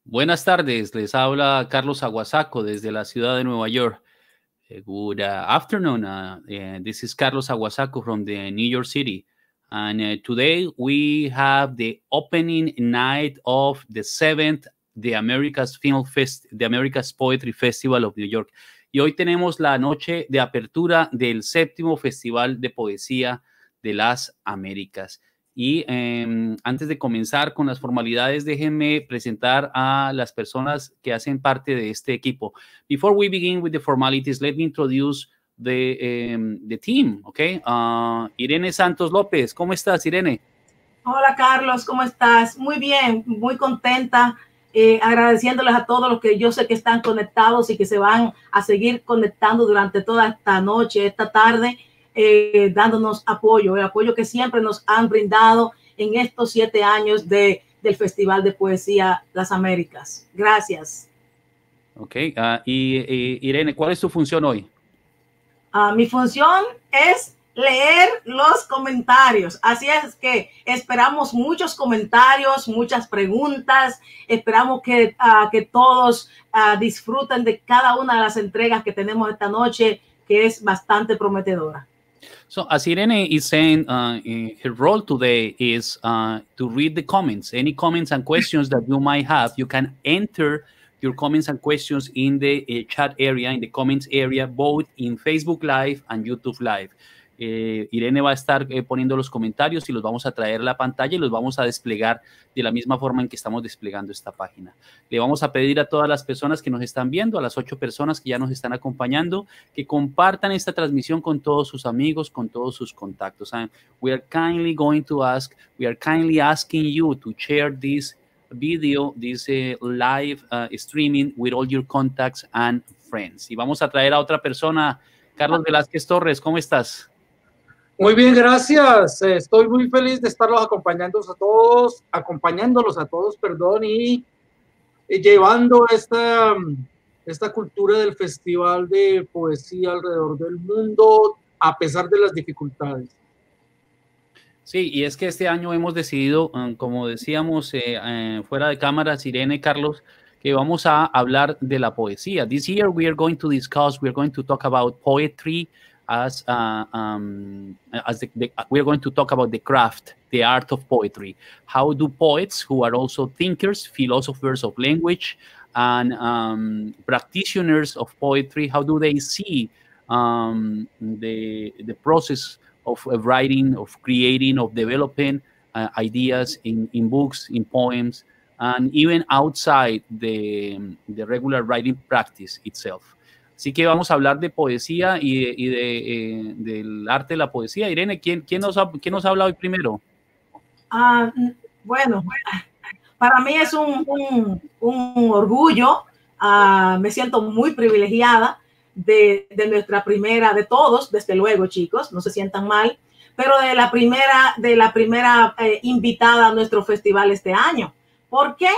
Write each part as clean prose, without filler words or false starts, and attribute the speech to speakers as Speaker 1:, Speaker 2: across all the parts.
Speaker 1: Buenas tardes, les habla Carlos Aguasaco desde la ciudad de Nueva York. Good afternoon. This is Carlos Aguasaco from the New York City. And today we have the opening night of the 7th, the America's Poetry Festival of New York. Y hoy tenemos la noche de apertura del 7º Festival de Poesía de las Américas. Y antes de comenzar con las formalidades, déjenme presentar a las personas que hacen parte de este equipo. Before we begin with the formalities, let me introduce the team, okay? Irene Santos López, ¿cómo estás, Irene?
Speaker 2: Hola, Carlos, ¿cómo estás? Muy bien, muy contenta, agradeciéndoles a todos los que yo sé que están conectados y que se van a seguir conectando durante toda esta noche, esta tarde, dándonos apoyo, el apoyo que siempre nos han brindado en estos 7 años del Festival de Poesía Las Américas. Gracias.
Speaker 1: Ok, Irene, ¿cuál es tu función hoy?
Speaker 2: Mi función es leer los comentarios, así es que esperamos muchos comentarios, muchas preguntas, esperamos que todos disfruten de cada una de las entregas que tenemos esta noche, que es bastante prometedora.
Speaker 1: So, as Irene is saying, her role today is to read the comments. Any comments and questions that you might have, you can enter your comments and questions in the chat area, in the comments area, both in Facebook Live and YouTube Live. Irene va a estar poniendo los comentarios y los vamos a traer a la pantalla y los vamos a desplegar de la misma forma en que estamos desplegando esta página. Le vamos a pedir a todas las personas que nos están viendo, a las 8 personas que ya nos están acompañando, que compartan esta transmisión con todos sus amigos, con todos sus contactos. And we are kindly asking you to share this video, this live streaming with all your contacts and friends. Y vamos a traer a otra persona. Carlos Velázquez Torres, ¿cómo estás?
Speaker 3: Muy bien, gracias. Estoy muy feliz de estarlos acompañándolos a todos, y llevando esta cultura del Festival de Poesía alrededor del mundo, a pesar de las dificultades.
Speaker 1: Sí, y es que este año hemos decidido, como decíamos fuera de cámaras, Irene y Carlos, que vamos a hablar de la poesía. This year we are going to talk about poetry as we are going to talk about the craft, the art of poetry. How do poets, who are also thinkers, philosophers of language, and practitioners of poetry, how do they see the process of writing, of creating, of developing ideas in books, in poems, and even outside the regular writing practice itself? Así que vamos a hablar de poesía y del arte de la poesía. Irene, ¿quién nos habla hoy primero?
Speaker 2: Bueno, para mí es un orgullo. Me siento muy privilegiada de nuestra primera, de todos, desde luego, chicos, no se sientan mal, pero de la primera invitada a nuestro festival este año. ¿Por qué?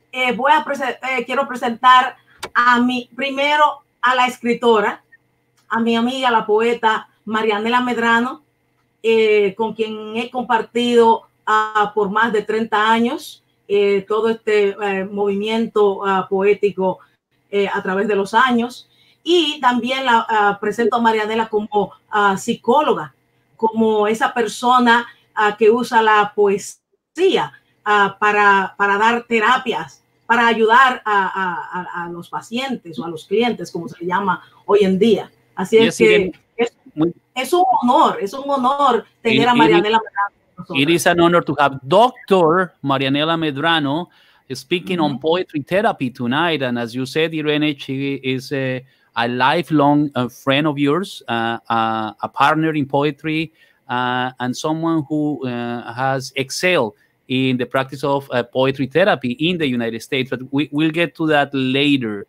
Speaker 2: Quiero presentar primero a la escritora, a mi amiga, la poeta Marianela Medrano, con quien he compartido por más de 30 años todo este movimiento poético a través de los años. Y también presento a Marianela como psicóloga, como esa persona que usa la poesía para dar terapias, para ayudar a los pacientes o a los clientes, como se llama hoy en día. Así es que es un honor tener a Marianela Medrano.
Speaker 1: It is an honor to have Dr. Marianela Medrano speaking on poetry therapy tonight. And as you said, Irene, she is a lifelong friend of yours, a partner in poetry, and someone who has excelled in the practice of poetry therapy in the United States. But we'll get to that later.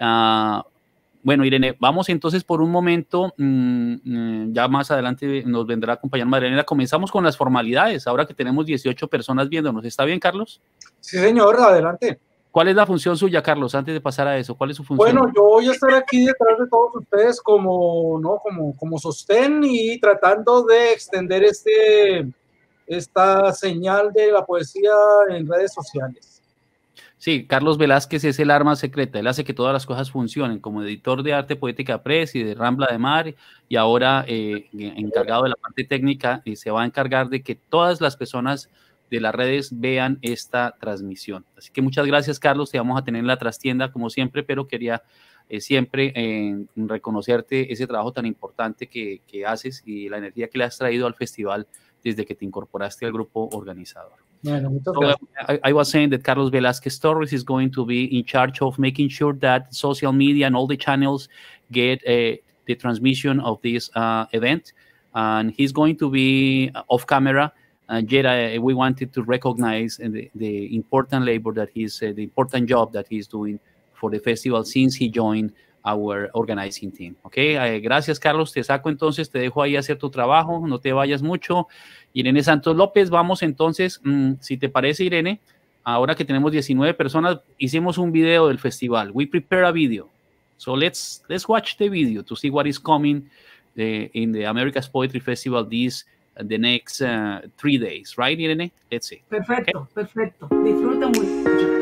Speaker 1: Bueno, Irene, vamos entonces por un momento, ya más adelante nos vendrá a acompañar Marianela. Comenzamos con las formalidades, ahora que tenemos 18 personas viéndonos. ¿Está bien, Carlos?
Speaker 3: Sí, señor, adelante.
Speaker 1: ¿Cuál es la función suya, Carlos, antes de pasar a eso? ¿Cuál es su función?
Speaker 3: Bueno, yo voy a estar aquí detrás de todos ustedes como sostén y tratando de extender esta señal de la poesía en redes sociales.
Speaker 1: Sí, Carlos Velázquez es el arma secreta. Él hace que todas las cosas funcionen como editor de Arte Poética Press y de Rambla de Mar, y ahora encargado de la parte técnica, y se va a encargar de que todas las personas de las redes vean esta transmisión. Así que muchas gracias, Carlos. Te vamos a tener en la trastienda como siempre, pero quería siempre reconocerte ese trabajo tan importante que haces y la energía que le has traído al festival desde que te incorporaste al grupo organizador.
Speaker 3: Bueno, muchas gracias.
Speaker 1: I was saying that Carlos Velázquez Torres is going to be in charge of making sure that social media and all the channels get the transmission of this event, and he's going to be off camera. Yet we wanted to recognize the important labor that the important job that he's doing for the festival since he joined our organizing team. Okay, gracias, Carlos. Te saco entonces, te dejo ahí hacer tu trabajo, no te vayas mucho. Irene Santos López, vamos entonces, si te parece, Irene, ahora que tenemos 19 personas, hicimos un video del festival. We prepare a video. So let's watch the video to see what is coming in the America's Poetry Festival the next 3 days, right, Irene? Let's see.
Speaker 2: Perfecto, okay. Perfecto. Disfruten mucho.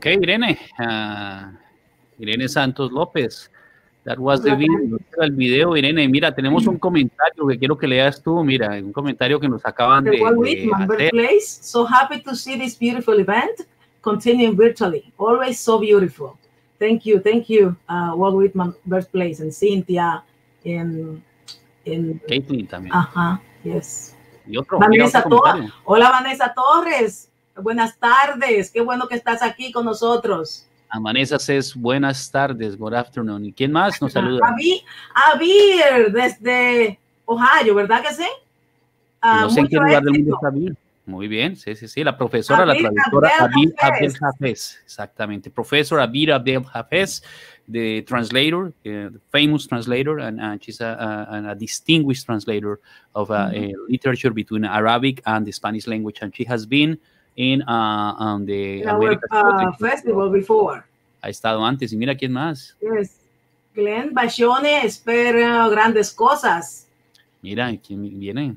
Speaker 1: Okay, Irene. Irene Santos López. That was the video. El video, Irene. Mira, tenemos un comentario que quiero que leas tú. Mira, un comentario que nos acaban de hacer.
Speaker 2: Birthplace. So happy to see this beautiful event continuing virtually. Always so beautiful. Thank you, Walt Whitman Birthplace, and Cynthia, en
Speaker 1: Caitlin también.
Speaker 2: Ajá, yes.
Speaker 1: Y otro,
Speaker 2: Vanessa Torres. Hola, Vanessa Torres. Buenas tardes. Qué bueno que estás aquí con nosotros.
Speaker 1: Vanessa says, buenas tardes, good afternoon. ¿Y quién más nos saluda?
Speaker 2: Abir, desde Ohio, ¿verdad que sí?
Speaker 1: No sé en qué lugar del mundo está Abir. Muy bien, sí. La profesora, la traductora Abir Abdel Hafez. Exactamente. Professor Abir Abdel Hafez, the translator, the famous translator, and she's a distinguished translator of literature between Arabic and the Spanish language. And she has been in the
Speaker 2: American Festival before.
Speaker 1: Ha estado antes. Y mira quién más.
Speaker 2: Yes. Glenn Bachone espera grandes cosas.
Speaker 1: Mira, ¿quién viene?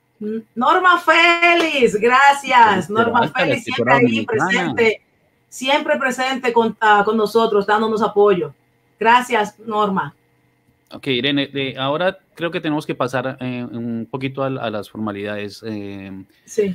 Speaker 2: Norma Félix, gracias. Norma Félix siempre ahí presente, siempre presente con nosotros, dándonos apoyo. Gracias, Norma.
Speaker 1: Ok, Irene, ahora creo que tenemos que pasar un poquito a las formalidades.
Speaker 2: Sí.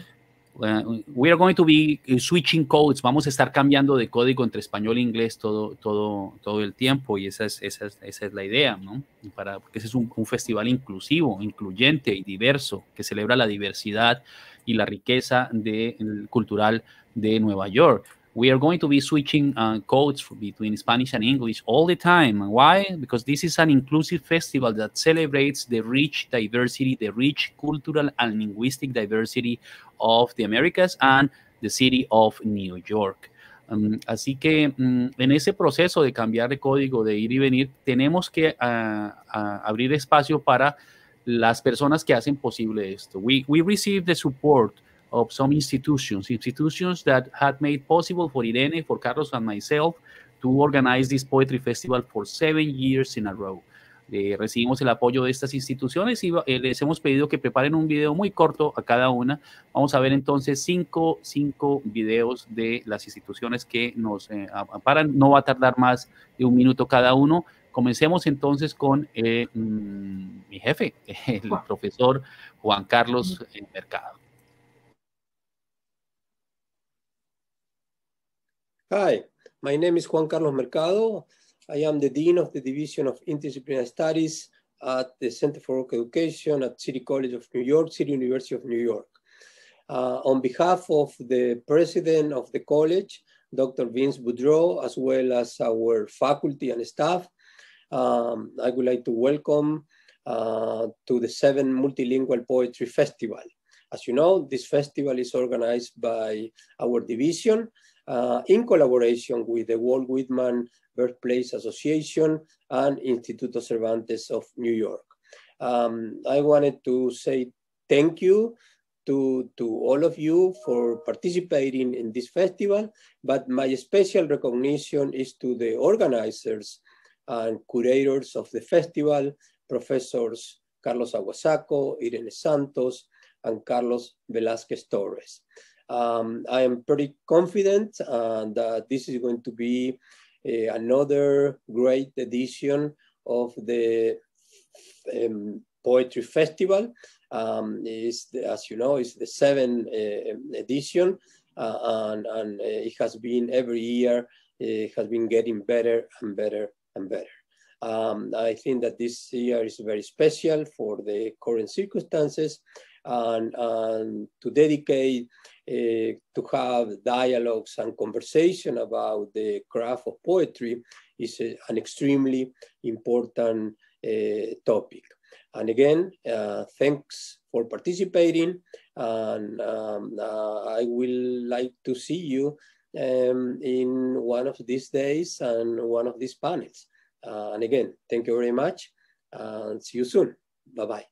Speaker 1: We are going to be switching codes. Vamos a estar cambiando de código entre español e inglés todo el tiempo, y esa es la idea, ¿no? Porque ese es un festival inclusivo, incluyente y diverso, que celebra la diversidad y la riqueza cultural de Nueva York. We are going to be switching codes between Spanish and English all the time. Why? Because this is an inclusive festival that celebrates the rich diversity, the rich cultural and linguistic diversity of the Americas and the city of New York. Así que en ese proceso de cambiar de código, de ir y venir, tenemos que abrir espacio para las personas que hacen posible esto. We receive the support of some institutions that had made possible for Irene, for Carlos and myself to organize this poetry festival for 7 years in a row. Recibimos el apoyo de estas instituciones y les hemos pedido que preparen un video muy corto a cada una. Vamos a ver entonces cinco videos de las instituciones que nos amparan. No va a tardar más de 1 minuto cada uno. Comencemos entonces con mi jefe, el profesor Juan Carlos Mercado.
Speaker 4: Hi, my name is Juan Carlos Mercado. I am the Dean of the Division of Interdisciplinary Studies at the Center for Work Education at City College of New York, City University of New York. On behalf of the President of the college, Dr. Vince Boudreau, as well as our faculty and staff, I would like to welcome to the 7th Multilingual Poetry Festival. As you know, this festival is organized by our division in collaboration with the Walt Whitman Birthplace Association and Instituto Cervantes of New York. I wanted to say thank you to all of you for participating in this festival, but my special recognition is to the organizers and curators of the festival, Professors Carlos Aguasaco, Irene Santos, and Carlos Velázquez Torres. I am pretty confident that this is going to be another great edition of the Poetry Festival. As you know, it's the 7th edition, and it has been every year, it has been getting better and better and better. I think that this year is very special for the current circumstances, and to dedicate to have dialogues and conversation about the craft of poetry is an extremely important topic. And again, thanks for participating, and I will like to see you in one of these days and one of these panels. And again, thank you very much, and see you soon. Bye-bye.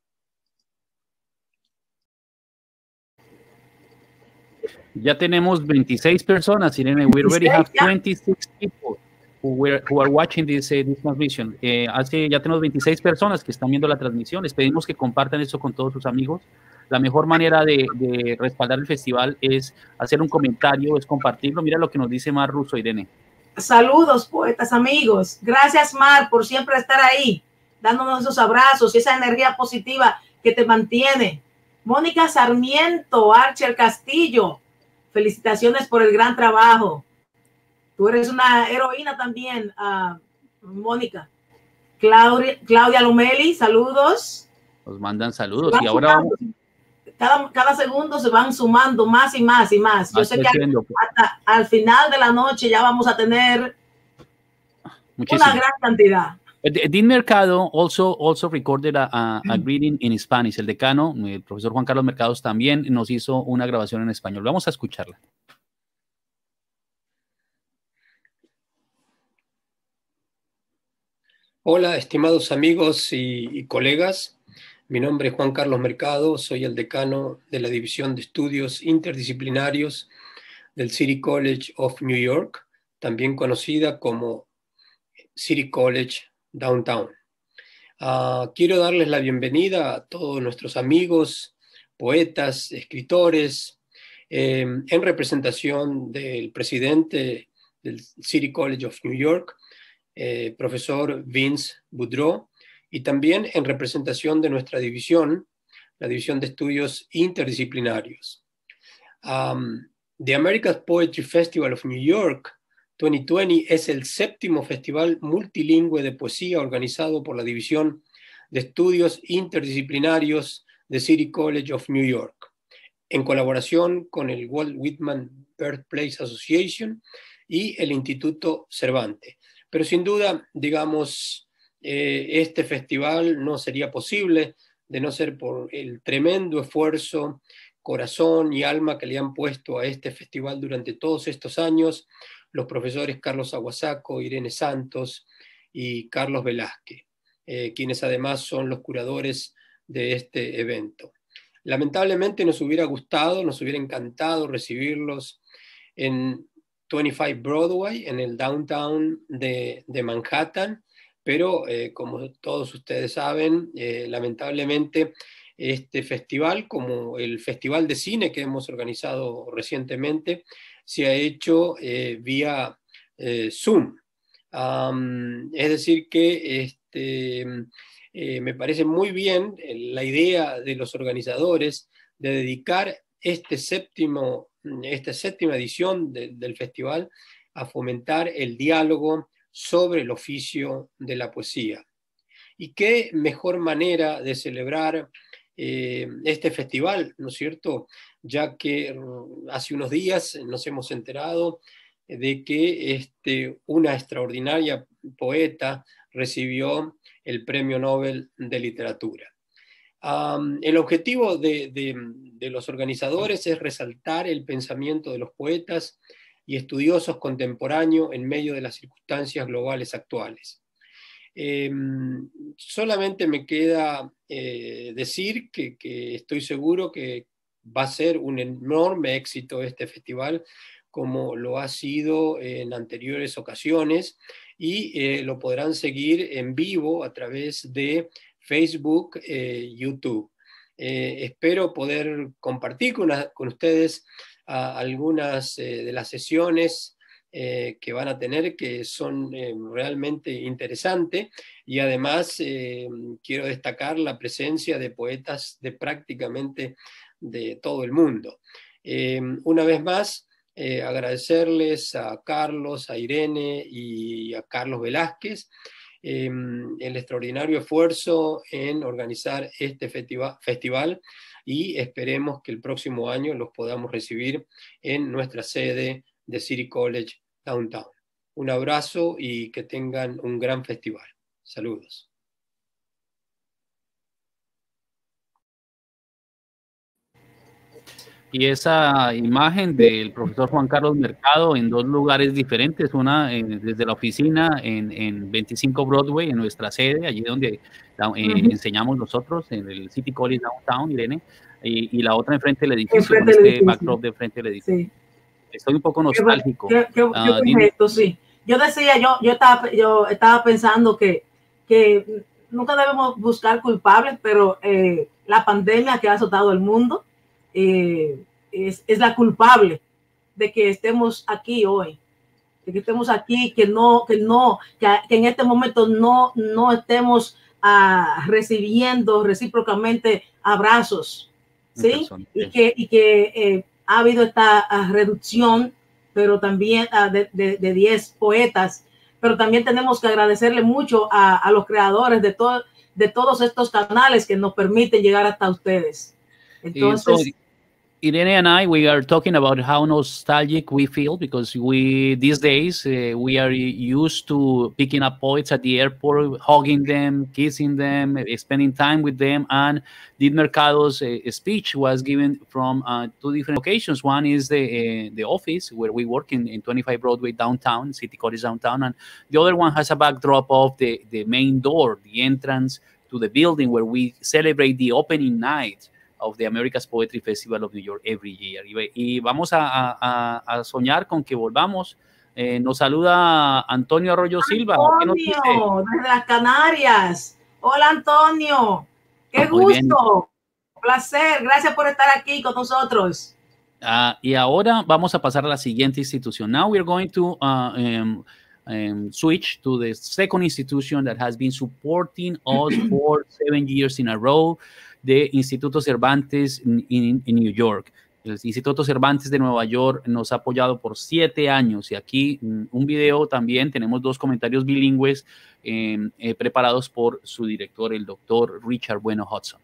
Speaker 1: Ya tenemos 26 personas, Irene. We already have 26 people who are watching this transmission. Ya tenemos 26 personas que están viendo la transmisión. Les pedimos que compartan esto con todos sus amigos la mejor manera de respaldar el festival es hacer un comentario, es compartirlo. Mira lo que nos dice Mar Russo, Irene.
Speaker 2: Saludos, poetas amigos. Gracias, Mar, por siempre estar ahí, dándonos esos abrazos y esa energía positiva que te mantiene. Mónica Sarmiento, Archer Castillo, felicitaciones por el gran trabajo. Tú eres una heroína también, Mónica. Claudia Lomeli, saludos.
Speaker 1: Nos mandan saludos y ahora vamos.
Speaker 2: Cada segundo se van sumando más y más y más. Yo sé que hasta al final de la noche ya vamos a tener muchísimo. Una gran cantidad.
Speaker 1: Dean Mercado also recorded a greeting in Spanish. El decano, el profesor Juan Carlos Mercados, también nos hizo una grabación en español. Vamos a escucharla.
Speaker 4: Hola, estimados amigos y colegas. Mi nombre es Juan Carlos Mercado, soy el decano de la División de Estudios Interdisciplinarios del City College of New York, también conocida como City College Downtown. Quiero darles la bienvenida a todos nuestros amigos, poetas, escritores, en representación del presidente del City College of New York, profesor Vince Boudreau, y también en representación de nuestra división, la División de Estudios Interdisciplinarios. The American Poetry Festival of New York 2020 es el 7º festival multilingüe de poesía organizado por la División de Estudios Interdisciplinarios de City College of New York, en colaboración con el Walt Whitman Birthplace Association y el Instituto Cervantes. Pero sin duda, digamos, este festival no sería posible de no ser por el tremendo esfuerzo, corazón y alma que le han puesto a este festival durante todos estos años los profesores Carlos Aguasacco, Irene Santos y Carlos Velázquez, quienes además son los curadores de este evento. Lamentablemente nos hubiera gustado, nos hubiera encantado recibirlos en 25 Broadway, en el downtown de Manhattan, pero como todos ustedes saben, lamentablemente este festival, como el Festival de Cine que hemos organizado recientemente, se ha hecho vía Zoom. Es decir que me parece muy bien la idea de los organizadores de dedicar esta séptima edición del festival a fomentar el diálogo sobre el oficio de la poesía. Y qué mejor manera de celebrar este festival, ¿no es cierto? Ya que hace unos días nos hemos enterado de que una extraordinaria poeta recibió el Premio Nobel de Literatura. El objetivo de los organizadores es resaltar el pensamiento de los poetas y estudiosos contemporáneos en medio de las circunstancias globales actuales. Solamente me queda decir que estoy seguro que va a ser un enorme éxito este festival, como lo ha sido en anteriores ocasiones, y lo podrán seguir en vivo a través de Facebook, YouTube. Espero poder compartir con ustedes algunas de las sesiones que van a tener, que son realmente interesantes, y además quiero destacar la presencia de poetas de prácticamente de todo el mundo. Una vez más, agradecerles a Carlos, a Irene y a Carlos Velázquez el extraordinario esfuerzo en organizar este festival, y esperemos que el próximo año los podamos recibir en nuestra sede de City College Downtown. Un abrazo y que tengan un gran festival. Saludos.
Speaker 1: Y esa imagen del profesor Juan Carlos Mercado en 2 lugares diferentes, una desde la oficina en 25 Broadway, en nuestra sede, allí donde enseñamos nosotros, en el City College Downtown, Irene, y la otra enfrente del edificio, con este backdrop de frente del edificio. Sí. Estoy un poco nostálgico.
Speaker 2: Sí. Yo decía, yo estaba pensando que nunca debemos buscar culpables, pero la pandemia que ha azotado el mundo es la culpable de que estemos aquí hoy, de que estemos aquí, que en este momento no estemos recibiendo recíprocamente abrazos, ¿sí? Y que ha habido esta reducción, pero también de 10 poetas, pero también tenemos que agradecerle mucho a los creadores de todos estos canales que nos permiten llegar hasta ustedes. Entonces,
Speaker 1: Irene and I, we are talking about how nostalgic we feel because these days, we are used to picking up poets at the airport, hugging them, kissing them, spending time with them. And Did Mercado's speech was given from 2 different locations. One is the office where we work in 25 Broadway downtown, City College downtown. And the other one has a backdrop of the main door, the entrance to the building where we celebrate the opening night of the America's Poetry Festival of New York every year. Y vamos a soñar con que volvamos. Nos saluda Antonio Arroyo Silva.
Speaker 2: Antonio, desde las Canarias. Hola, Antonio. Qué gusto. Placer. Gracias por estar aquí con nosotros.
Speaker 1: Y ahora vamos a pasar a la siguiente institución. Now we're going to switch to the second institution that has been supporting us for 7 years in a row, the Instituto Cervantes in New York. El Instituto Cervantes de Nueva York nos ha apoyado por 7 años y aquí un video también, tenemos 2 comentarios bilingües preparados por su director, el doctor Richard Bueno Hudson.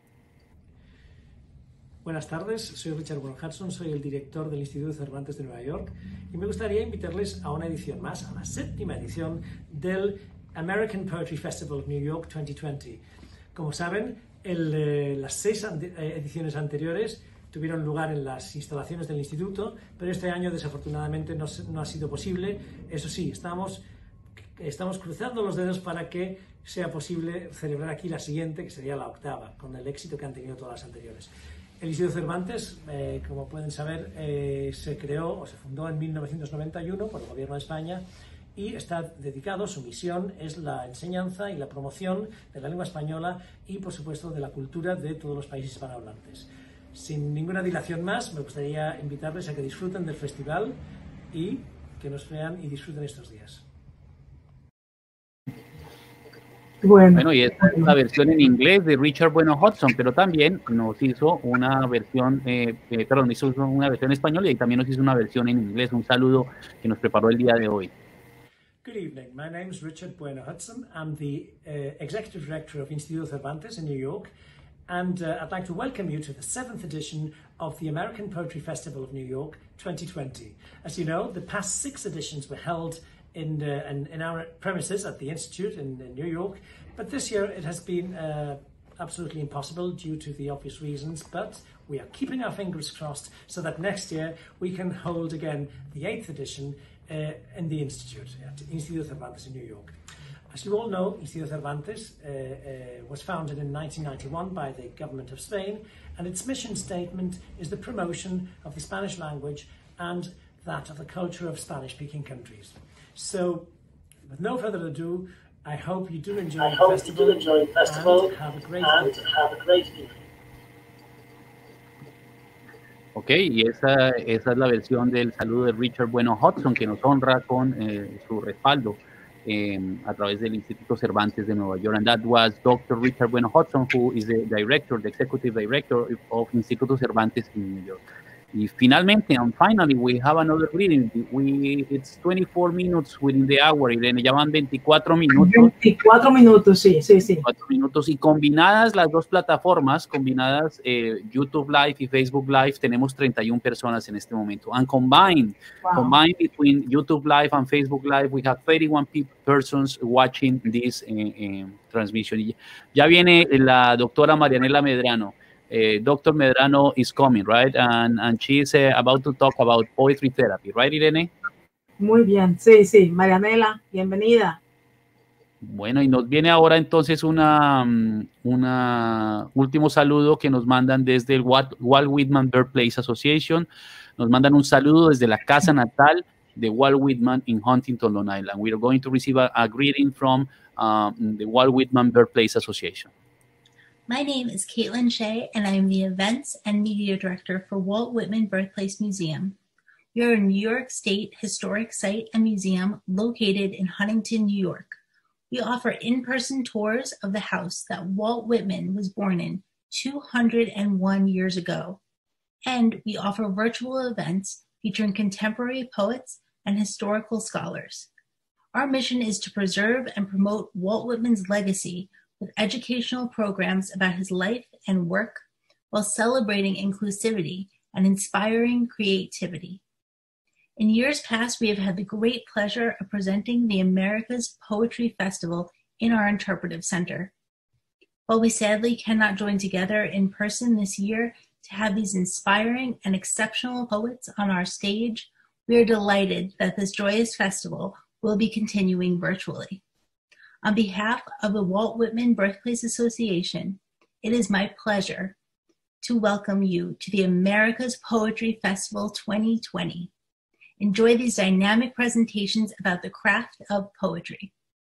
Speaker 5: Buenas tardes, soy Richard Bueno Hudson, soy el director del Instituto Cervantes de Nueva York y me gustaría invitarles a una edición más, a la 7ª edición del American Poetry Festival of New York 2020. Como saben, las 6 ediciones anteriores tuvieron lugar en las instalaciones del instituto, pero este año desafortunadamente no ha sido posible. Eso sí, estamos cruzando los dedos para que sea posible celebrar aquí la siguiente, que sería la 8ª, con el éxito que han tenido todas las anteriores. El Instituto Cervantes, como pueden saber, se creó o se fundó en 1991 por el Gobierno de España y está dedicado, su misión es la enseñanza y la promoción de la lengua española y, por supuesto, de la cultura de todos los países hispanohablantes. Sin ninguna dilación más, me gustaría invitarles a que disfruten del festival y que nos vean y disfruten estos días.
Speaker 1: Bueno, y esta es la versión en inglés de Richard Bueno Hudson, pero también nos hizo una versión, hizo una versión en español y también nos hizo una versión en inglés. Un saludo que nos preparó el día de hoy.
Speaker 5: Good evening. My name is Richard Bueno Hudson. I'm the Executive Director of Instituto Cervantes in New York, and I'd like to welcome you to the 7th edition of the American Poetry Festival of New York 2020. As you know, the past 6 editions were held in our premises at the Institute in New York, but this year it has been absolutely impossible due to the obvious reasons, but we are keeping our fingers crossed so that next year we can hold again the 8th edition in the Institute, at Instituto Cervantes in New York. As you all know, Instituto Cervantes was founded in 1991 by the government of Spain, and its mission statement is the promotion of the Spanish language and that of the culture of Spanish-speaking countries. So, with no further ado, I hope you do enjoy the festival and have a great evening.
Speaker 1: Ok, y esa es la versión del saludo de Richard Bueno Hudson, que nos honra con su respaldo a través del Instituto Cervantes de Nueva York. And that was Dr. Richard Bueno Hudson, who is the executive director of Instituto Cervantes in New York. Y finalmente, and finally, we have another reading. It's 24 minutes within the hour, Irene. Ya van 24 minutos.
Speaker 2: 24 minutos, sí.
Speaker 1: 24 minutos. Y combinadas las 2 plataformas, YouTube Live y Facebook Live, tenemos 31 personas en este momento. And combined between YouTube Live and Facebook Live, we have 31 persons watching this transmission. Y ya viene la doctora Marianela Medrano. Dr. Medrano is coming, right? And she's about to talk about poetry therapy, right, Irene?
Speaker 2: Muy bien, sí. Marianela, bienvenida.
Speaker 1: Bueno, y nos viene ahora entonces una último saludo que nos mandan desde el Walt Whitman Birthplace Association. Nos mandan un saludo desde la casa natal de Walt Whitman in Huntington, Long Island. We are going to receive a greeting from the Walt Whitman Birthplace Association.
Speaker 6: My name is Caitlin Shea, and I am the Events and Media Director for Walt Whitman Birthplace Museum. We are a New York State historic site and museum located in Huntington, New York. We offer in-person tours of the house that Walt Whitman was born in 201 years ago. And we offer virtual events featuring contemporary poets and historical scholars. Our mission is to preserve and promote Walt Whitman's legacy with educational programs about his life and work while celebrating inclusivity and inspiring creativity. In years past, we have had the great pleasure of presenting the America's Poetry Festival in our interpretive center. While we sadly cannot join together in person this year to have these inspiring and exceptional poets on our stage, we are delighted that this joyous festival will be continuing virtually. On behalf of the Walt Whitman Birthplace Association, it is my pleasure to welcome you to the America's Poetry Festival 2020. Enjoy these dynamic presentations about the craft of poetry.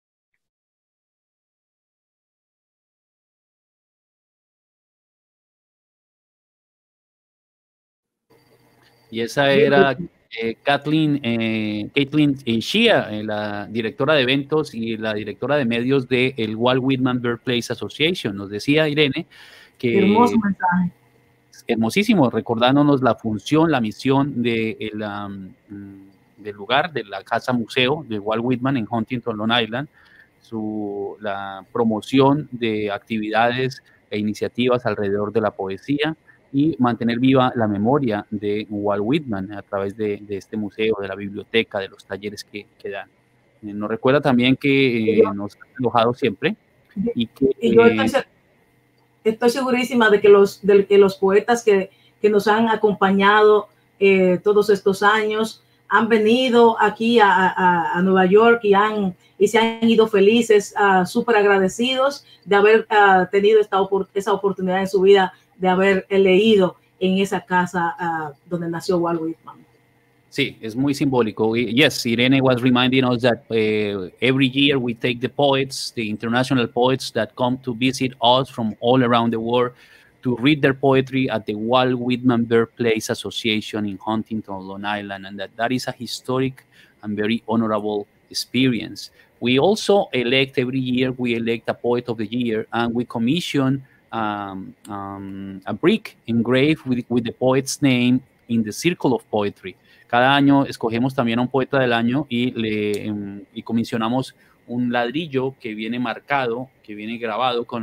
Speaker 1: Y esa era Caitlin Shea, la directora de eventos y la directora de medios del Walt Whitman Birthplace Association. Nos decía Irene que
Speaker 2: Hermoso mensaje.
Speaker 1: Hermosísimo, recordándonos la función, la misión del lugar, de la casa museo de Walt Whitman en Huntington, Long Island, la promoción de actividades e iniciativas alrededor de la poesía y mantener viva la memoria de Walt Whitman a través de este museo, de la biblioteca, de los talleres que dan. Nos recuerda también que nos ha alojado siempre y que...
Speaker 2: yo estoy segurísima de que los poetas que nos han acompañado todos estos años han venido aquí a Nueva York y se han ido felices, súper agradecidos de haber tenido esa oportunidad en su vida de haber leído en esa casa donde nació Walt Whitman.
Speaker 1: Sí, es muy simbólico. Yes, Irene was reminding us that every year we take the poets, the international poets that come to visit us from all around the world to read their poetry at the Walt Whitman Birthplace Association in Huntington, Long Island, and that is a historic and very honorable experience. We also elect every year, we elect a poet of the year, and we commission a brick engraved with the poet's name in the circle of poetry. Cada año escogemos también a un poeta del año y comisionamos un ladrillo que viene marcado, que viene grabado con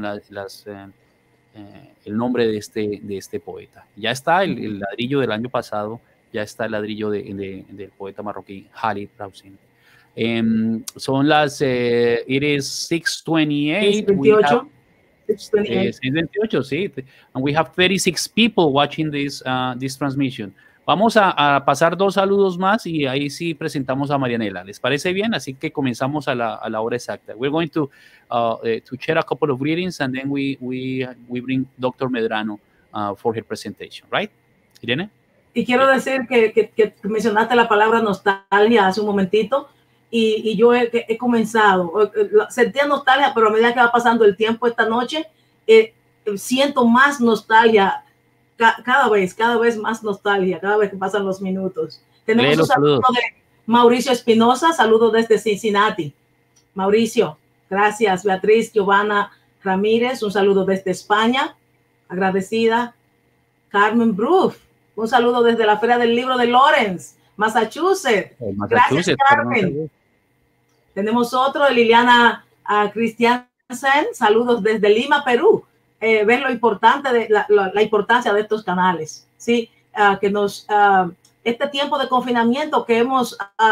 Speaker 1: el nombre de este poeta. Ya está el ladrillo del año pasado, ya está el ladrillo del poeta marroquí Khalid Rousin. Son las, it is 6:28. 6:28, sí. And we have 36 people watching this transmission. Vamos a pasar 2 saludos más y ahí sí presentamos a Marianela. ¿Les parece bien? Así que comenzamos a la hora exacta. We're going to share a couple of greetings and then we bring Dr. Medrano for her presentation, right? Irene?
Speaker 2: Y quiero decir que mencionaste la palabra nostalgia hace un momentito y yo he comenzado, sentía nostalgia, pero a medida que va pasando el tiempo esta noche, siento más nostalgia. Cada vez más nostalgia, cada vez que pasan los minutos. Tenemos un saludo de Mauricio Espinosa, saludo desde Cincinnati. Mauricio, gracias. Beatriz Giovanna Ramírez, un saludo desde España, agradecida. Carmen Bruff, un saludo desde la Feria del Libro de Lawrence, Massachusetts. Gracias, Carmen. Tenemos otro de Liliana Christiansen, saludos desde Lima, Perú. Ven lo importante de la importancia de estos canales, ¿sí? Que este tiempo de confinamiento que hemos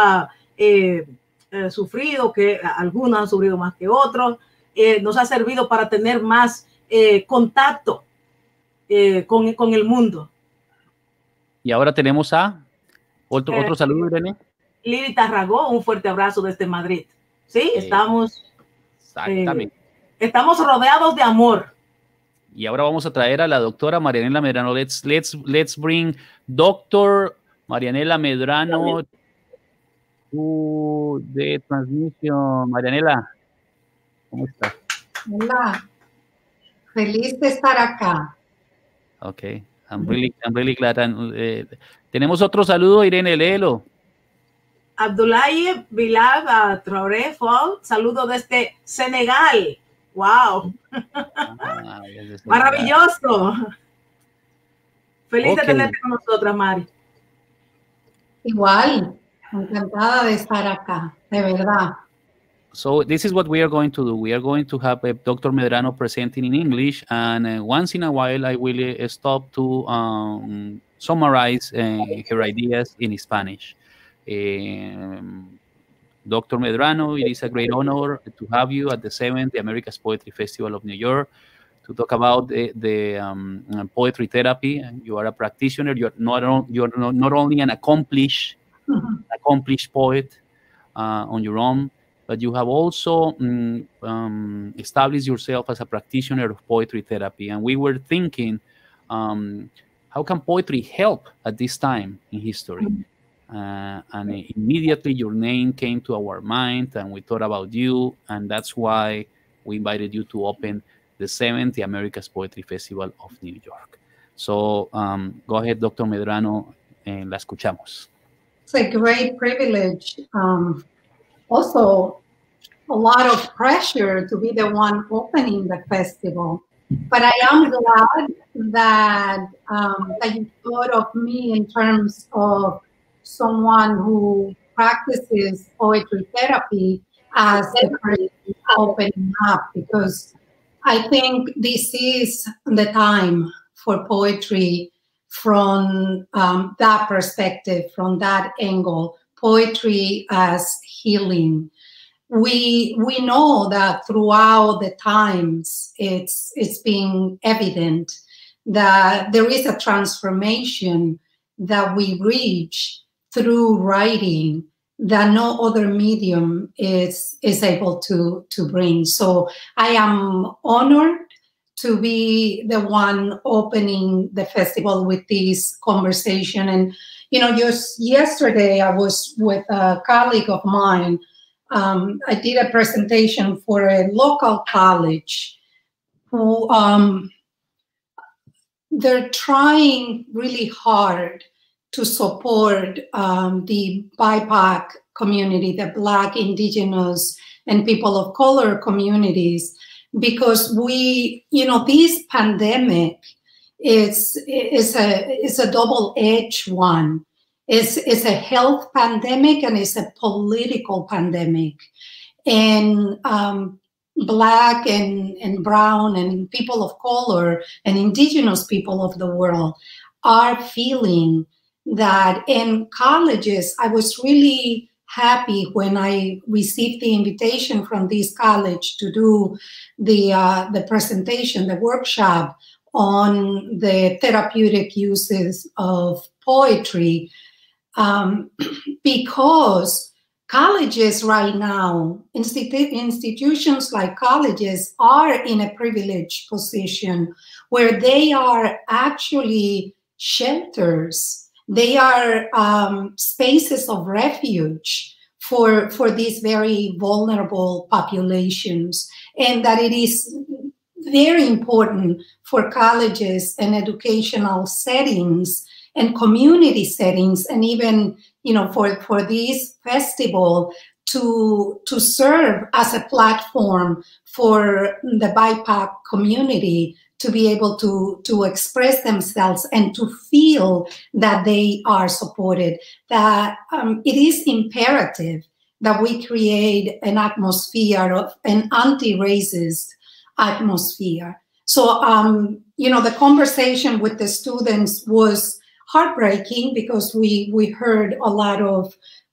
Speaker 2: sufrido, que algunos han sufrido más que otros, nos ha servido para tener más contacto con el mundo.
Speaker 1: Y ahora tenemos a otro saludo, Irene.
Speaker 2: Lili Tarragó, un fuerte abrazo desde Madrid. Sí, estamos rodeados de amor.
Speaker 1: Y ahora vamos a traer a la doctora Marianela Medrano. Let's bring Dr. Marianela Medrano to the transmission. Marianela, ¿cómo estás?
Speaker 7: Hola. Feliz de estar acá.
Speaker 1: Okay, I'm really glad. Tenemos otro saludo, Irene, léelo.
Speaker 2: Abdoulaye Bilal Traoré Fall, saludo desde Senegal. Wow. Maravilloso. Feliz de tenerte con nosotras, Mari.
Speaker 7: Igual, encantada de estar acá, de verdad.
Speaker 1: So this is what we are going to do. We are going to have Dr. Medrano presenting in English, and once in a while I will stop to summarize her ideas in Spanish. Dr. Medrano, it is a great honor to have you at the 7th America's Poetry Festival of New York to talk about the poetry therapy. You are a practitioner. You're not only an accomplished poet on your own, but you have also established yourself as a practitioner of poetry therapy. And we were thinking, how can poetry help at this time in history? And immediately your name came to our mind, and we thought about you, and that's why we invited you to open the 7th America's Poetry Festival of New York. So go ahead, Dr. Medrano, la escuchamos.
Speaker 7: It's a great privilege. Also, a lot of pressure to be the one opening the festival. But I am glad that, that you thought of me in terms of someone who practices poetry therapy as the person opening up, because I think this is the time for poetry from that perspective, from that angle, poetry as healing. We know that throughout the times, it's been evident that there is a transformation that we reach through writing that no other medium is able to bring. So I am honored to be the one opening the festival with this conversation. And, you know, just yesterday I was with a colleague of mine. I did a presentation for a local college who they're trying really hard to support the BIPOC community, the Black, Indigenous, and people of color communities, because we, you know, this pandemic is a double-edged one. It's a health pandemic and it's a political pandemic. And Black and brown and people of color and Indigenous people of the world are feeling that. In colleges, I was really happy when I received the invitation from this college to do the presentation, the workshop on the therapeutic uses of poetry, because colleges right now, institutions like colleges are in a privileged position where they are actually shelters. They are spaces of refuge for these very vulnerable populations, and that it is very important for colleges and educational settings and community settings, and even, you know, for this festival to serve as a platform for the BIPOC community to be able to express themselves and to feel that they are supported, that it is imperative that we create an atmosphere of an anti-racist atmosphere. So, you know, the conversation with the students was heartbreaking because we heard a lot of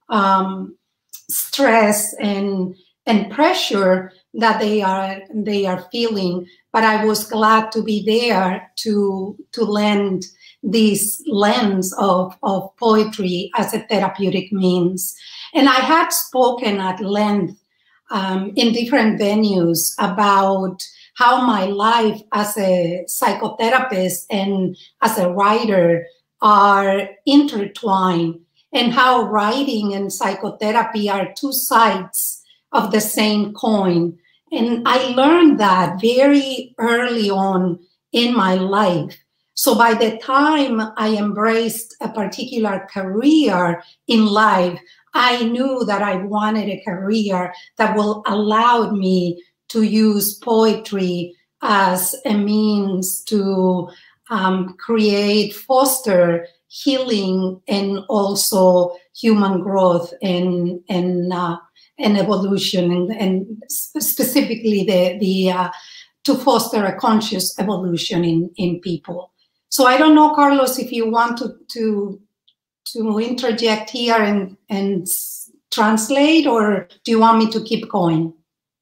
Speaker 7: stress and pressure that they are feeling. But I was glad to be there to lend this lens of poetry as a therapeutic means. And I had spoken at length in different venues about how my life as a psychotherapist and as a writer are intertwined, and how writing and psychotherapy are two sides of the same coin. And I learned that very early on in my life. So by the time I embraced a particular career in life, I knew that I wanted a career that will allow me to use poetry as a means to create, foster healing and also human growth and evolution, and specifically to foster a conscious evolution in people. So I don't know, Carlos, if you want to interject here and translate, or do you want me to keep going?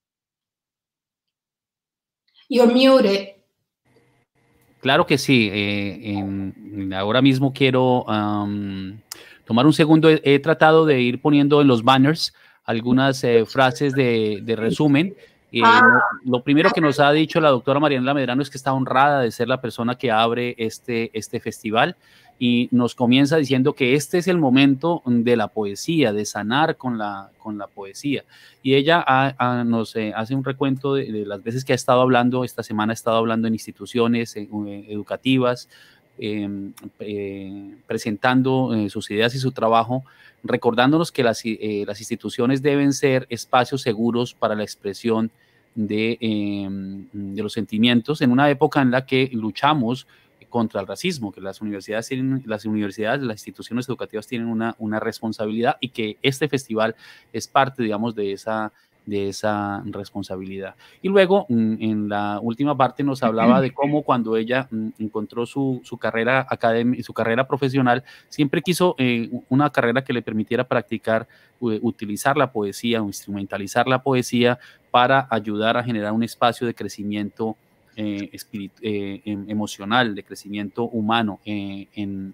Speaker 7: You're muted.
Speaker 1: Claro que sí. Ahora mismo quiero tomar un segundo. He tratado de ir poniendo en los banners algunas frases de resumen. Lo primero que nos ha dicho la doctora Marianela Medrano es que está honrada de ser la persona que abre este festival, y nos comienza diciendo que este es el momento de la poesía, de sanar con la poesía. Y ella nos hace un recuento de las veces que ha estado hablando. Esta semana ha estado hablando en instituciones educativas, presentando sus ideas y su trabajo, recordándonos que las instituciones deben ser espacios seguros para la expresión de los sentimientos, en una época en la que luchamos contra el racismo, que las universidades, las instituciones educativas tienen una responsabilidad, y que este festival es parte, digamos, de esa responsabilidad. Y luego, en la última parte, nos hablaba de cómo cuando ella encontró su carrera académica, su carrera profesional, siempre quiso una carrera que le permitiera practicar, utilizar la poesía o instrumentalizar la poesía para ayudar a generar un espacio de crecimiento emocional, de crecimiento humano en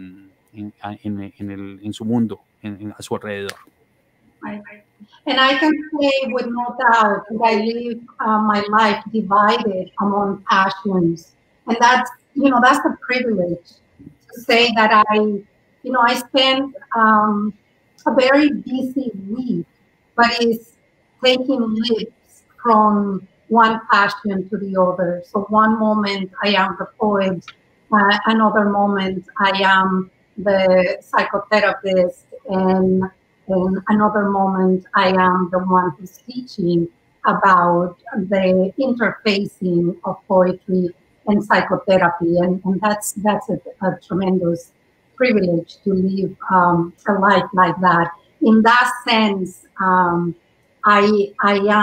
Speaker 1: su mundo, a su alrededor.
Speaker 7: And I can say with no doubt that I live my life divided among passions, and that's a privilege to say that I spent a very busy week, but it's taking leaps from one passion to the other. So one moment I am the poet, another moment I am the psychotherapist, and another moment I am the one who's teaching about the interfacing of poetry and psychotherapy, and that's a tremendous privilege to live a life like that. In that sense, I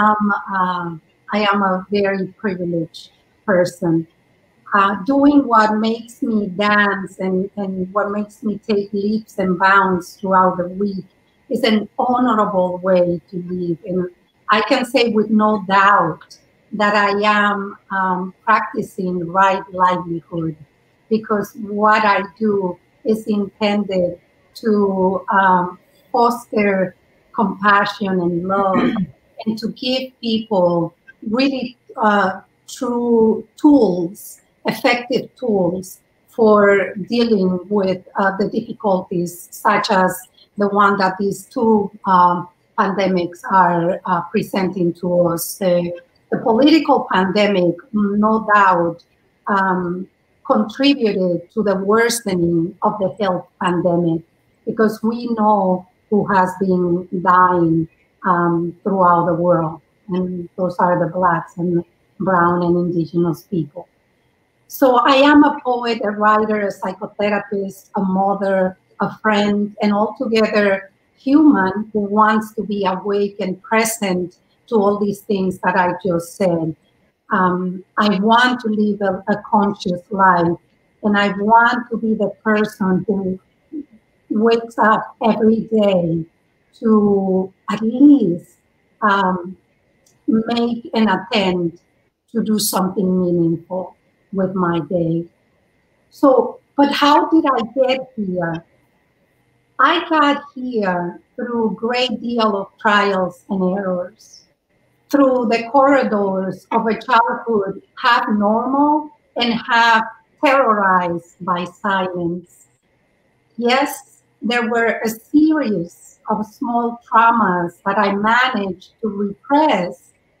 Speaker 7: am a very privileged person. Doing what makes me dance and what makes me take leaps and bounds throughout the week is an honorable way to live. And I can say with no doubt that I am practicing right livelihood, because what I do is intended to foster compassion and love, and to give people really true tools, effective tools for dealing with the difficulties, such as the one that these two pandemics are presenting to us. The political pandemic, no doubt, contributed to the worsening of the health pandemic, because we know who has been dying throughout the world, and those are the Blacks and brown and indigenous people. So I am a poet, a writer, a psychotherapist, a mother, a friend, and altogether human who wants to be awake and present to all these things that I just said. I want to live a conscious life, and I want to be the person who wakes up every day to at least make an attempt to do something meaningful with my day. So, but how did I get here? I got here through a great deal of trials and errors, through the corridors of a childhood half normal and half terrorized by silence. Yes, there were a series of small traumas that I managed to repress,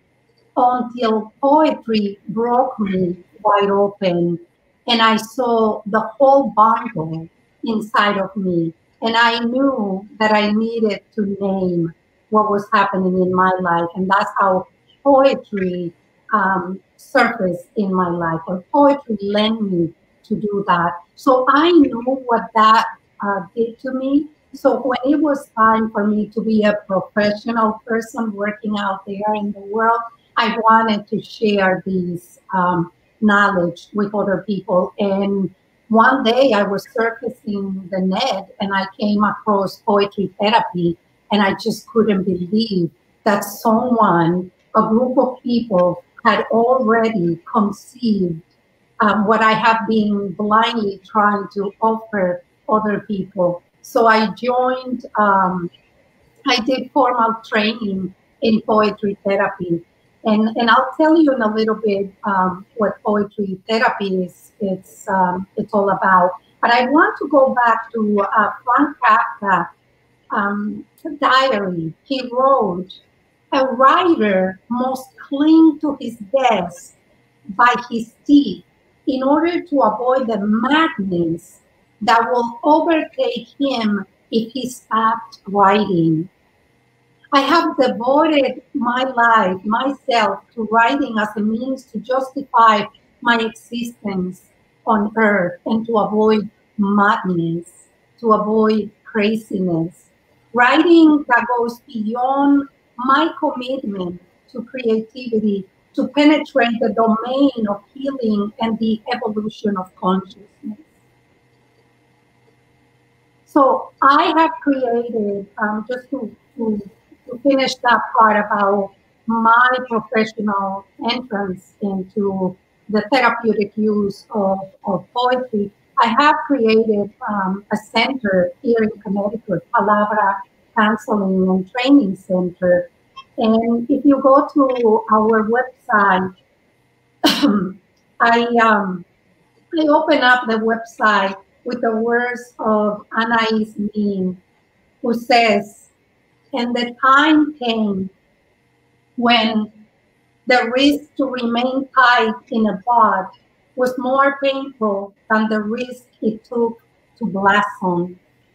Speaker 7: until poetry broke me wide open and I saw the whole bundle inside of me. And I knew that I needed to name what was happening in my life. And that's how poetry surfaced in my life, or poetry led me to do that. So I knew what that did to me. So when it was time for me to be a professional person working out there in the world, I wanted to share these knowledge with other people. And one day I was surfacing the net and I came across poetry therapy, and I just couldn't believe that someone, a group of people, had already conceived what I have been blindly trying to offer other people. So I joined, I did formal training in poetry therapy. And I'll tell you in a little bit what poetry therapy is. It's all about. But I want to go back to Frank Kafka's diary. He wrote, "A writer must cling to his desk by his teeth in order to avoid the madness that will overtake him if he stopped writing. I have devoted my life, myself, to writing as a means to justify my existence on earth and to avoid madness, to avoid craziness. Writing that goes beyond my commitment to creativity, to penetrate the domain of healing and the evolution of consciousness." So I have created, just to finish that part about my professional entrance into the therapeutic use of poetry, I have created a center here in Connecticut, Palabra Counseling and Training Center. And if you go to our website, I open up the website with the words of Anais Nin, who says, "And the time came when the risk to remain tied in a bud was more painful than the risk it took to blossom."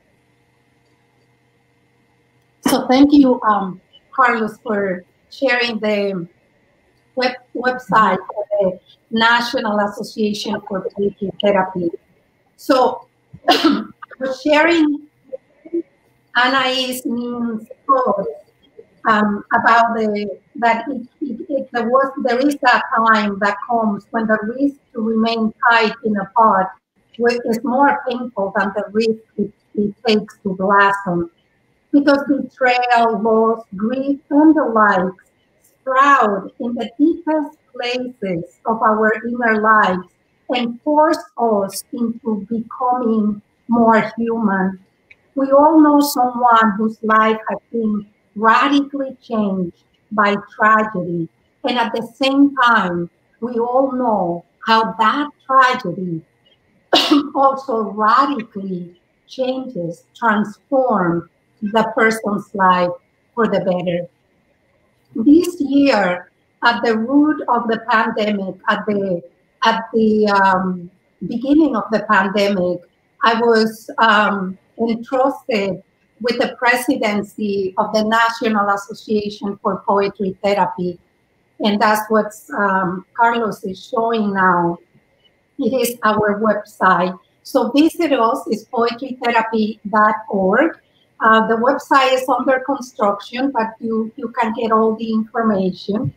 Speaker 7: So thank you, Carlos, for sharing the website for the National Association for Poetry Therapy. So I was sharing Anais Nin's quote about there is a time that comes when the risk to remain tied in a pod is more painful than the risk it takes to blossom, because betrayal, loss, grief, and the likes sprout in the deepest places of our inner lives and force us into becoming more human. We all know someone whose life has been radically changed by tragedy. And at the same time, we all know how that tragedy also radically changes, transforms the person's life for the better. This year, at the root of the pandemic, at the beginning of the pandemic, I was entrusted with the presidency of the National Association for Poetry Therapy. And that's what Carlos is showing now. It is our website. So visit us, it's poetrytherapy.org. The website is under construction, but you can get all the information.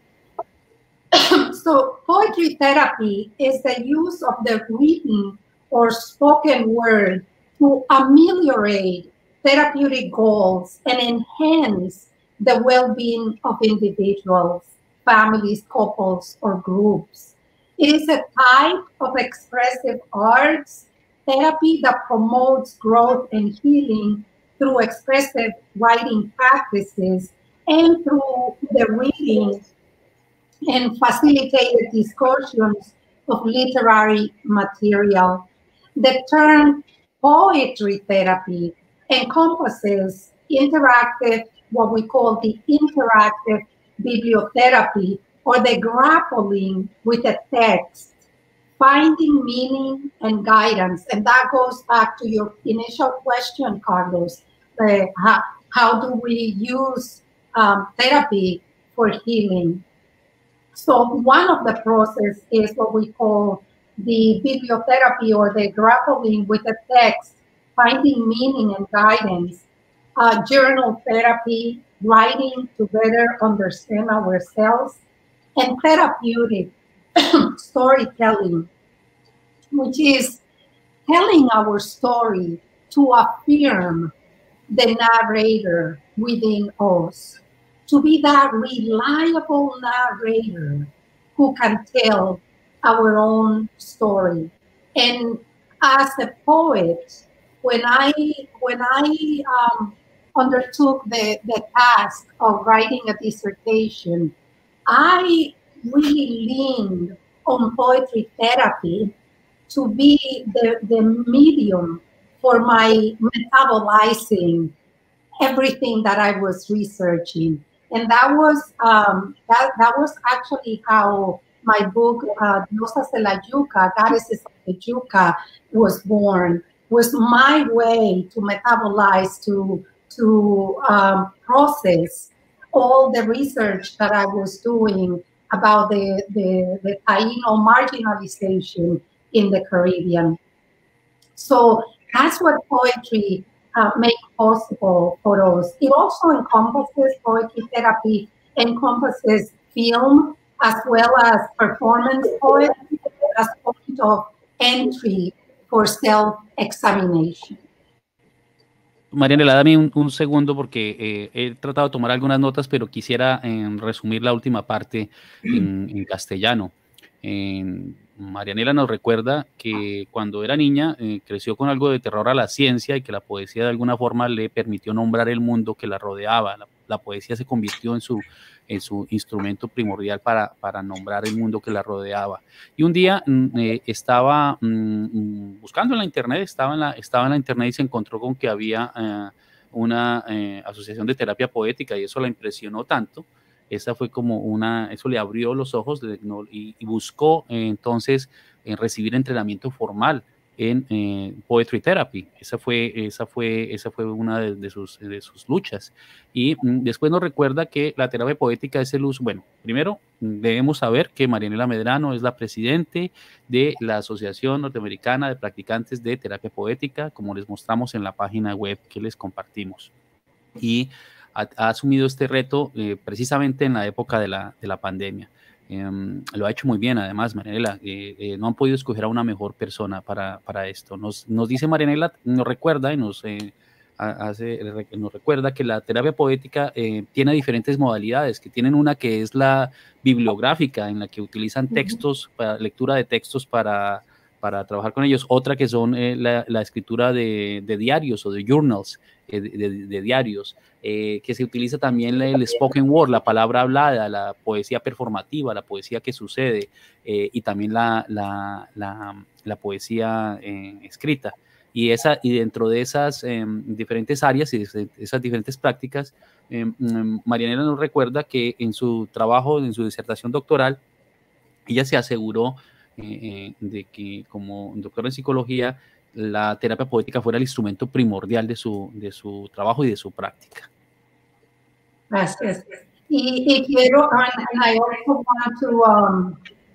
Speaker 7: So poetry therapy is the use of the written or spoken word to ameliorate therapeutic goals and enhance the well-being of individuals, families, couples, or groups. It is a type of expressive arts therapy that promotes growth and healing through expressive writing practices and through the reading and facilitated discussions of literary material. The term poetry therapy encompasses interactive, what we call the interactive bibliotherapy or the grappling with a text, finding meaning and guidance. And that goes back to your initial question, Carlos. How do we use therapy for healing? So one of the process is what we call the bibliotherapy, or the grappling with the text, finding meaning and guidance, journal therapy, writing to better understand ourselves, and therapeutic storytelling, which is telling our story to affirm the narrator within us, to be that reliable narrator who can tell our own story. And as a poet, when I undertook the task of writing a dissertation, I really leaned on poetry therapy to be the medium for my metabolizing everything that I was researching. And that was that was actually how my book, Diosas de la Yuca, Goddesses of the Yuca, was born. Was my way to metabolize, to process all the research that I was doing about the Taino marginalization in the Caribbean. So that's what poetry makes possible for us. It also encompasses, poetry therapy encompasses film as well as performance poetry as point of entry for self-examination.
Speaker 1: Marianela, dame un segundo porque he tratado de tomar algunas notas, pero quisiera resumir la última parte en castellano. Marianela nos recuerda que cuando era niña creció con algo de terror a la ciencia y que la poesía de alguna forma le permitió nombrar el mundo que la rodeaba. La poesía se convirtió en su instrumento primordial para nombrar el mundo que la rodeaba. Y un día estaba buscando en la internet, estaba en la internet y se encontró con que había una asociación de terapia poética, y eso la impresionó tanto. Esa fue como eso le abrió los ojos y buscó entonces recibir entrenamiento formal en Poetry Therapy. Esa fue una de sus luchas. Y después nos recuerda que la terapia poética es el uso. Bueno, primero debemos saber que Marianela Medrano es la presidente de la Asociación Norteamericana de Practicantes de Terapia Poética, como les mostramos en la página web que les compartimos. Y ha asumido este reto precisamente en la época de la pandemia. Lo ha hecho muy bien, además, Marianela. No han podido escoger a una mejor persona para esto. Nos dice Marianela, nos recuerda y nos recuerda que la terapia poética tiene diferentes modalidades, que tienen una que es la bibliográfica, en la que utilizan textos, lectura de textos para trabajar con ellos. Otra que son la escritura de diarios o de journals, de diarios, que se utiliza también el spoken word, la palabra hablada, la poesía performativa, la poesía que sucede, y también la poesía escrita. Y dentro de esas diferentes áreas y de esas diferentes prácticas, Marianela nos recuerda que en su trabajo, en su disertación doctoral, ella se aseguró de que como doctora en psicología, la terapia poética fuera el instrumento primordial de su trabajo y de su práctica.
Speaker 7: Gracias. Y quiero, and I also want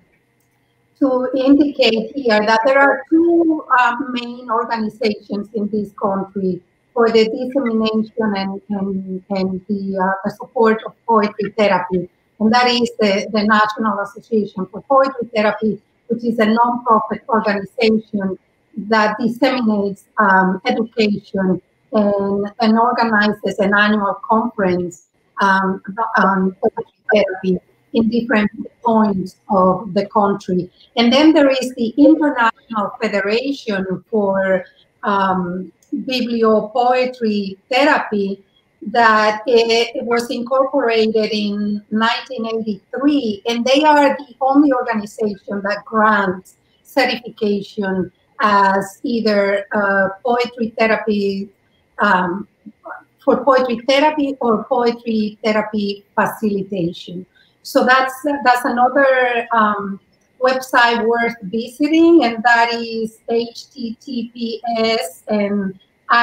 Speaker 7: to indicate here that there are two main organizations in this country for the dissemination and the support of poetry therapy, and that is the National Association for Poetry Therapy, which is a non-profit organization that disseminates education and organizes an annual conference on poetry therapy in different points of the country. And then there is the International Federation for Bibliopoetry Therapy that it was incorporated in 1983, and they are the only organization that grants certification as either poetry therapy for poetry therapy or poetry therapy facilitation. So that's another website worth visiting, and that is https and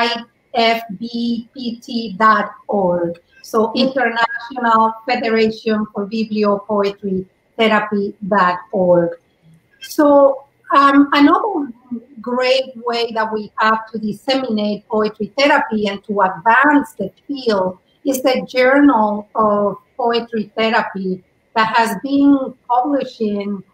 Speaker 7: ifbpt.org. So International Federation for Bibliopoetry Therapy.org. So another great way that we have to disseminate poetry therapy and to advance the field is the Journal of Poetry Therapy that has been publishing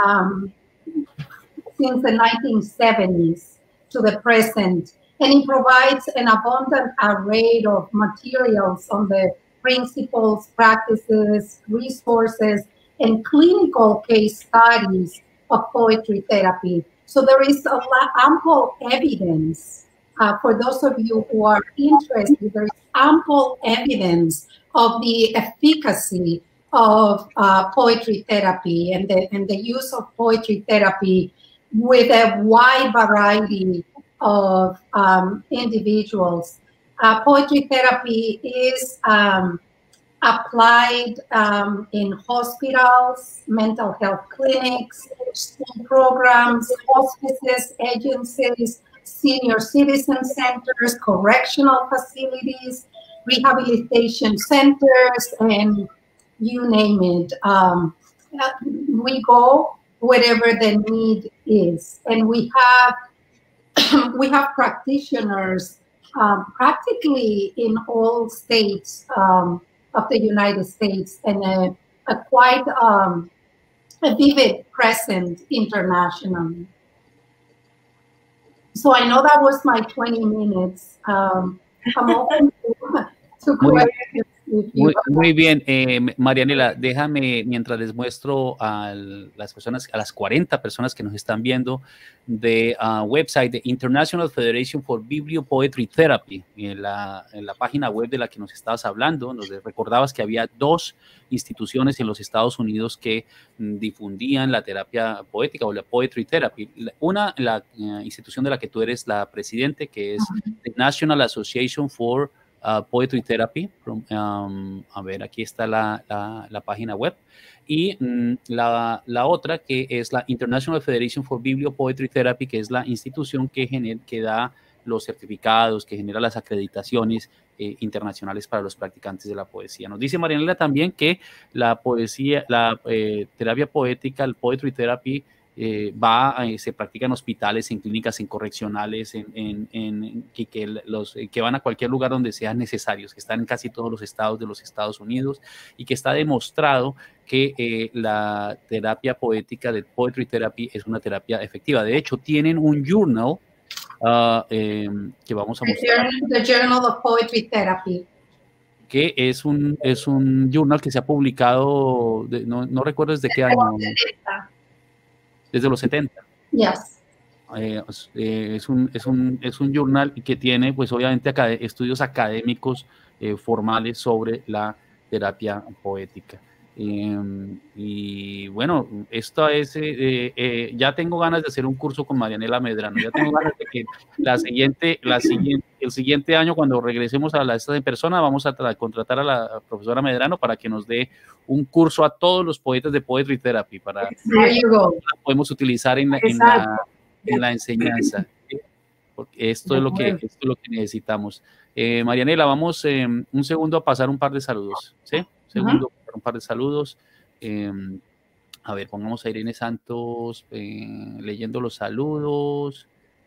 Speaker 7: since the 1970s to the present. And it provides an abundant array of materials on the principles, practices, resources, and clinical case studies of poetry therapy. So there is ample evidence for those of you who are interested. There is ample evidence of the efficacy of poetry therapy and the use of poetry therapy with a wide variety of individuals. Poetry therapy is applied in hospitals, mental health clinics, school programs, hospices, agencies, senior citizen centers, correctional facilities, rehabilitation centers, and you name it. We go wherever the need is, and we have practitioners practically in all states of the United States, and a quite a vivid presence internationally. So I know that was my 20 minutes. I'm open to questions.
Speaker 1: Muy bien, Marianela, déjame, mientras les muestro a las 40 personas que nos están viendo, de website de International Federation for Bibliopoetry Therapy, en la página web de la que nos estabas hablando. Nos recordabas que había 2 instituciones en los Estados Unidos que difundían la terapia poética o la poetry therapy. Una, la institución de la que tú eres la presidente, que es the National Association for Poetry Therapy. A ver, aquí está la página web. Y la otra, que es la International Federation for Bibliopoetry Therapy, que es la institución que da los certificados, que genera las acreditaciones internacionales para los practicantes de la poesía. Nos dice Marianela también que la poesía, terapia poética, el poetry therapy, se practica en hospitales, en clínicas, en correccionales, que van a cualquier lugar donde sean necesarios, que están en casi todos los estados de los Estados Unidos, y que está demostrado que la terapia poética de poetry therapy es una terapia efectiva. De hecho, tienen un journal que vamos a mostrar.
Speaker 7: The Journal of Poetry Therapy.
Speaker 1: Que es un journal que se ha publicado, no recuerdo desde qué año. Desde los 70.
Speaker 7: Yes.
Speaker 1: Es un journal que tiene, pues obviamente, estudios académicos formales sobre la terapia poética. Y bueno, esto es, ya tengo ganas de hacer un curso con Marianela Medrano. Ya tengo ganas de que el siguiente año, cuando regresemos a esta en persona, vamos a contratar a la profesora Medrano para que nos dé un curso a todos los poetas de Poetry Therapy para la podemos utilizar en la enseñanza. Porque esto es lo que necesitamos. Marianela, vamos un segundo a pasar un par de saludos, ¿sí? Un par de saludos. A ver, pongamos a Irene Santos leyendo los saludos.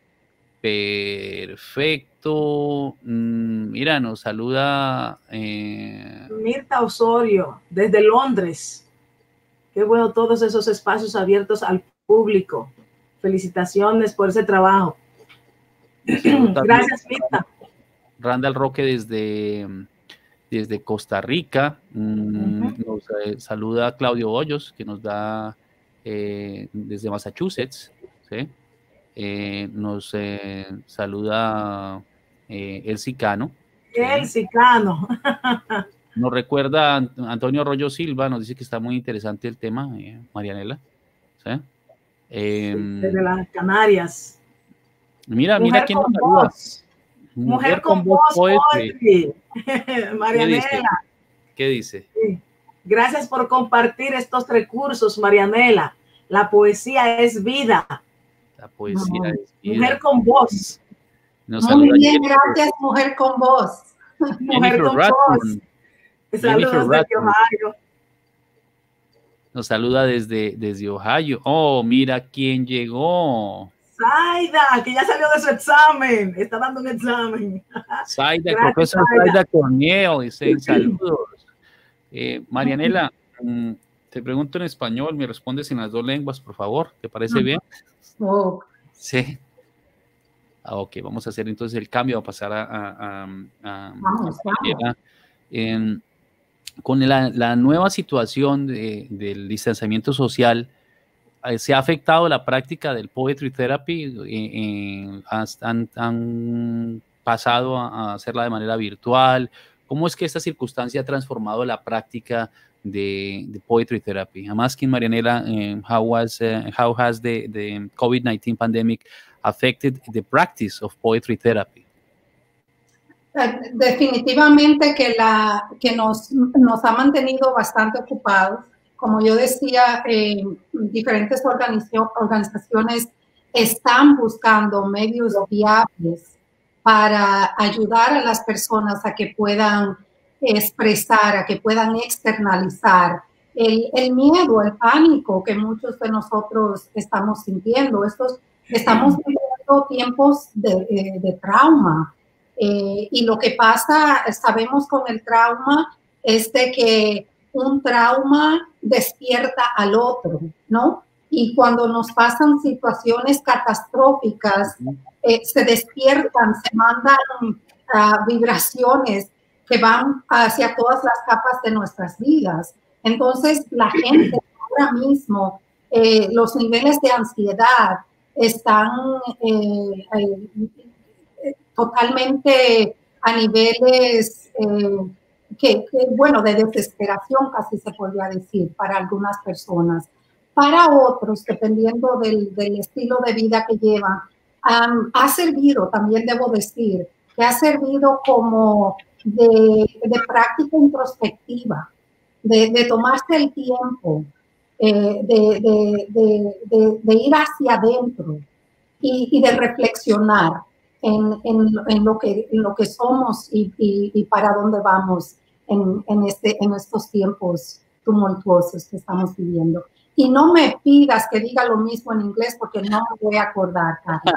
Speaker 1: Perfecto. Mira, nos saluda
Speaker 2: Mirta Osorio, desde Londres. Qué bueno todos esos espacios abiertos al público. Felicitaciones por ese trabajo. Gracias, Mirta.
Speaker 1: Randall Roque desde Costa Rica. Nos saluda Claudio Hoyos, que nos da desde Massachusetts, ¿sí? Nos saluda El Cicano.
Speaker 2: El Cicano.
Speaker 1: Nos recuerda Antonio Arroyo Silva, nos dice que está muy interesante el tema, Marianela, ¿sí?
Speaker 2: Desde las Canarias.
Speaker 1: Mira quién nos saluda.
Speaker 2: Mujer con voz poetry. Marianela.
Speaker 1: ¿Qué dice?
Speaker 2: Sí. Gracias por compartir estos recursos, Marianela. La poesía es vida.
Speaker 1: La poesía es vida.
Speaker 2: Mujer con voz.
Speaker 7: Muy bien, gracias, Mujer con Voz.
Speaker 2: Mujer con voz. Saludos desde Ohio.
Speaker 1: Nos saluda desde Ohio. Oh, mira quién llegó.
Speaker 2: Zaida, que ya salió de su examen. Está dando un examen.
Speaker 1: Zaida, profesor Zaida Cornell, dice saludos. Marianela, te pregunto en español, me respondes en las dos lenguas, por favor. ¿Te parece bien?
Speaker 7: Oh.
Speaker 1: Sí. Ok, vamos a hacer entonces el cambio, a pasar a Marianela. Con la nueva situación del distanciamiento social, ¿se ha afectado la práctica del poetry therapy? ¿Han pasado a hacerla de manera virtual? ¿Cómo es que esta circunstancia ha transformado la práctica de poetry therapy? I'm asking Marianela, how has the COVID-19 pandemic affected the practice of poetry therapy?
Speaker 7: Definitivamente que nos ha mantenido bastante ocupados. Como yo decía, diferentes organizaciones están buscando medios viables para ayudar a las personas a que puedan expresar, a que puedan externalizar el miedo, el pánico que muchos de nosotros estamos sintiendo. Estamos viviendo tiempos de trauma. Y lo que pasa, sabemos con el trauma, es de que un trauma despierta al otro, ¿no? Y cuando nos pasan situaciones catastróficas, se despiertan, se mandan vibraciones que van hacia todas las capas de nuestras vidas. Entonces, la gente ahora mismo, los niveles de ansiedad están totalmente a niveles bueno, de desesperación casi se podría decir para algunas personas. Para otros, dependiendo del estilo de vida que llevan, ha servido, también debo decir, que ha servido como de práctica introspectiva, de tomarse el tiempo, de ir hacia adentro y de reflexionar en lo que somos y para dónde vamos en estos tiempos tumultuosos que estamos viviendo. Y no me pidas que diga lo mismo en inglés porque no me voy a acordar.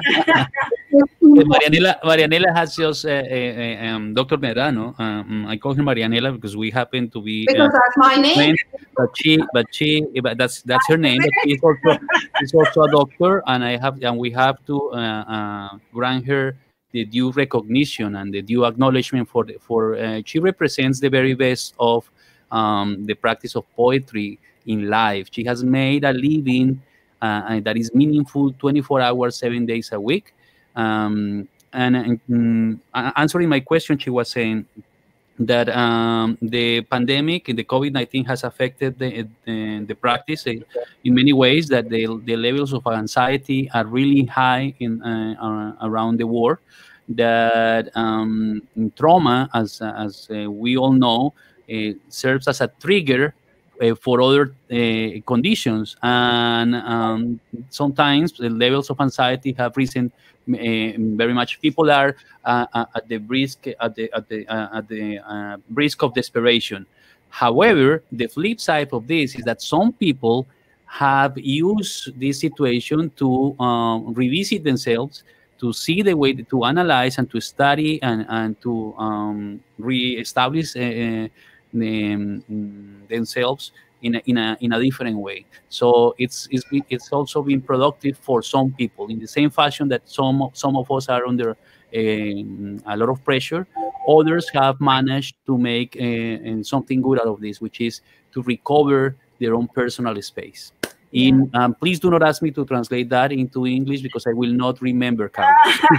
Speaker 1: Marianela has just Dr. Medrano. I call her Marianela because we happen to be
Speaker 7: because that's my name.
Speaker 1: But that's her name. But she's also a doctor, and we have to grant her the due recognition and the due acknowledgement for she represents the very best of the practice of poetry in life. She has made a living that is meaningful 24 hours, 7 days a week. Answering my question, she was saying that the pandemic, the COVID-19 has affected the practice in many ways, that the levels of anxiety are really high around the world, that trauma, as we all know, serves as a trigger for other conditions, and sometimes the levels of anxiety have risen very much. People are at the risk of desperation. However, the flip side of this is that some people have used this situation to revisit themselves, to see the way to analyze and to study and to reestablish themselves in a different way. So it's also been productive for some people, in the same fashion that some of us are under a lot of pressure. Others have managed to make something good out of this, which is to recover their own personal space. Please do not ask me to translate that into English because I will not remember, Carlos.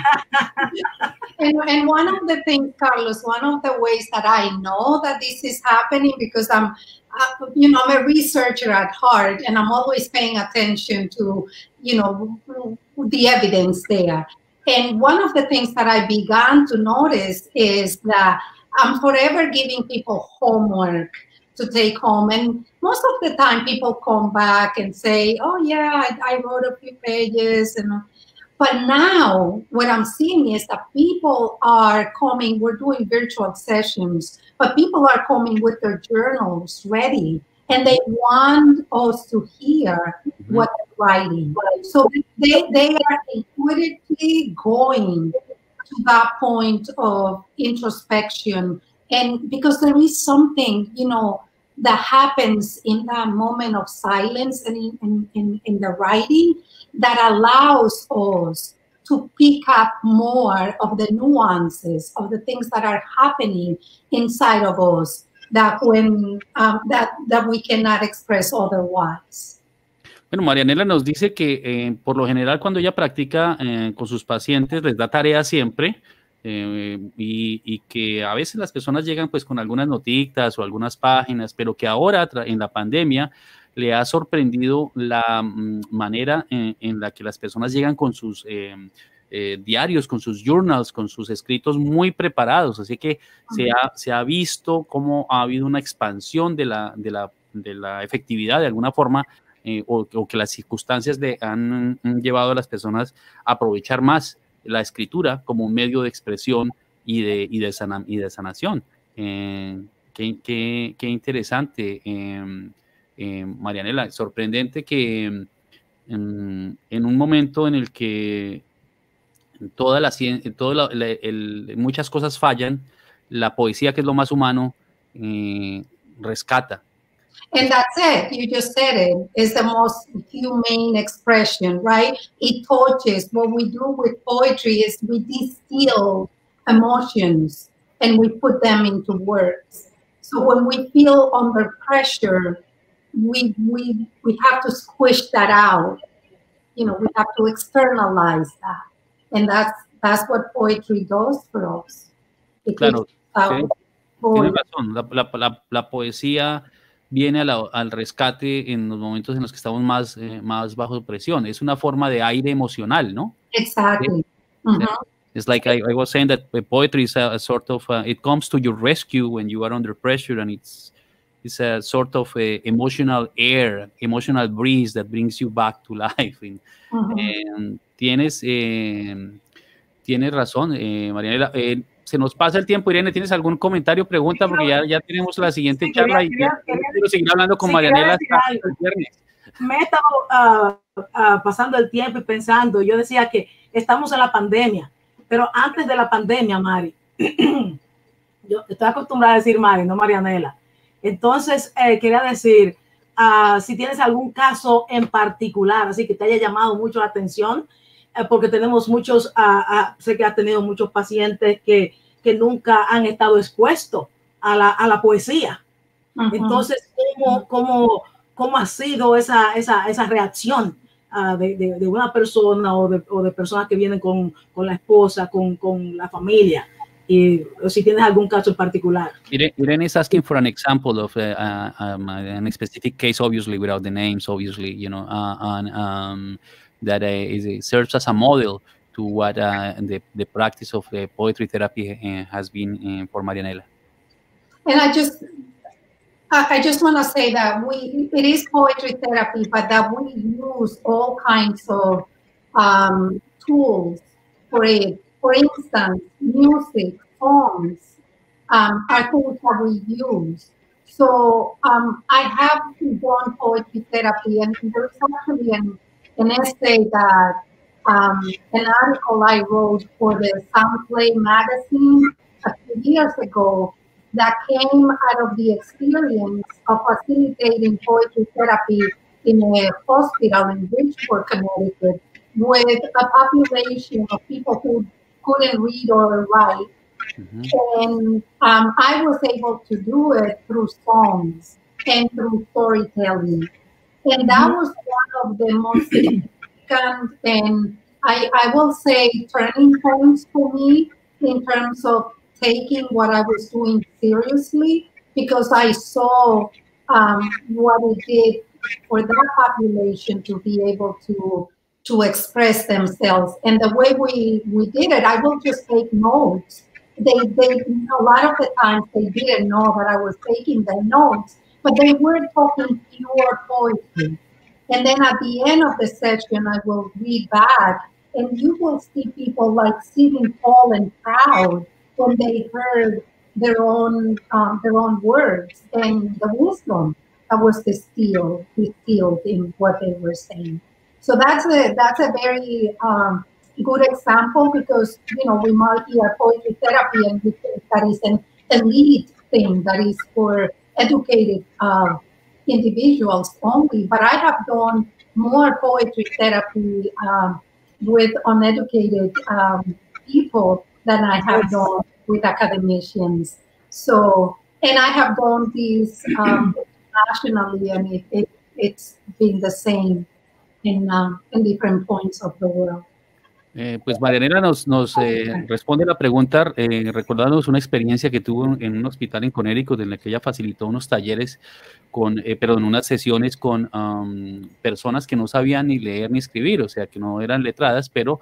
Speaker 7: And one of the things, Carlos, one of the ways that I know that this is happening, because I'm a researcher at heart, and I'm always paying attention to, the evidence there. And one of the things that I began to notice is that I'm forever giving people homework to take home. And most of the time people come back and say, oh yeah, I wrote a few pages. But now what I'm seeing is that people are coming, we're doing virtual sessions, but people are coming with their journals ready, and they want us to hear what they're writing. So they are intuitively going to that point of introspection. And because there is something, you know, that happens in that moment of silence and in the writing that allows us to pick up more of the nuances of the things that are happening inside of us that when that we cannot express otherwise.
Speaker 1: Bueno, Marianela nos dice que por lo general cuando ella practica con sus pacientes les da tarea siempre y que a veces las personas llegan pues con algunas notitas o algunas páginas, pero que ahora en la pandemia le ha sorprendido la manera en la que las personas llegan con sus diarios, con sus journals, con sus escritos muy preparados. Así que se ha visto cómo ha habido una expansión de la efectividad de alguna forma o que las circunstancias han llevado a las personas a aprovechar más la escritura como un medio de expresión y de sanación. Qué interesante. Marianela, sorprendente que en un momento en el que toda la ciencia, muchas cosas fallan, la poesía, que es lo más humano, rescata.
Speaker 7: And that's it. You just said it. It's the most humane expression, right? It touches. What we do with poetry is we distill emotions and we put them into words. So when we feel under pressure, we have to squish that out. You know, we have to externalize that. And that's what poetry does for us.
Speaker 1: Claro, tienes razón. La poesía viene al rescate en los momentos en los que estamos más bajo presión. Es una forma de aire emocional, ¿no?
Speaker 7: Exactly.
Speaker 1: It's like I was saying that poetry is a sort of, it comes to your rescue when you are under pressure, and it's a sort of emotional air, emotional breeze that brings you back to life. Tienes razón, Marianela. Se nos pasa el tiempo. Irene, ¿tienes algún comentario, pregunta? Porque ya tenemos la siguiente charla y quiero seguir hablando con Marianela hasta el viernes.
Speaker 2: Me he estado pasando el tiempo y pensando. Yo decía que estamos en la pandemia, pero antes de la pandemia, Mari, yo estoy acostumbrada a decir Mari, no Marianela. Entonces, quería decir, si tienes algún caso en particular, así que te haya llamado mucho la atención, porque tenemos muchos, sé que has tenido muchos pacientes que nunca han estado expuestos a la poesía. Entonces, ¿cómo ha sido esa reacción de una persona o de personas que vienen con la esposa, con la familia? O si tienes algún caso en particular.
Speaker 1: Irene is asking for an example of an specific case, obviously without the names, obviously, you know, that serves as a model to what the practice of poetry therapy has been for Marianela.
Speaker 7: And I just want to say that it is poetry therapy, but that we use all kinds of tools for it. For instance, music, songs are tools that we use. So I have done poetry therapy, and there's actually an essay that an article I wrote for the Soundplay magazine a few years ago that came out of the experience of facilitating poetry therapy in a hospital in Bridgeport, Connecticut, with a population of people who couldn't read or write. And I was able to do it through songs and through storytelling. And that was one of the most significant and I will say turning points for me in terms of taking what I was doing seriously, because I saw what it did for that population to be able to express themselves. And the way we did it, I will just take notes. They a lot of the times they didn't know that I was taking the notes, but they were talking pure poetry. And then at the end of the session, I will read back, and you will see people like sitting tall and proud when they heard their own words and the wisdom that was distilled in what they were saying. So that's a very good example, because we might hear poetry therapy and that is an elite thing that is for educated individuals only. But I have done more poetry therapy with uneducated people than I have done with academicians. So, and I have done this nationally, and it's been the same in different points of the world.
Speaker 1: Pues Marianela nos responde la pregunta recordándonos una experiencia que tuvo en un hospital en Connecticut, en la que ella facilitó unos talleres unas sesiones con personas que no sabían ni leer ni escribir, o sea, que no eran letradas, pero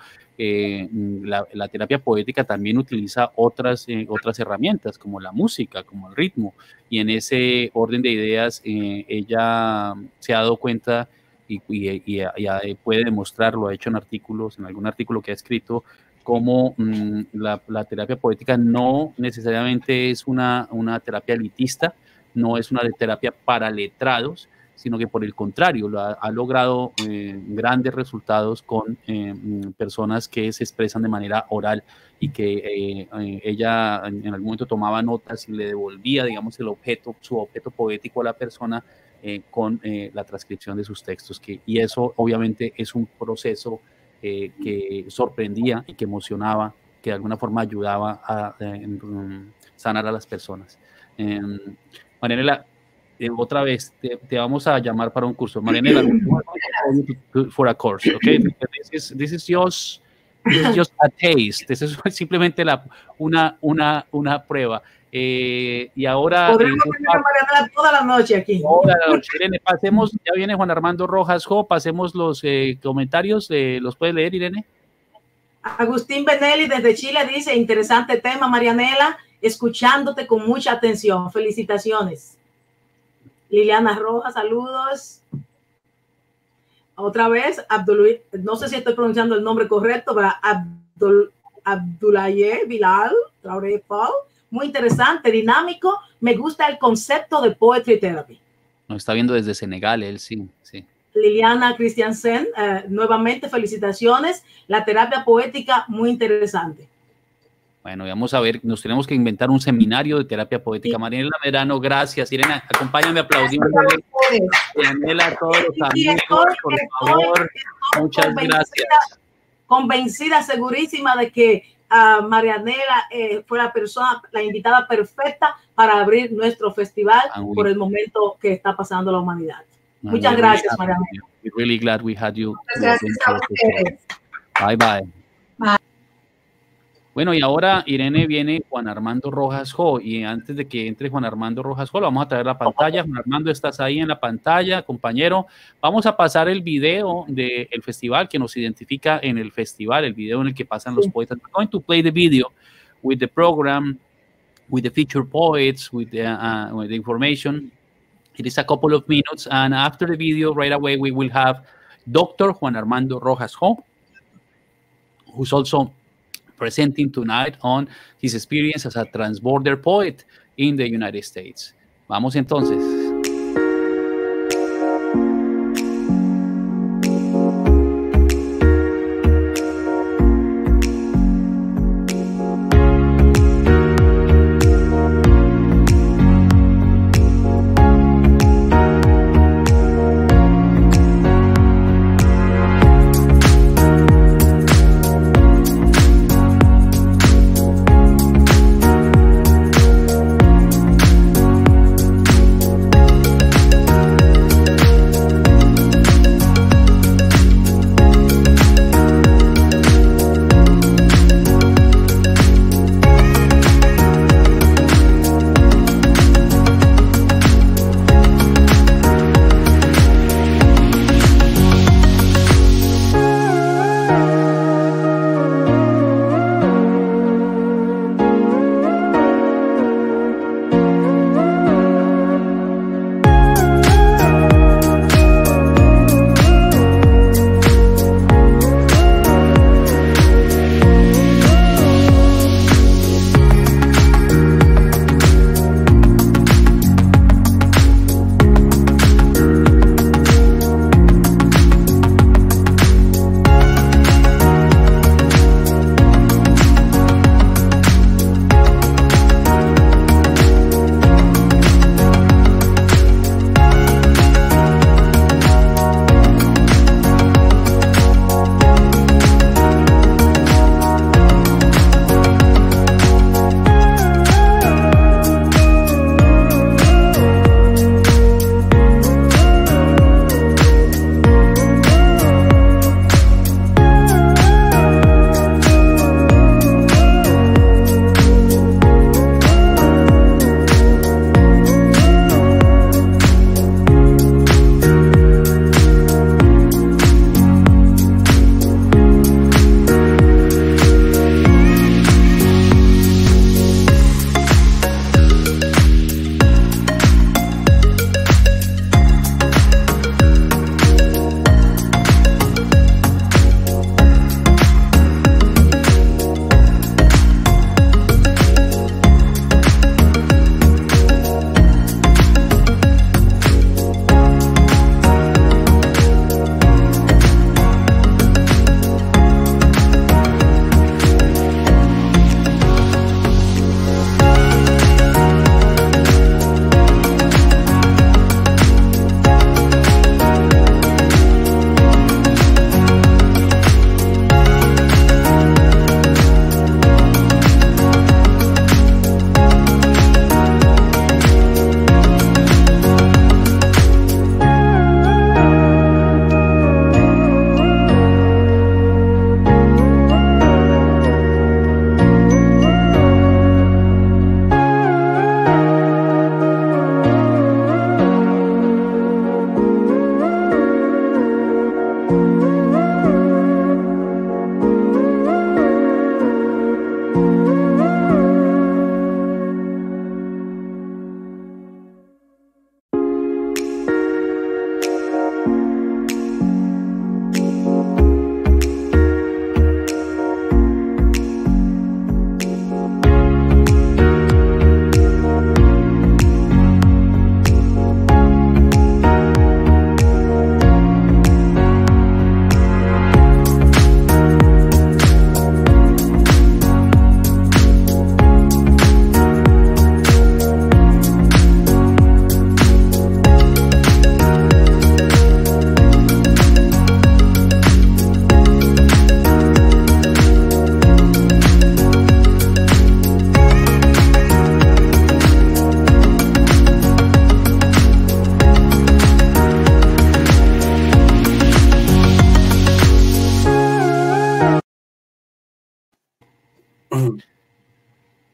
Speaker 1: la terapia poética también utiliza otras herramientas, como la música, como el ritmo, y en ese orden de ideas ella se ha dado cuenta y puede demostrarlo, ha hecho en algún artículo que ha escrito, cómo la terapia poética no necesariamente es una terapia elitista, no es una terapia para letrados, sino que por el contrario, ha logrado grandes resultados con personas que se expresan de manera oral, y que ella en algún momento tomaba notas y le devolvía, digamos, su objeto poético a la persona con la transcripción de sus textos, y eso obviamente es un proceso que sorprendía y que emocionaba, que de alguna forma ayudaba a sanar a las personas. Marianela, otra vez te vamos a llamar para un curso. Marianela, for a course, okay? This is just a taste. This is simplemente una prueba. Y ahora
Speaker 2: podremos tener a Marianela toda la noche aquí.
Speaker 1: Toda la noche. Irene, pasemos, ya viene Juan Armando Rojas Jo, pasemos los comentarios, ¿los puedes leer, Irene?
Speaker 2: Agustín Benelli desde Chile dice: interesante tema, Marianela, escuchándote con mucha atención, felicitaciones. Liliana Rojas, saludos. Otra vez, no sé si estoy pronunciando el nombre correcto, pero Abdoulaye Bilal, Paul. Muy interesante, dinámico. Me gusta el concepto de poetry therapy.
Speaker 1: Nos está viendo desde Senegal, él sí.
Speaker 2: Liliana Christiansen, nuevamente felicitaciones. La terapia poética, muy interesante.
Speaker 1: Bueno, vamos a ver, nos tenemos que inventar un seminario de terapia poética. Sí. Marianela Medrano, gracias. Irene, acompáñame aplaudiendo. Marianela, a todos los amigos, por favor. Muchas gracias.
Speaker 2: Convencida, segurísima de que Marianela fue la invitada perfecta para abrir nuestro festival por el momento que está pasando la humanidad. Muchas gracias, Marianela.
Speaker 1: We're really glad we had you.
Speaker 7: Gracias a ustedes.
Speaker 1: Bye, bye. Bueno, y ahora, Irene, viene Juan Armando Rojas Jo, y antes de que entre Juan Armando Rojas Jo, lo vamos a traer a la pantalla. Juan Armando, estás ahí en la pantalla, compañero. Vamos a pasar el video del festival que nos identifica en el festival, el video en el que pasan los poetas. We're going to play the video with the program, with the featured poets, with the information. It is a couple of minutes, and after the video, right away, we will have Dr. Juan Armando Rojas Jo, who's also presenting tonight on his experience as a transborder poet in the United States. Vamos entonces.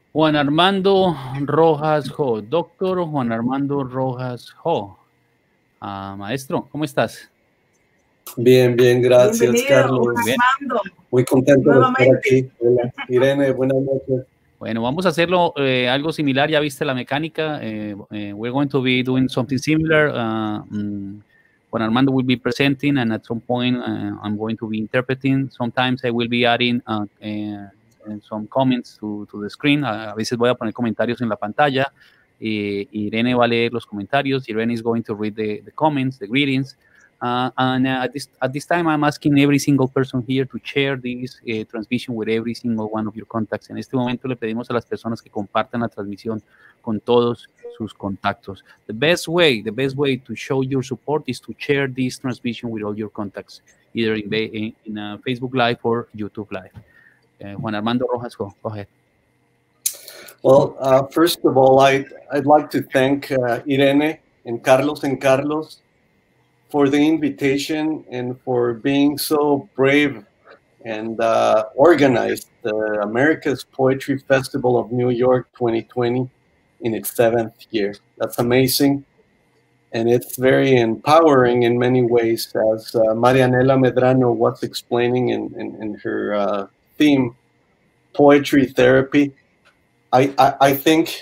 Speaker 1: Juan Armando Rojas Ho, doctor Juan Armando Rojas Ho. Maestro, ¿cómo estás?
Speaker 8: Bien, bien, gracias,
Speaker 2: Bienvenido,
Speaker 8: Carlos.
Speaker 2: Armando.
Speaker 8: Muy contento
Speaker 2: Nuevamente.
Speaker 8: de estar aquí. Hola, Irene, buenas noches.
Speaker 1: Bueno, vamos a hacerlo algo similar. Ya viste la mecánica. We're going to be doing something similar. Juan Armando will be presenting, and at some point, I'm going to be interpreting. Sometimes I will be adding some comments to the screen. A veces voy a poner comentarios en la pantalla. Irene va a leer los comentarios. Irene is going to read the comments, the greetings. At this time, I'm asking every single person here to share this transmission with every single one of your contacts. En este momento le pedimos a las personas que compartan la transmisión con todos sus contactos. The best way to show your support is to share this transmission with all your contacts, either in Facebook Live or YouTube Live. Juan Armando Rojas, go ahead.
Speaker 8: Well, first of all, I'd like to thank Irene and Carlos for the invitation and for being so brave and organized the America's Poetry Festival of New York 2020 in its 7th year. That's amazing. And it's very empowering in many ways, as Marianela Medrano was explaining in her theme, Poetry Therapy. I think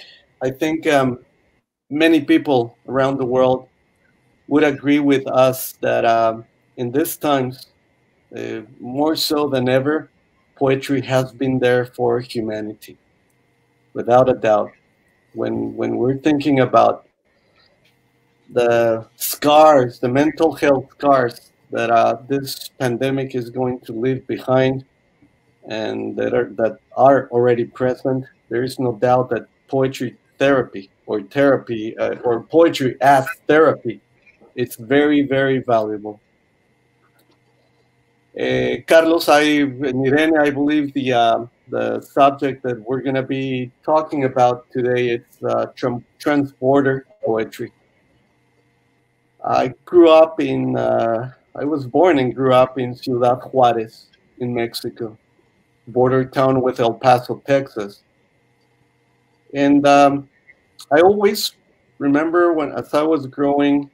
Speaker 8: many people around the world would agree with us that in these times, more so than ever, poetry has been there for humanity, without a doubt. When we're thinking about the scars, the mental health scars that this pandemic is going to leave behind, and that are already present, there is no doubt that poetry therapy or poetry as therapy, it's very, very valuable. Carlos, and Irene, I believe the subject that we're going to be talking about today is transborder poetry. I was born and grew up in Ciudad Juárez in Mexico, border town with El Paso, Texas. And I always remember as I was growing,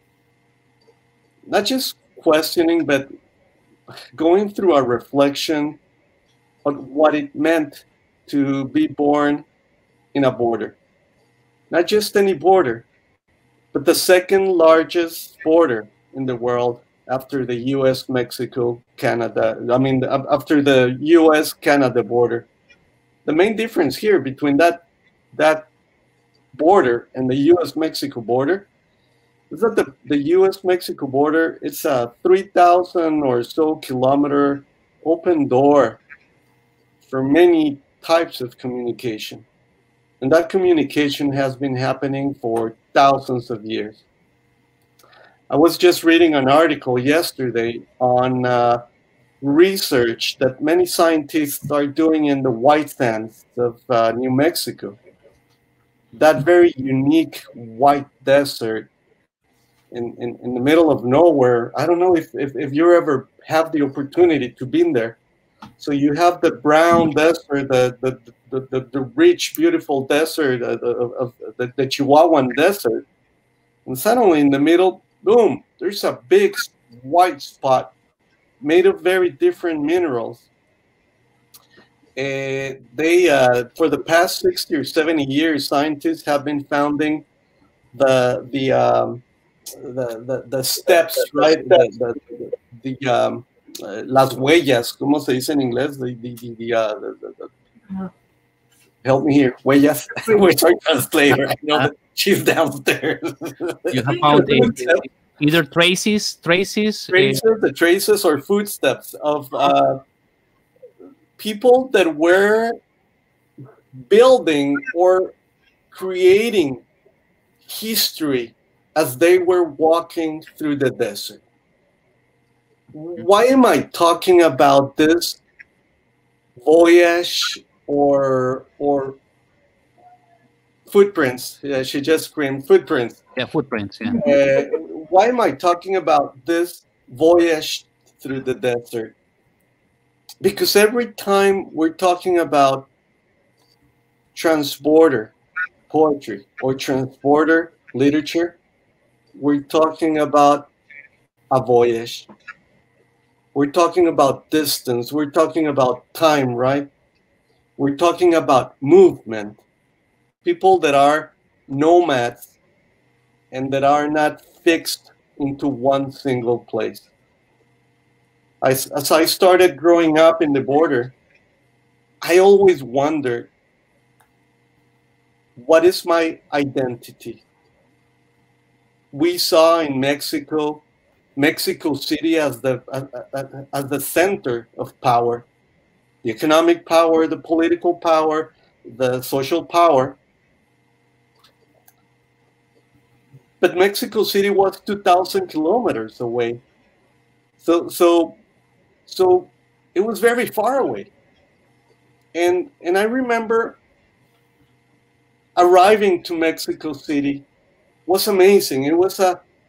Speaker 8: not just questioning, but going through a reflection on what it meant to be born in a border. Not just any border, but the second largest border in the world after the US, Mexico, Canada. After the US, Canada border. The main difference here between that border and the US, Mexico border is that the US-Mexico border, it's a 3,000 or so kilometer open door for many types of communication. And that communication has been happening for thousands of years. I was just reading an article yesterday on research that many scientists are doing in the white sands of New Mexico. That very unique white desert in the middle of nowhere. I don't know if you ever have the opportunity to be in there. So you have the brown desert, the rich, beautiful desert of the Chihuahuan desert, and suddenly in the middle, boom, there's a big white spot made of very different minerals. They for the past 60 or 70 years, scientists have been founding the steps, right? Las huellas, ¿cómo se dice en inglés? Help me here, huellas. We're trying to translate her. I know that she's downstairs.
Speaker 1: You have found either traces,
Speaker 8: the traces or footsteps of people that were building or creating history as they were walking through the desert. Why am I talking about this voyage or footprints? Yeah, she just screamed footprints.
Speaker 1: Yeah, footprints. Yeah.
Speaker 8: Why am I talking about this voyage through the desert? Because every time we're talking about transborder poetry or transborder literature, we're talking about a voyage. We're talking about distance. We're talking about time, right? We're talking about movement. People that are nomads and that are not fixed into one single place. As I started growing up in the border, I always wondered, what is my identity? We saw in Mexico City as the center of power, the economic power, the political power, the social power. But Mexico City was 2,000 kilometers away. So it was very far away. And I remember arriving to Mexico City was amazing. It was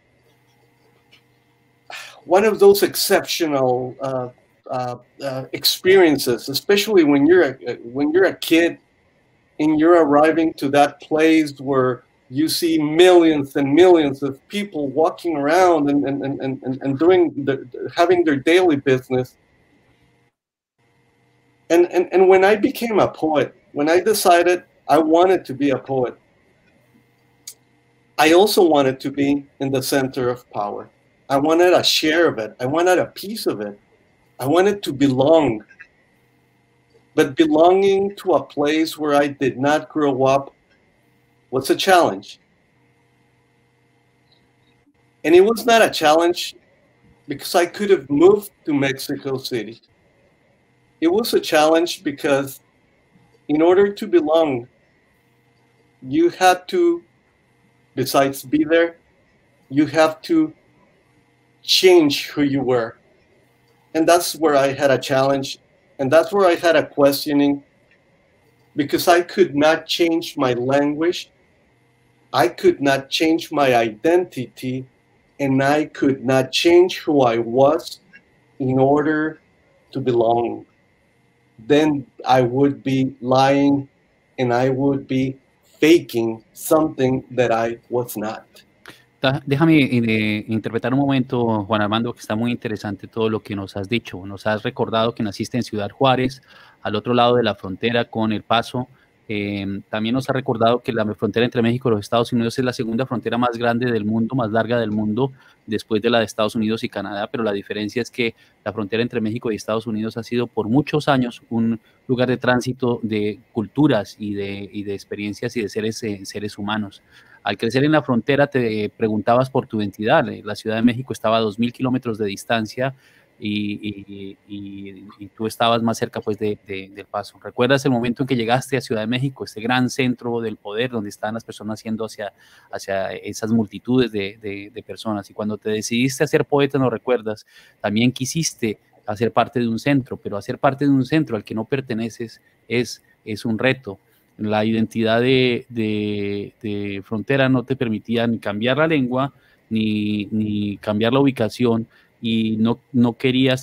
Speaker 8: one of those exceptional experiences, especially when you're a kid and you're arriving to that place where you see millions and millions of people walking around and having their daily business. And when I became a poet, when I decided I wanted to be a poet, I also wanted to be in the center of power. I wanted a share of it. I wanted a piece of it. I wanted to belong. But belonging to a place where I did not grow up was a challenge. And it was not a challenge because I could have moved to Mexico City. It was a challenge because in order to belong, you had to, besides be there, you have to change who you were. And that's where I had a challenge. And that's where I had a questioning, because I could not change my language. I could not change my identity, and I could not change who I was in order to belong. Then I would be lying and I would be faking something that I was not.
Speaker 1: Déjame interpretar un momento, Juan Armando, que está muy interesante todo lo que nos has dicho. Nos has recordado que naciste en Ciudad Juárez, al otro lado de la frontera con El Paso. También nos ha recordado que la frontera entre México y los Estados Unidos es la segunda frontera más grande del mundo, más larga del mundo, después de la de Estados Unidos y Canadá, pero la diferencia es que la frontera entre México y Estados Unidos ha sido por muchos años un lugar de tránsito de culturas y de experiencias y de seres humanos. Al crecer en la frontera te preguntabas por tu identidad. La Ciudad de México estaba a 2.000 kilómetros de distancia y tú estabas más cerca pues del Paso. ¿Recuerdas el momento en que llegaste a Ciudad de México, este gran centro del poder donde estaban las personas yendo hacia esas multitudes de personas? Y cuando te decidiste a ser poeta, ¿no recuerdas? También quisiste hacer parte de un centro, pero hacer parte de un centro al que no perteneces es un reto. La identidad de frontera no te permitía ni cambiar la lengua, ni cambiar la ubicación, y no querías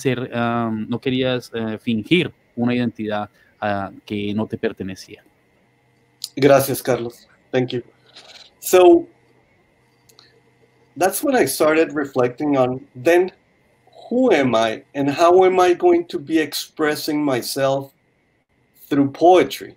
Speaker 1: fingir una identidad que no te pertenecía.
Speaker 8: Gracias, Carlos. Thank you. So that's when I started reflecting on, then, who am I and how am I going to be expressing myself through poetry?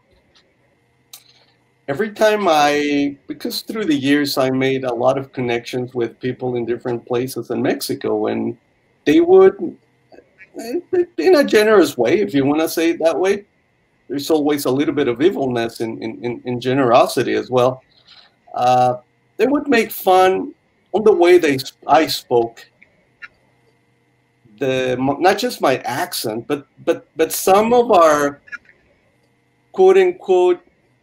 Speaker 8: Every time because through the years I made a lot of connections with people in different places in Mexico, and they would, in a generous way, if you want to say it that way, there's always a little bit of evilness in generosity as well. They would make fun on the way I spoke, not just my accent, but some of our quote unquote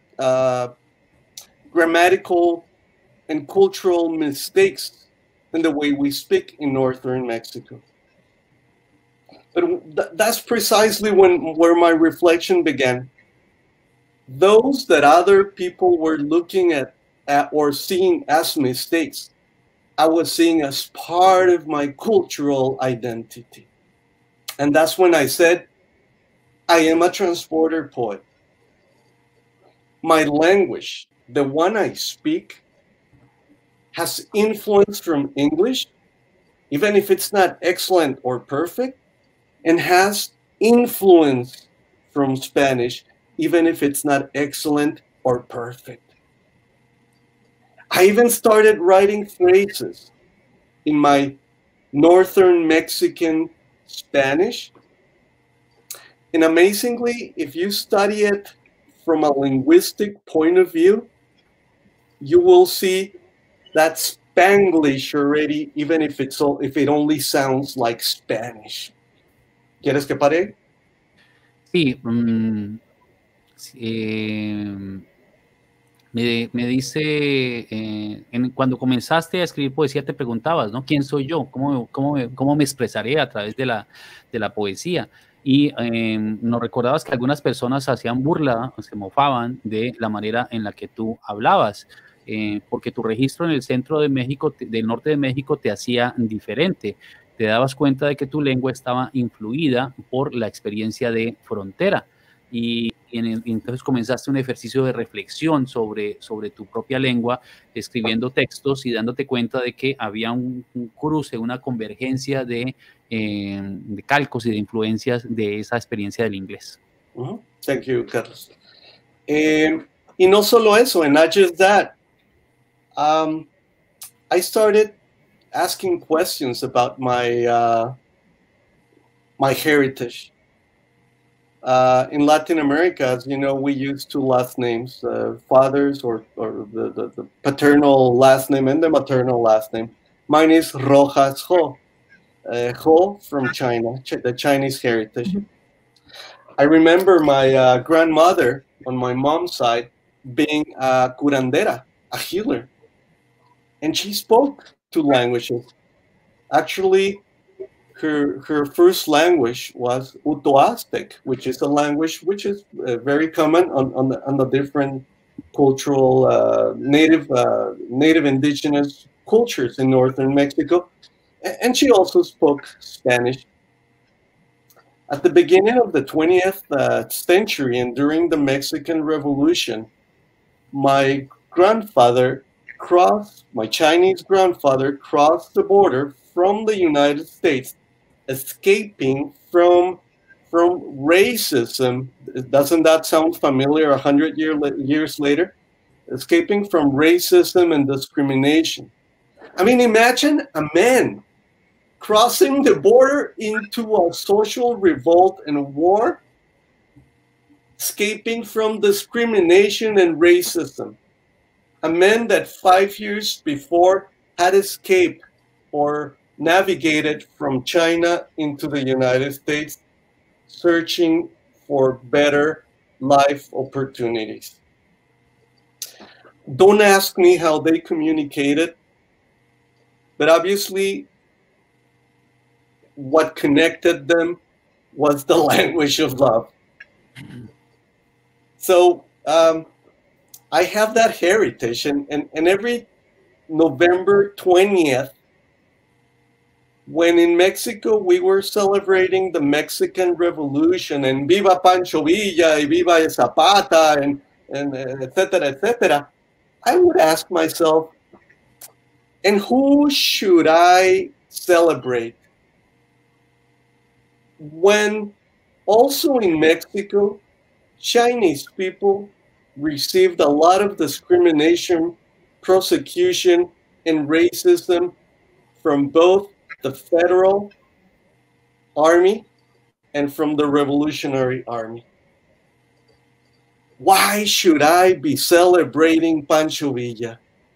Speaker 8: grammatical and cultural mistakes in the way we speak in northern Mexico. But that's precisely where my reflection began. Those that other people were looking at or seeing as mistakes, I was seeing as part of my cultural identity. And that's when I said, I am a transporter poet. my language, the one I speak, has influence from English, even if it's not excellent or perfect, and has influence from Spanish, even if it's not excellent or perfect. I even started writing phrases in my Northern Mexican Spanish. And amazingly, if you study it from a linguistic point of view, you will see that Spanglish already, even if it only sounds like Spanish. ¿Quieres que pare?
Speaker 1: Sí, me dice, cuando comenzaste a escribir poesía te preguntabas, ¿no? ¿Quién soy yo? ¿Cómo me expresaré a través de la poesía? Y nos recordabas que algunas personas hacían burla, se mofaban de la manera en la que tú hablabas, porque tu registro en el centro de México, del norte de México, te hacía diferente. Te dabas cuenta de que tu lengua estaba influida por la experiencia de frontera. Y entonces comenzaste un ejercicio de reflexión sobre tu propia lengua, escribiendo textos y dándote cuenta de que había un cruce, una convergencia de calcos y de influencias de esa experiencia del inglés.
Speaker 8: Thank you, Carlos. Y no solo eso, and not just that. I started asking questions about my heritage. In Latin America, as you know, we use two last names, fathers or the paternal last name and the maternal last name. Mine is Rojas Ho, Ho from China, the Chinese heritage. I remember my grandmother on my mom's side being a curandera, a healer, and she spoke two languages. Actually, her first language was Uto-Aztec, which is a language which is very common on the different cultural native indigenous cultures in northern Mexico. And she also spoke Spanish. At the beginning of the 20th century and during the Mexican Revolution, my Chinese grandfather crossed the border from the United States, escaping from racism. Doesn't that sound familiar 100 years later? Escaping from racism and discrimination. I mean, imagine a man crossing the border into a social revolt and war, escaping from discrimination and racism. A man that 5 years before had escaped or navigated from China into the United States, searching for better life opportunities. Don't ask me how they communicated, but obviously what connected them was the language of love. So I have that heritage, and every November 20th, when in Mexico we were celebrating the Mexican Revolution, and Viva Pancho Villa, y Viva Zapata, and etc., I would ask myself, and who should I celebrate? When also in Mexico, Chinese people received a lot of discrimination, persecution, and racism from both the Federal Army and from the Revolutionary Army. Why should I be celebrating Pancho Villa?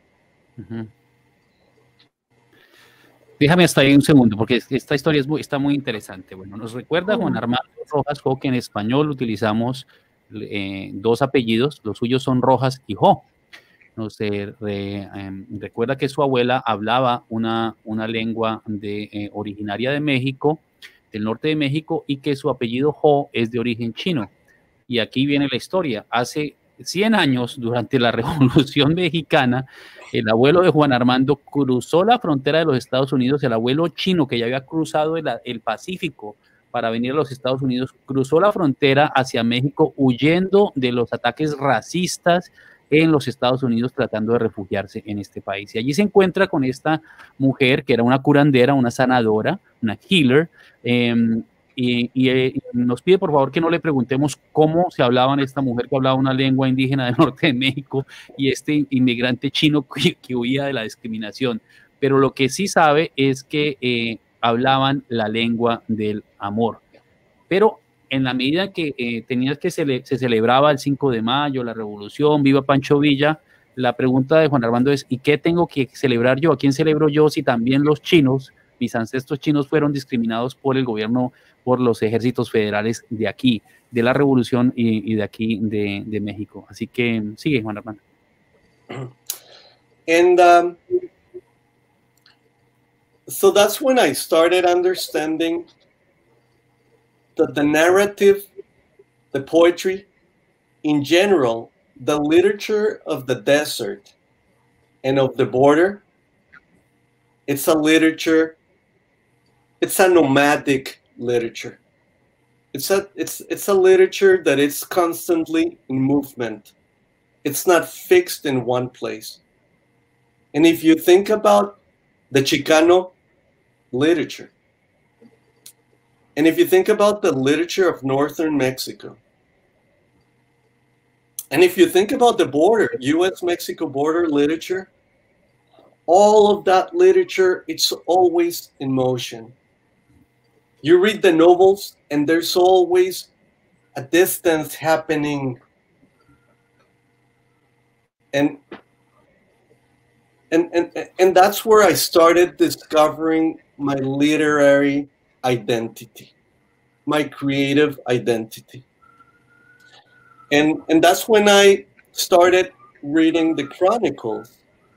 Speaker 1: Déjame hasta ahí un segundo, porque esta historia está muy interesante. Bueno, nos recuerda a Juan Armando Rojas Jo, que en español utilizamos dos apellidos, los suyos son Rojas y Jo. Nos recuerda que su abuela hablaba una lengua originaria de México, del norte de México, y que su apellido Jo es de origen chino. Y aquí viene la historia. Hace 100 años, durante la Revolución Mexicana, el abuelo de Juan Armando cruzó la frontera de los Estados Unidos, el abuelo chino que ya había cruzado el Pacífico para venir a los Estados Unidos, cruzó la frontera hacia México huyendo de los ataques racistas en los Estados Unidos, tratando de refugiarse en este país. Y allí se encuentra con esta mujer que era una curandera, una sanadora, una healer, y nos pide por favor que no le preguntemos cómo se hablaba en esta mujer que hablaba una lengua indígena del norte de México y este inmigrante chino que huía de la discriminación. Pero lo que sí sabe es que hablaban la lengua del amor. Pero en la medida que se celebraba el 5 de mayo, la revolución, viva Pancho Villa, la pregunta de Juan Armando es, ¿y qué tengo que celebrar yo? ¿A quién celebro yo si también los chinos, mis ancestros chinos, fueron discriminados por el gobierno, por los ejércitos federales de aquí, de la revolución y de aquí, de México? Así que sigue, Juan Armando.
Speaker 8: And so that's when I started understanding that the narrative, the poetry, in general, the literature of the desert and of the border, it's a literature, it's a nomadic literature. It's a literature that is constantly in movement. It's not fixed in one place. And if you think about the Chicano literature, and if you think about the literature of northern Mexico, and if you think about the border, US-Mexico border literature, all of that literature, it's always in motion. You read the novels, and there's always a distance happening. And that's where I started discovering my literary identity, my creative identity. And that's when I started reading the chronicles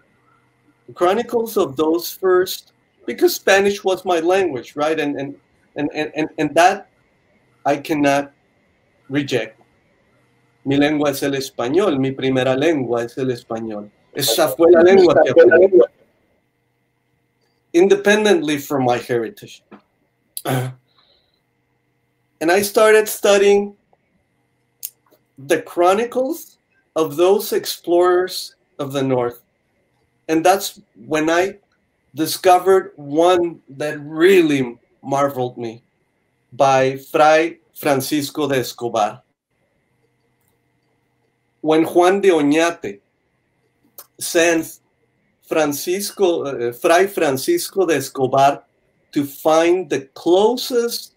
Speaker 8: of those first, because Spanish was my language, right? And that I cannot reject. Mi lengua es el español, mi primera lengua es el español. Esa fue la lengua que aprendí, independently from my heritage. And I started studying the chronicles of those explorers of the North. And that's when I discovered one that really marveled me, by Fray Francisco de Escobar. When Juan de Oñate sends Fray Francisco de Escobar to find the closest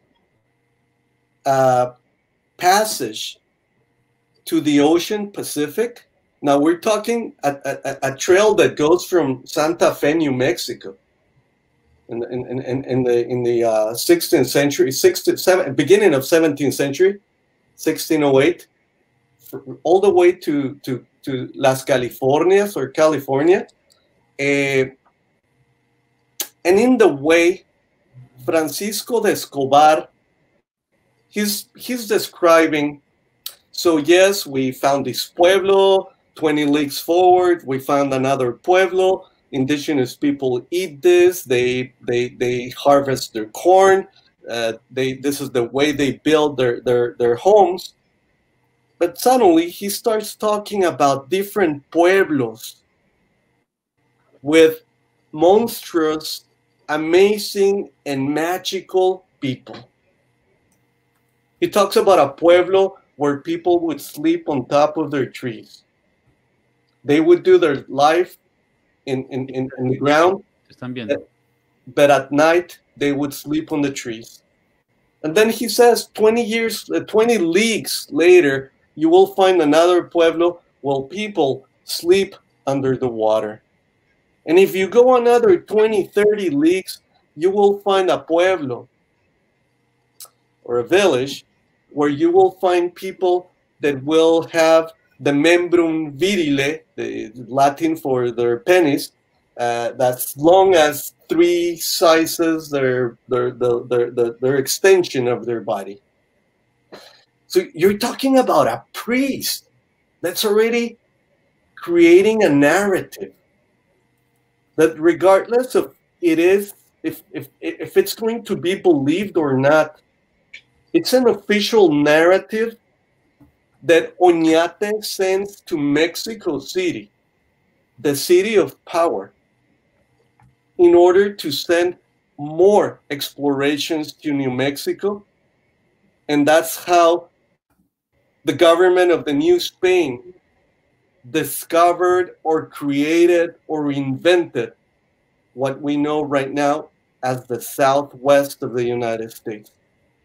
Speaker 8: passage to the ocean Pacific. Now we're talking a trail that goes from Santa Fe, New Mexico, in the 16th century, beginning of 17th century, 1608, all the way to Las Californias, or California. And in the way, Francisco de Escobar, he's describing, so yes, we found this pueblo, 20 leagues forward, we found another pueblo, indigenous people eat this, they harvest their corn, this is the way they build their homes. But suddenly he starts talking about different pueblos with monstrous, amazing, and magical people. He talks about a pueblo where people would sleep on top of their trees. They would do their life in the ground, but at night they would sleep on the trees. And then he says 20 leagues later, you will find another pueblo where people sleep under the water. And if you go another 20, 30 leagues, you will find a pueblo or a village where you will find people that will have the membrum virile, the Latin for their penis, that's long as 3 sizes their extension of their body. So you're talking about a priest that's already creating a narrative that, regardless of if it's going to be believed or not, It's an official narrative that Oñate sends to Mexico City, the city of power, in order to send more explorations to New Mexico. And that's how the government of the New Spain discovered or created or invented what we know right now as the Southwest of the United States.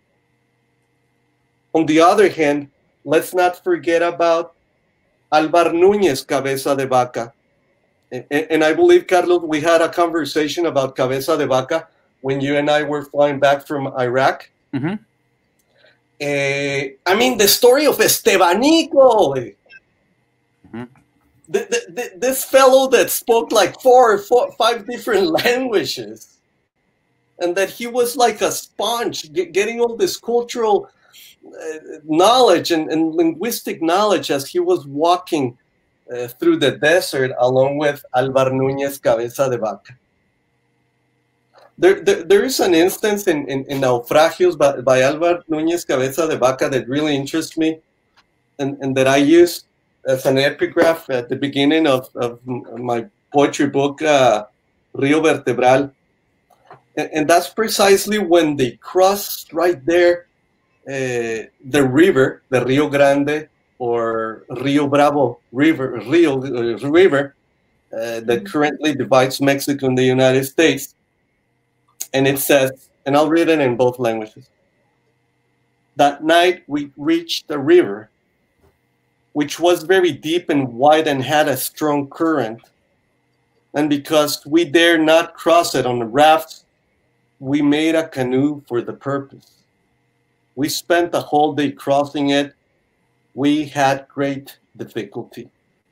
Speaker 8: On the other hand, let's not forget about Álvar Núñez Cabeza de Vaca. And I believe, Carlos, we had a conversation about Cabeza de Vaca when you and I were flying back from Iraq.
Speaker 1: Mm-hmm.
Speaker 8: I mean, the story of Estebanico. Mm-hmm. This fellow that spoke like four or five different languages, and that he was like a sponge, getting all this cultural knowledge and linguistic knowledge as he was walking through the desert along with Álvar Núñez Cabeza de Vaca. There is an instance in Naufragios by Álvar Núñez Cabeza de Vaca that really interests me, and that I use as an epigraph at the beginning of my poetry book, Río Vertebral. And that's precisely when they crossed right there the river, the Rio Grande or Rio Bravo river, that currently divides Mexico and the United States. And it says, and I'll read it in both languages. That night we reached the river, which was very deep and wide and had a strong current. And because we dared not cross it on the rafts, we made a canoe for the purpose. We spent the whole day crossing it. We had great difficulty.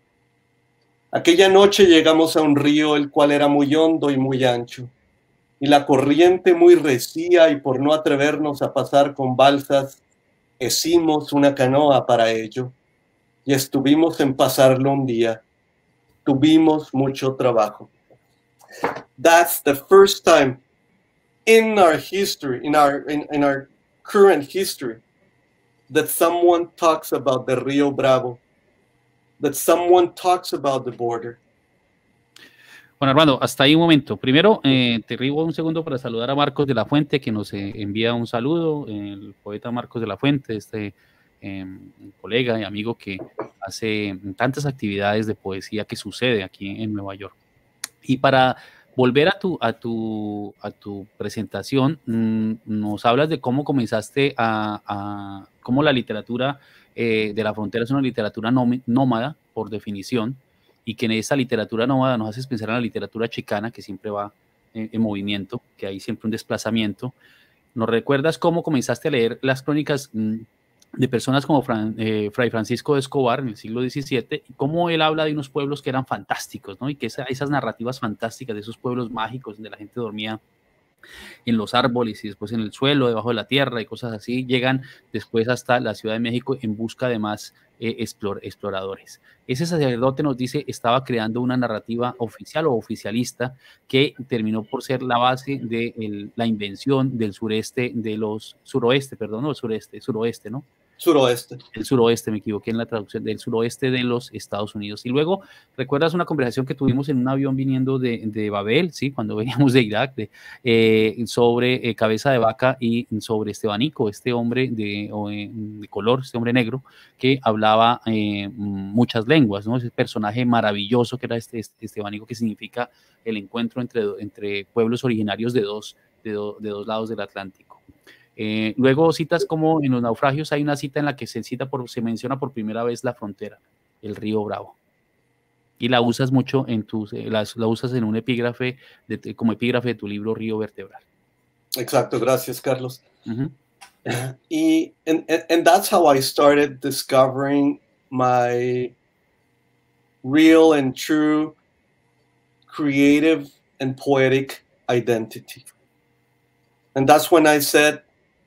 Speaker 8: Aquella noche llegamos a un río el cual era muy hondo y muy ancho, y la corriente muy recia, y por no atrevernos a pasar con balsas, hicimos una canoa para ello, y estuvimos en pasarlo un día. Tuvimos mucho trabajo. That's the first time in our history, in our current history, that someone talks about the Rio Bravo, that someone talks about the border.
Speaker 1: Bueno, Armando, hasta ahí un momento. Primero, te ribo un segundo para saludar a Marcos de la Fuente, que nos envía un saludo. El poeta Marcos de la Fuente, colega y amigo que hace tantas actividades de poesía que sucede aquí en Nueva York. Y para volver a tu presentación, nos hablas de cómo comenzaste cómo la literatura de la frontera es una literatura nómada, por definición, y que en esa literatura nómada nos haces pensar en la literatura chicana, que siempre va en movimiento, que hay siempre un desplazamiento. ¿Nos recuerdas cómo comenzaste a leer las crónicas de personas como Fray Francisco de Escobar en el siglo XVII, y cómo él habla de unos pueblos que eran fantásticos, ¿no? Y que esas narrativas fantásticas de esos pueblos mágicos donde la gente dormía en los árboles y después en el suelo, debajo de la tierra y cosas así, llegan después hasta la Ciudad de México en busca de más exploradores. Ese sacerdote, nos dice, estaba creando una narrativa oficial o oficialista que terminó por ser la base de la invención del suroeste, ¿no?
Speaker 8: Suroeste.
Speaker 1: El suroeste, me equivoqué en la traducción, del suroeste de los Estados Unidos. Y luego, ¿recuerdas una conversación que tuvimos en un avión viniendo de Babel, ¿sí? Cuando veníamos de Irak, sobre Cabeza de Vaca y sobre Estebanico, este hombre de color, este hombre negro, que hablaba muchas lenguas, ¿no? Ese personaje maravilloso que era Estebanico, que significa el encuentro entre pueblos originarios de dos lados del Atlántico. Luego citas como en los naufragios hay una cita en la que se menciona por primera vez la frontera, el río Bravo, y la usas mucho la usas en un epígrafe como epígrafe de tu libro Río Vertebral.
Speaker 8: Exacto, gracias, Carlos.
Speaker 1: Uh-huh.
Speaker 8: And that's how I started discovering my real and true creative and poetic identity. And that's when I said,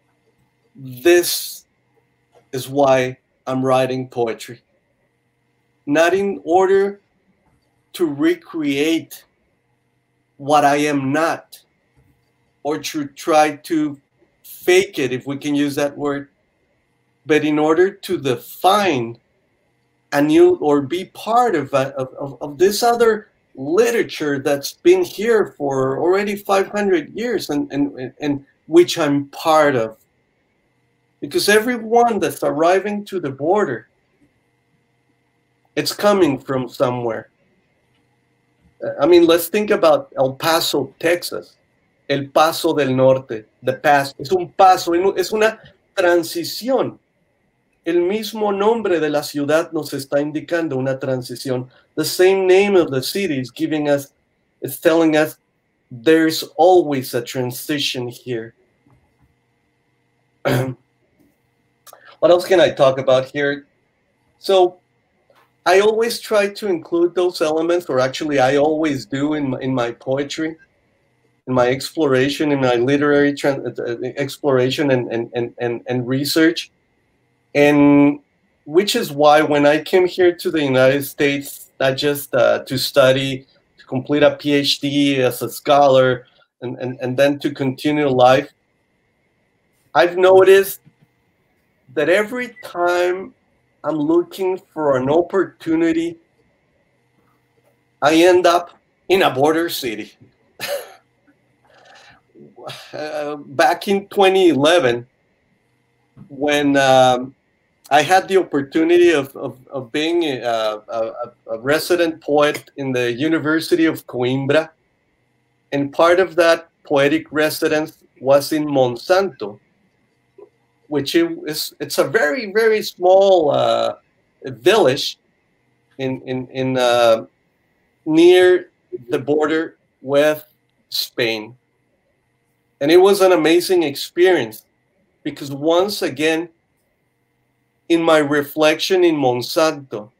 Speaker 8: this is why I'm writing poetry. Not in order to recreate what I am not, or to try to fake it, if we can use that word, but in order to define a new or be part of this other literature that's been here for already 500 years and which I'm part of. Because everyone that's arriving to the border, it's coming from somewhere. I mean, let's think about El Paso, Texas. El Paso del Norte, the Paso. Es un paso, es una transición. El mismo nombre de la ciudad nos está indicando una transición. The same name of the city is giving us, it's telling us there's always a transition here. What else can I talk about here? So I always try to include those elements, or actually I always do in my poetry, in my exploration, in my literary exploration and research. And which is why when I came here to the United States, not just to study, to complete a PhD as a scholar, and then to continue life, I've noticed that every time I'm looking for an opportunity, I end up in a border city. Back in 2011, when I had the opportunity of being a resident poet in the University of Coimbra, and part of that poetic residence was in Monsanto, which it's a very, very small village in near the border with Spain. And it was an amazing experience because once again, in my reflection in Monsanto,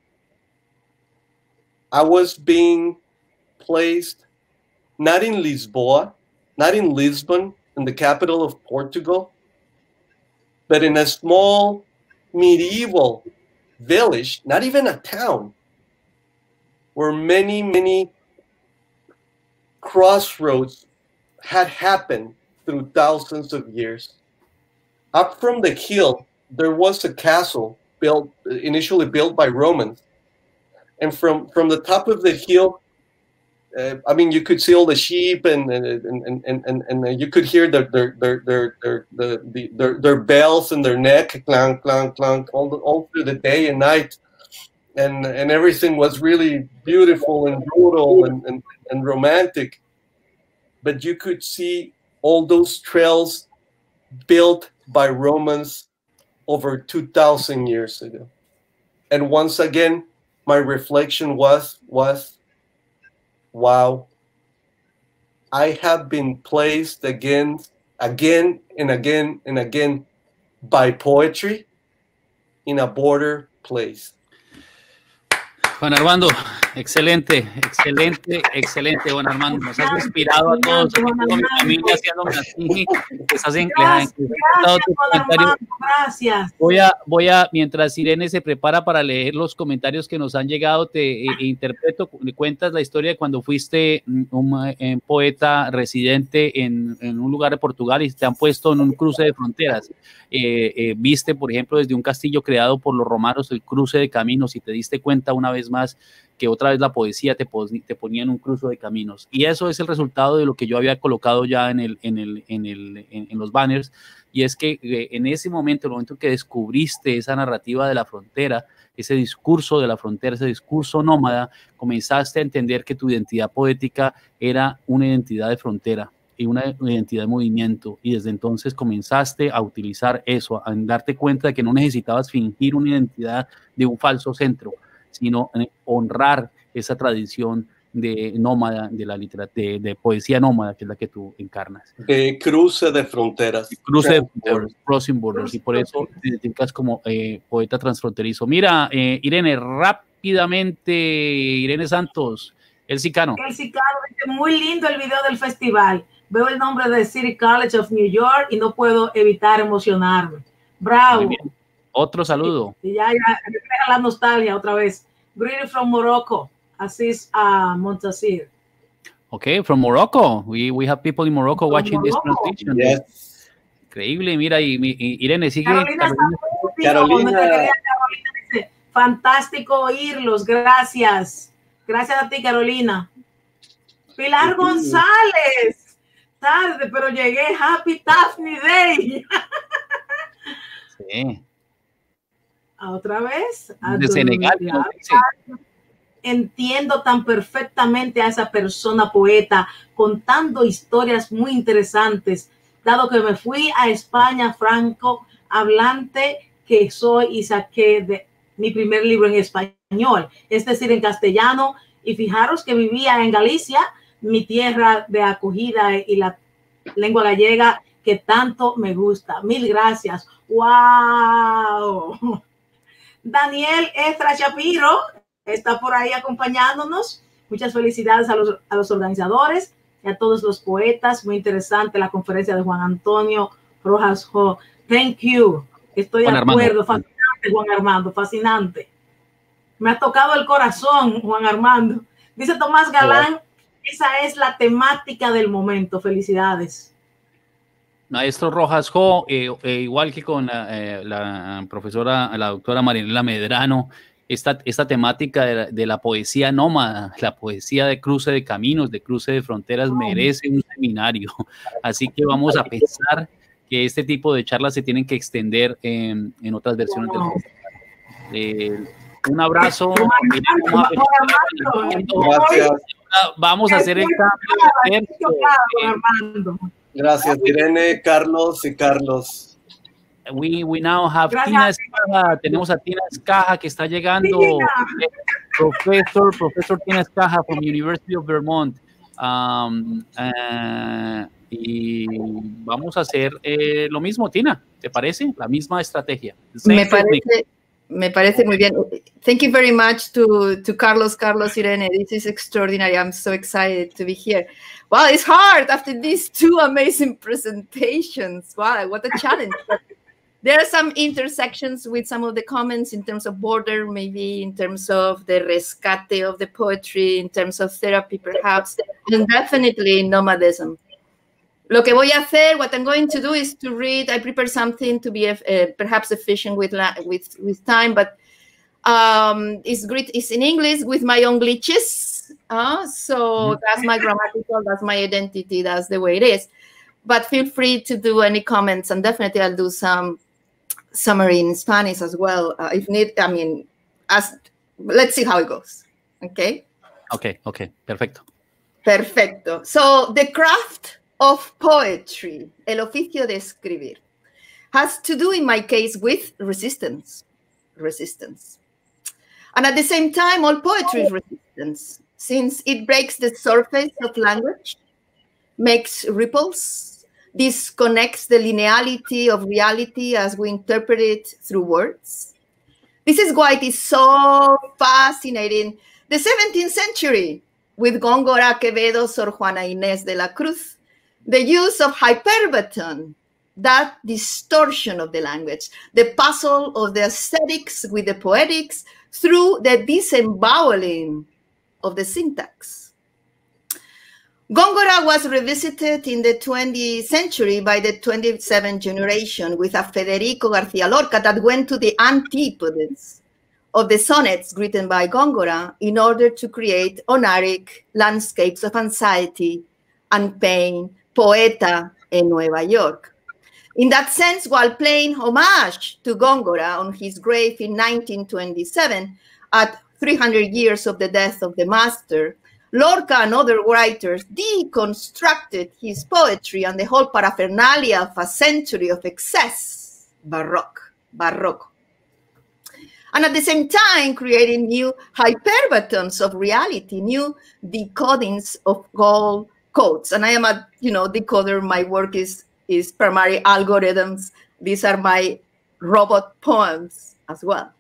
Speaker 8: I was being placed not in Lisboa, not in Lisbon, in the capital of Portugal, but in a small medieval village, not even a town, where many, many crossroads had happened through thousands of years. Up from the hill, there was a castle initially built by Romans. And from the top of the hill, I mean, you could see all the sheep, and you could hear their bells and their neck, clank, clank, clank, all through the day and night, and everything was really beautiful and brutal and romantic. But you could see all those trails built by Romans over 2,000 years ago. And once again, my reflection was, wow, I have been placed again and again by poetry in a border place.
Speaker 1: Juan Armando, excelente, excelente, excelente, Juan Armando. Nos has inspirado a todos, a toda mi familia haciéndome así.
Speaker 2: Gracias.
Speaker 1: Voy a, mientras Irene se prepara para leer los comentarios que nos han llegado, te interpreto, le cuentas la historia de cuando fuiste un poeta residente en un lugar de Portugal y te han puesto en un cruce de fronteras. Viste, por ejemplo, desde un castillo creado por los romanos, el cruce de caminos, y te diste cuenta una vez más que otra vez la poesía te ponía en un cruce de caminos, y eso es el resultado de lo que yo había colocado ya en los banners, y es que en ese momento, el momento que descubriste esa narrativa de la frontera, ese discurso de la frontera, ese discurso nómada, comenzaste a entender que tu identidad poética era una identidad de frontera y una identidad de movimiento, y desde entonces comenzaste a utilizar eso, a darte cuenta de que no necesitabas fingir una identidad de un falso centro, sino honrar esa tradición de nómada, de la literatura, de poesía nómada, que es la que tú encarnas.
Speaker 8: De cruce de fronteras.
Speaker 1: Cruce de fronteras, crossing borders, y por eso te identificas como poeta transfronterizo. Mira, Irene, rápidamente, Irene Santos, El Sicano.
Speaker 2: El Sicano, muy lindo el video del festival. Veo el nombre de City College of New York y no puedo evitar emocionarme. Bravo.
Speaker 1: Otro saludo.
Speaker 2: Y ya refleja la nostalgia otra vez. Greeting from Morocco, Aziz Montasir.
Speaker 1: Okay, from Morocco. We have people in Morocco watching this transition.
Speaker 8: Yes.
Speaker 1: Increíble, mira, y Irene sigue.
Speaker 2: Carolina. Nuestra querida Carolina dice, fantástico oírlos, gracias. Gracias a ti, Carolina. Pilar González, tarde, pero llegué. Happy Daphne Day.
Speaker 1: Sí.
Speaker 2: Otra vez.
Speaker 1: De Senegal.
Speaker 2: Entiendo tan perfectamente a esa persona poeta contando historias muy interesantes, dado que me fui a España franco hablante que soy y saqué mi primer libro en español, es decir, en castellano, y fijaros que vivía en Galicia, mi tierra de acogida y la lengua gallega que tanto me gusta. Mil gracias. ¡Wow! Daniel Estra Shapiro está por ahí acompañándonos. Muchas felicidades a los organizadores y a todos los poetas. Muy interesante la conferencia de Juan Antonio Rojas Jo. Thank you. Estoy de acuerdo. Fascinante, Juan Armando, fascinante. Me ha tocado el corazón, Juan Armando. Dice Tomás Galán, esa es la temática del momento. Felicidades.
Speaker 1: Maestro Rojas Jo, igual que con la profesora, la doctora Marinela Medrano, esta temática de la poesía nómada, la poesía de cruce de caminos, de cruce de fronteras, merece un seminario. Así que vamos a pensar que este tipo de charlas se tienen que extender en otras versiones del festival. Un abrazo.
Speaker 8: Gracias.
Speaker 1: Vamos a hacer el cambio.
Speaker 8: Gracias, Irene, Carlos y Carlos.
Speaker 1: We now have Tina Escaja. Tenemos a Tina Escaja que está llegando. Profesor Tina Escaja from University of Vermont. Y vamos a hacer lo mismo, Tina. ¿Te parece? La misma estrategia.
Speaker 9: Me parece muy bien. Thank you very much to Carlos, Irene. This is extraordinary. I'm so excited to be here. Well, it's hard after these two amazing presentations. Wow, what a challenge. But there are some intersections with some of the comments in terms of border, maybe in terms of the rescate of the poetry, in terms of therapy, perhaps, and definitely nomadism. Lo que voy a hacer, what I'm going to do is to read. I prepare something to be perhaps efficient with time, but it's in English with my own glitches. So that's my grammatical, that's my identity, that's the way it is. But feel free to do any comments, and definitely I'll do some summary in Spanish as well, if need. I mean, let's see how it goes. Okay.
Speaker 1: Okay. Perfecto.
Speaker 9: So the craft of poetry, el oficio de escribir, has to do in my case with resistance. And at the same time, all poetry is resistance, since it breaks the surface of language, makes ripples, disconnects the lineality of reality as we interpret it through words. This is why it is so fascinating. The 17th century, with Góngora, Quevedo, Sor Juana Inés de la Cruz, the use of hyperbaton, that distortion of the language, the puzzle of the aesthetics with the poetics through the disemboweling of the syntax. Góngora was revisited in the 20th century by the 27th generation with a Federico García Lorca that went to the antipodes of the sonnets written by Góngora in order to create oniric landscapes of anxiety and pain, Poeta en Nueva York. In that sense, while paying homage to Góngora on his grave in 1927, at 300 years of the death of the master, Lorca and other writers deconstructed his poetry and the whole paraphernalia of a century of excess, barroco. And at the same time, creating new hyperbatons of reality, new decodings of gold codes. And I am a decoder. My work is primarily algorithms. These are my robot poems as well.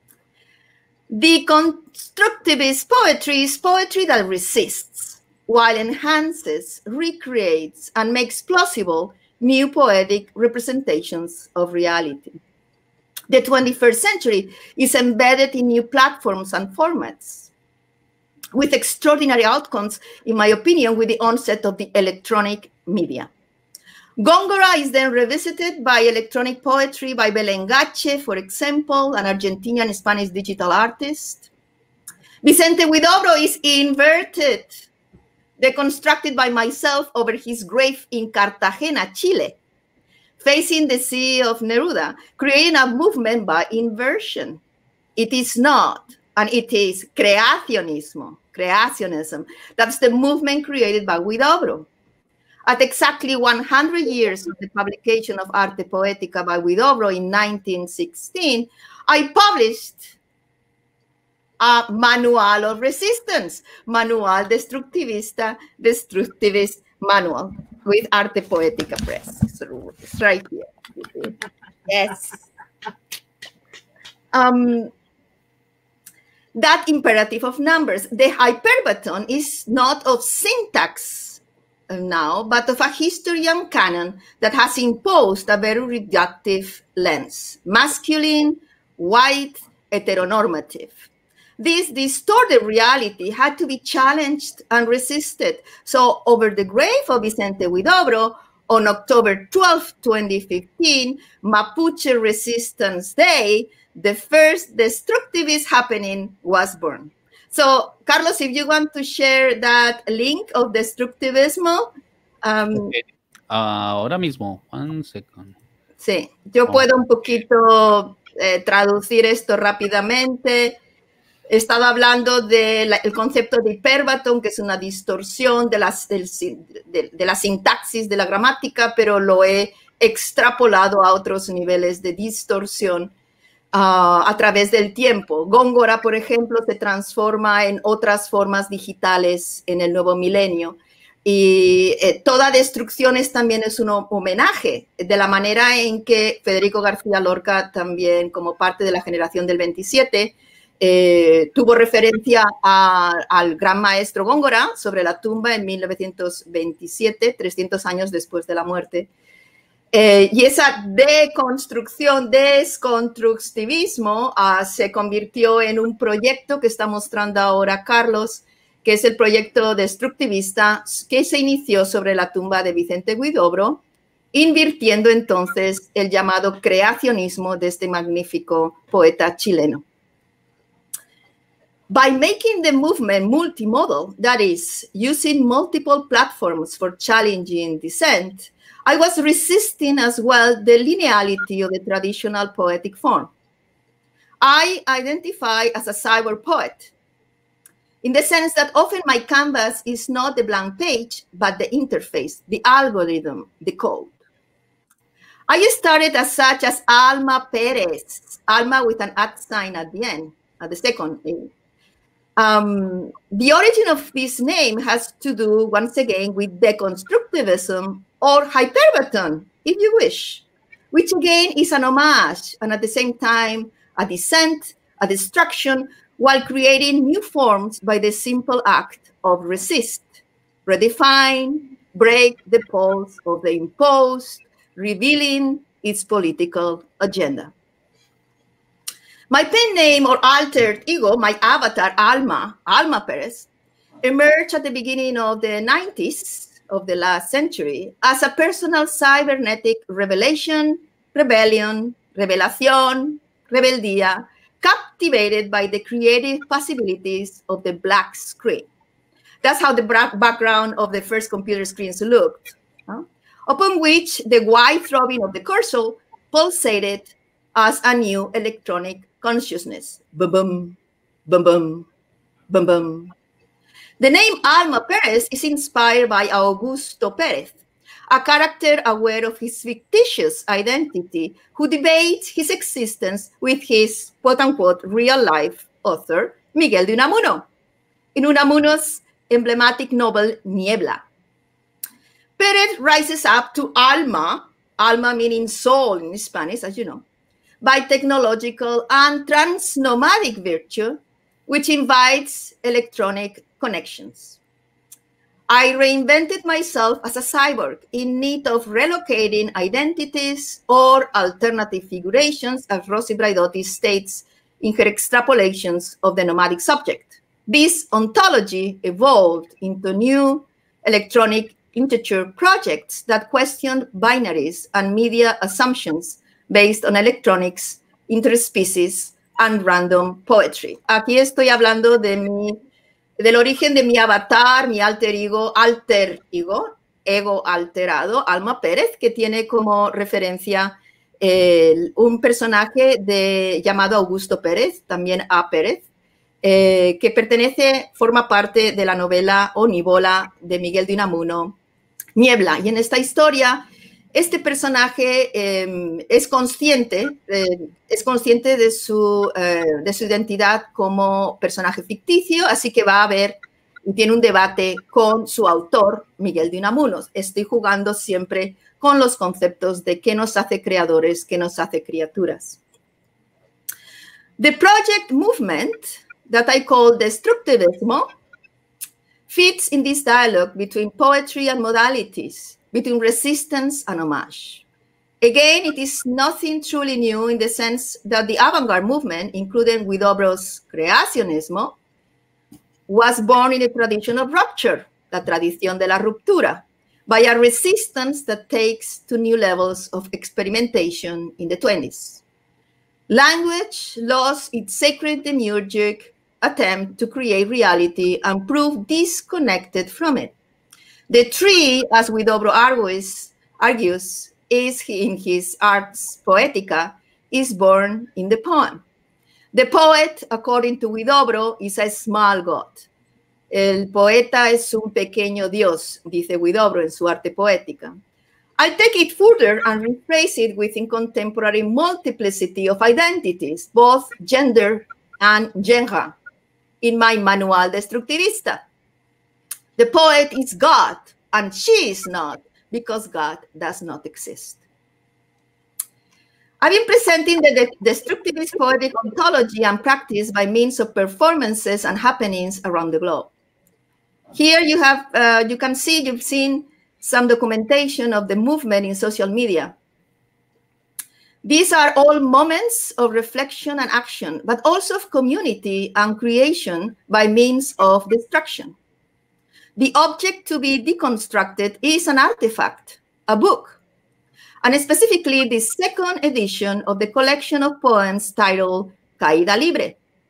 Speaker 9: Deconstructivist poetry is poetry that resists, while enhances, recreates, and makes plausible new poetic representations of reality. The 21st century is embedded in new platforms and formats, with extraordinary outcomes, in my opinion, with the onset of the electronic media. Góngora is then revisited by electronic poetry by Belén Gache, for example, an Argentinian Spanish digital artist. Vicente Huidobro is inverted, deconstructed by myself over his grave in Cartagena, Chile, facing the sea of Neruda, creating a movement by inversion. It is not, and it is creacionism. That's the movement created by Huidobro. At exactly 100 years of the publication of Arte Poética by Huidobro in 1916, I published a Manual of Resistance, Manual Destructivist Manual, with Arte Poética Press. So it's right here. Yes. That imperative of numbers, the hyperbaton is not of syntax now, but of a historian canon that has imposed a very reductive lens, masculine, white, heteronormative. This distorted reality had to be challenged and resisted. So over the grave of Vicente Huidobro, on October 12, 2015, Mapuche Resistance Day, the first destructivist happening was born. So, Carlos, if you want to share that link of destructivismo.
Speaker 1: Okay. Ahora mismo, one second.
Speaker 9: Sí, yo puedo un poquito traducir esto rápidamente. He estado hablando del concepto de hiperbatón, que es una distorsión de la sintaxis de la gramática, pero lo he extrapolado a otros niveles de distorsión a través del tiempo. Góngora, por ejemplo, se transforma en otras formas digitales en el nuevo milenio. Y toda destrucción también es un homenaje, de la manera en que Federico García Lorca, también como parte de la generación del 27, tuvo referencia al gran maestro Góngora sobre la tumba en 1927, 300 años después de la muerte. Y esa desconstructivismo se convirtió en un proyecto que está mostrando ahora Carlos, que es el proyecto destructivista que se inició sobre la tumba de Vicente Huidobro, invirtiendo entonces el llamado creacionismo de este magnífico poeta chileno. By making the movement multimodal, that is, using multiple platforms for challenging dissent, I was resisting as well the lineality of the traditional poetic form. I identify as a cyber poet, in the sense that often my canvas is not the blank page, but the interface, the algorithm, the code. I started as such as Alma Perez, Alma with an @ at the end, at the second name. The origin of this name has to do, once again, with deconstructivism or hyperbaton, if you wish, which again is an homage and at the same time a dissent, a destruction, while creating new forms by the simple act of resist, redefine, break the poles of the imposed, revealing its political agenda. My pen name or alter ego, my avatar, Alma Perez, emerged at the beginning of the 90s of the last century as a personal cybernetic revelation, rebellion, revelación, rebeldía, captivated by the creative possibilities of the black screen. That's how the background of the first computer screens looked, upon which the white throbbing of the cursor pulsated as a new electronic consciousness. Boom, boom, boom, boom, boom, boom. The name Alma Perez is inspired by Augusto Pérez, a character aware of his fictitious identity who debates his existence with his quote-unquote real-life author, Miguel de Unamuno, in Unamuno's emblematic novel Niebla. Pérez rises up to Alma meaning soul in Spanish, as you know, by technological and transnomadic virtue, which invites electronic connections. I reinvented myself as a cyborg in need of relocating identities or alternative figurations, as Rosy Braidotti states in her extrapolations of the nomadic subject. This ontology evolved into new electronic integer projects that questioned binaries and media assumptions based on electronics, interspecies, and random poetry. Aquí estoy hablando del origen de mi avatar, mi alter ego, ego alterado, Alma Pérez, que tiene como referencia un personaje llamado Augusto Pérez, también A. Pérez, que forma parte de la novela o Nivola de Miguel de Unamuno, Niebla. Y en esta historia, este personaje es consciente de su identidad como personaje ficticio, así que va a haber y tiene un debate con su autor, Miguel de Unamuno. Estoy jugando siempre con los conceptos de qué nos hace creadores, qué nos hace criaturas. The project movement that I call Destructivismo fits in this dialogue between poetry and modalities, between resistance and homage. Again, it is nothing truly new in the sense that the avant-garde movement, including Huidobro's creacionismo, was born in a tradition of rupture, la tradición de la ruptura, by a resistance that takes to new levels of experimentation in the 20s. Language lost its sacred demiurgic attempt to create reality and prove disconnected from it. The tree, as Huidobro argues, is in his Ars Poetica, is born in the poem. The poet, according to Huidobro, is a small god. El poeta es un pequeño dios, dice Huidobro en su Arte Poética. I take it further and rephrase it within contemporary multiplicity of identities, both gender and genre, in my Manual Destructivista. The poet is God, and she is not, because God does not exist. I've been presenting the destructivist poetic ontology and practice by means of performances and happenings around the globe. Here you've seen some documentation of the movement in social media. These are all moments of reflection and action, but also of community and creation by means of destruction. The object to be deconstructed is an artifact, a book, and specifically the second edition of the collection of poems titled Caída Libre.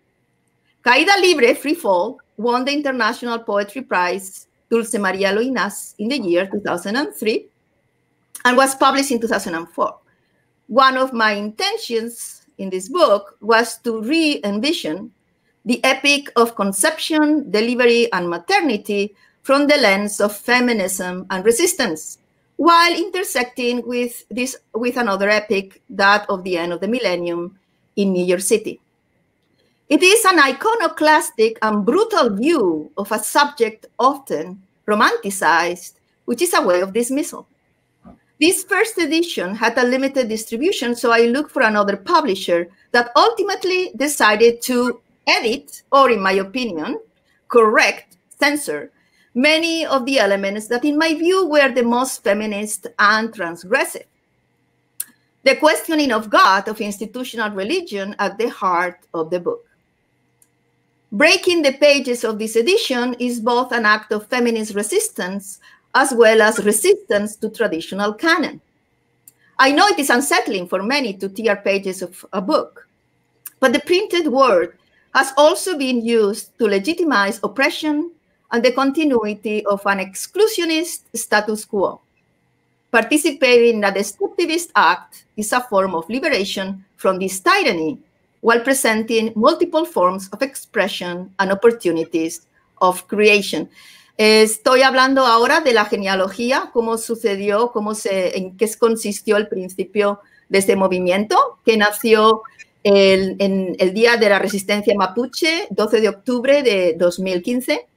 Speaker 9: Caída Libre, Free Fall, won the International Poetry Prize Dulce María Loinaz in the year 2003 and was published in 2004. One of my intentions in this book was to re-envision the epic of conception, delivery, and maternity from the lens of feminism and resistance, while intersecting with another epic, that of the end of the millennium in New York City. It is an iconoclastic and brutal view of a subject often romanticized, which is a way of dismissal. This first edition had a limited distribution, so I looked for another publisher that ultimately decided to edit, or in my opinion, correct, censor, many of the elements that in my view were the most feminist and transgressive. The questioning of God, of institutional religion, at the heart of the book. Breaking the pages of this edition is both an act of feminist resistance as well as resistance to traditional canon. I know it is unsettling for many to tear pages of a book, but the printed word has also been used to legitimize oppression and the continuity of an exclusionist status quo. Participating in a destructivist act is a form of liberation from this tyranny, while presenting multiple forms of expression and opportunities of creation. Estoy hablando ahora de la genealogía, cómo sucedió, en qué consistió el principio de este movimiento, que nació en el Día de la Resistencia Mapuche, 12 de octubre de 2015.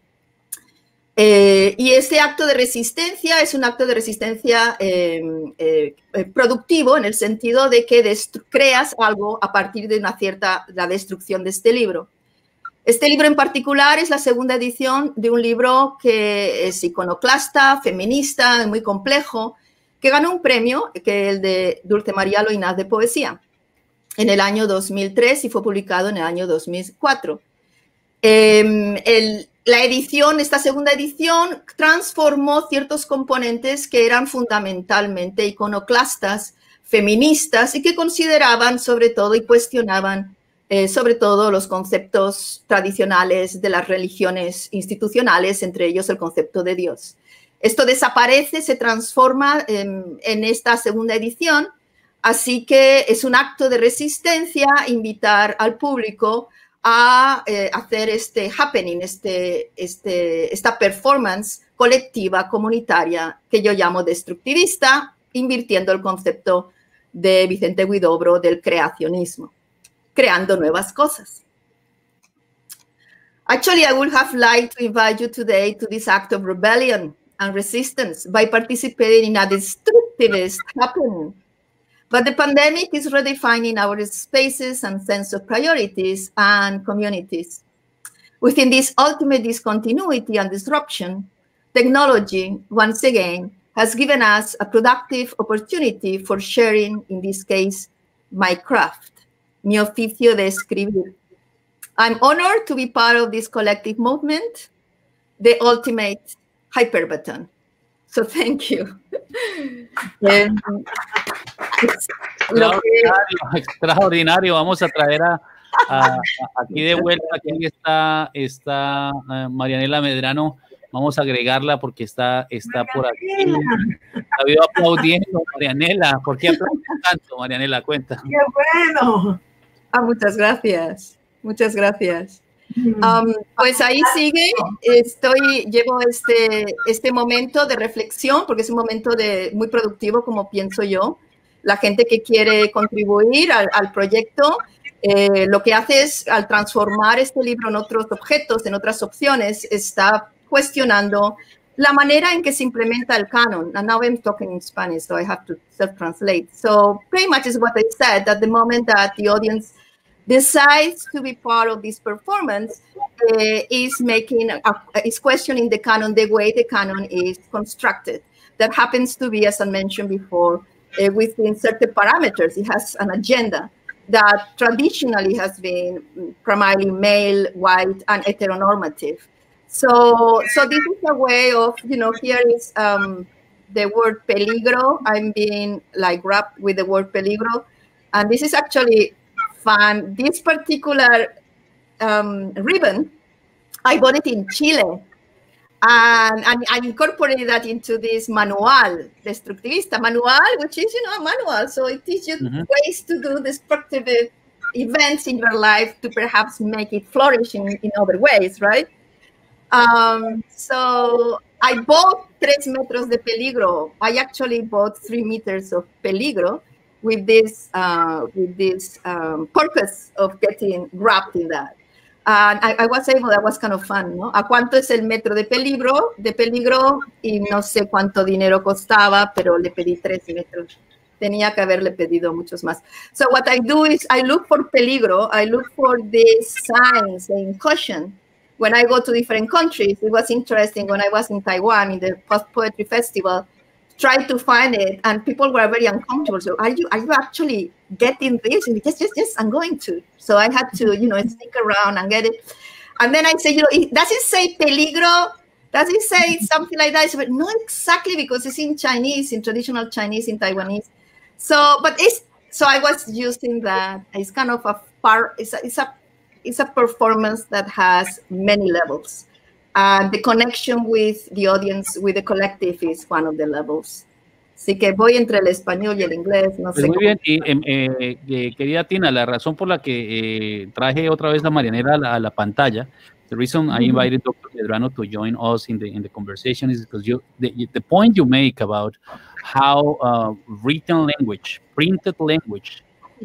Speaker 9: Y este acto de resistencia es un acto de resistencia productivo, en el sentido de que creas algo a partir de la destrucción de este libro. Este libro en particular es la segunda edición de un libro que es iconoclasta, feminista, muy complejo, que ganó un premio, que es el de Dulce María Loinaz de Poesía, en el año 2003 y fue publicado en el año 2004. la edición, esta segunda edición, transformó ciertos componentes que eran fundamentalmente iconoclastas, feministas y que consideraban sobre todo y cuestionaban sobre todo los conceptos tradicionales de las religiones institucionales, entre ellos el concepto de Dios. Esto desaparece, se transforma en esta segunda edición, así que es un acto de resistencia invitar al público a hacer este happening, esta performance colectiva, comunitaria, que yo llamo destructivista, invirtiendo el concepto de Vicente Huidobro del creacionismo, creando nuevas cosas. Actually, I would have liked to invite you today to this act of rebellion and resistance by participating in a destructivist happening. But the pandemic is redefining our spaces and sense of priorities and communities. Within this ultimate discontinuity and disruption, technology, once again, has given us a productive opportunity for sharing, in this case, my craft, mi oficio de escribir. I'm honored to be part of this collective movement, the ultimate hyperbaton. So thank you.
Speaker 1: Extraordinario. Vamos a traer aquí de vuelta, aquí está Marianela Medrano. Vamos a agregarla porque está por aquí. La veo aplaudiendo, Marianela. ¿Por qué aplaudes tanto, Marianela? Cuenta.
Speaker 2: ¡Qué bueno!
Speaker 9: Muchas gracias. Muchas gracias. Pues ahí sigue, llevo este momento de reflexión, porque es un momento muy productivo, como pienso yo. La gente que quiere contribuir al proyecto, lo que hace es, al transformar este libro en otros objetos, en otras opciones, está cuestionando la manera en que se implementa el canon. And now I'm talking in Spanish, so I have to self-translate. So pretty much is what I said, at the moment that the audience decides to be part of this performance, is questioning the canon, the way the canon is constructed. That happens to be, as I mentioned before, within certain parameters. It has an agenda that traditionally has been primarily male, white, and heteronormative. So this is a way of, here is the word peligro. I'm being wrapped with the word peligro. And this is actually fun. This particular ribbon, I bought it in Chile. And I incorporated that into this manual, Destructivista manual, which is, a manual. So it teaches you ways to do destructive events in your life to perhaps make it flourish in other ways, right? So I bought 3 metros de peligro. I actually bought 3 meters of peligro with this purpose of getting wrapped in that. And I was able, that was kind of fun, ¿no? ¿A cuánto es el metro de peligro? Y no sé cuánto dinero costaba, pero le pedí 3 metros. Tenía que haberle pedido muchos más. So what I do is I look for peligro. I look for these signs saying caution. When I go to different countries, it was interesting when I was in Taiwan in the Post-Poetry Festival, tried to find it, and people were very uncomfortable. So are you actually getting this? And yes, I'm going to. So I had to, stick around and get it. And then I say, does it say peligro? Does it say something like that? But not exactly, because it's in Chinese, in traditional Chinese, in Taiwanese. So I was using that. It's kind of it's a performance that has many levels. The connection with the audience, with the collective, is one of the levels. Así que voy entre el español y el inglés. No sé
Speaker 1: muy bien, y querida Tina, la razón por la que traje otra vez a Marianela a la pantalla, the reason I invited Dr. Medrano to join us in the conversation is because the point you make about how written language, printed language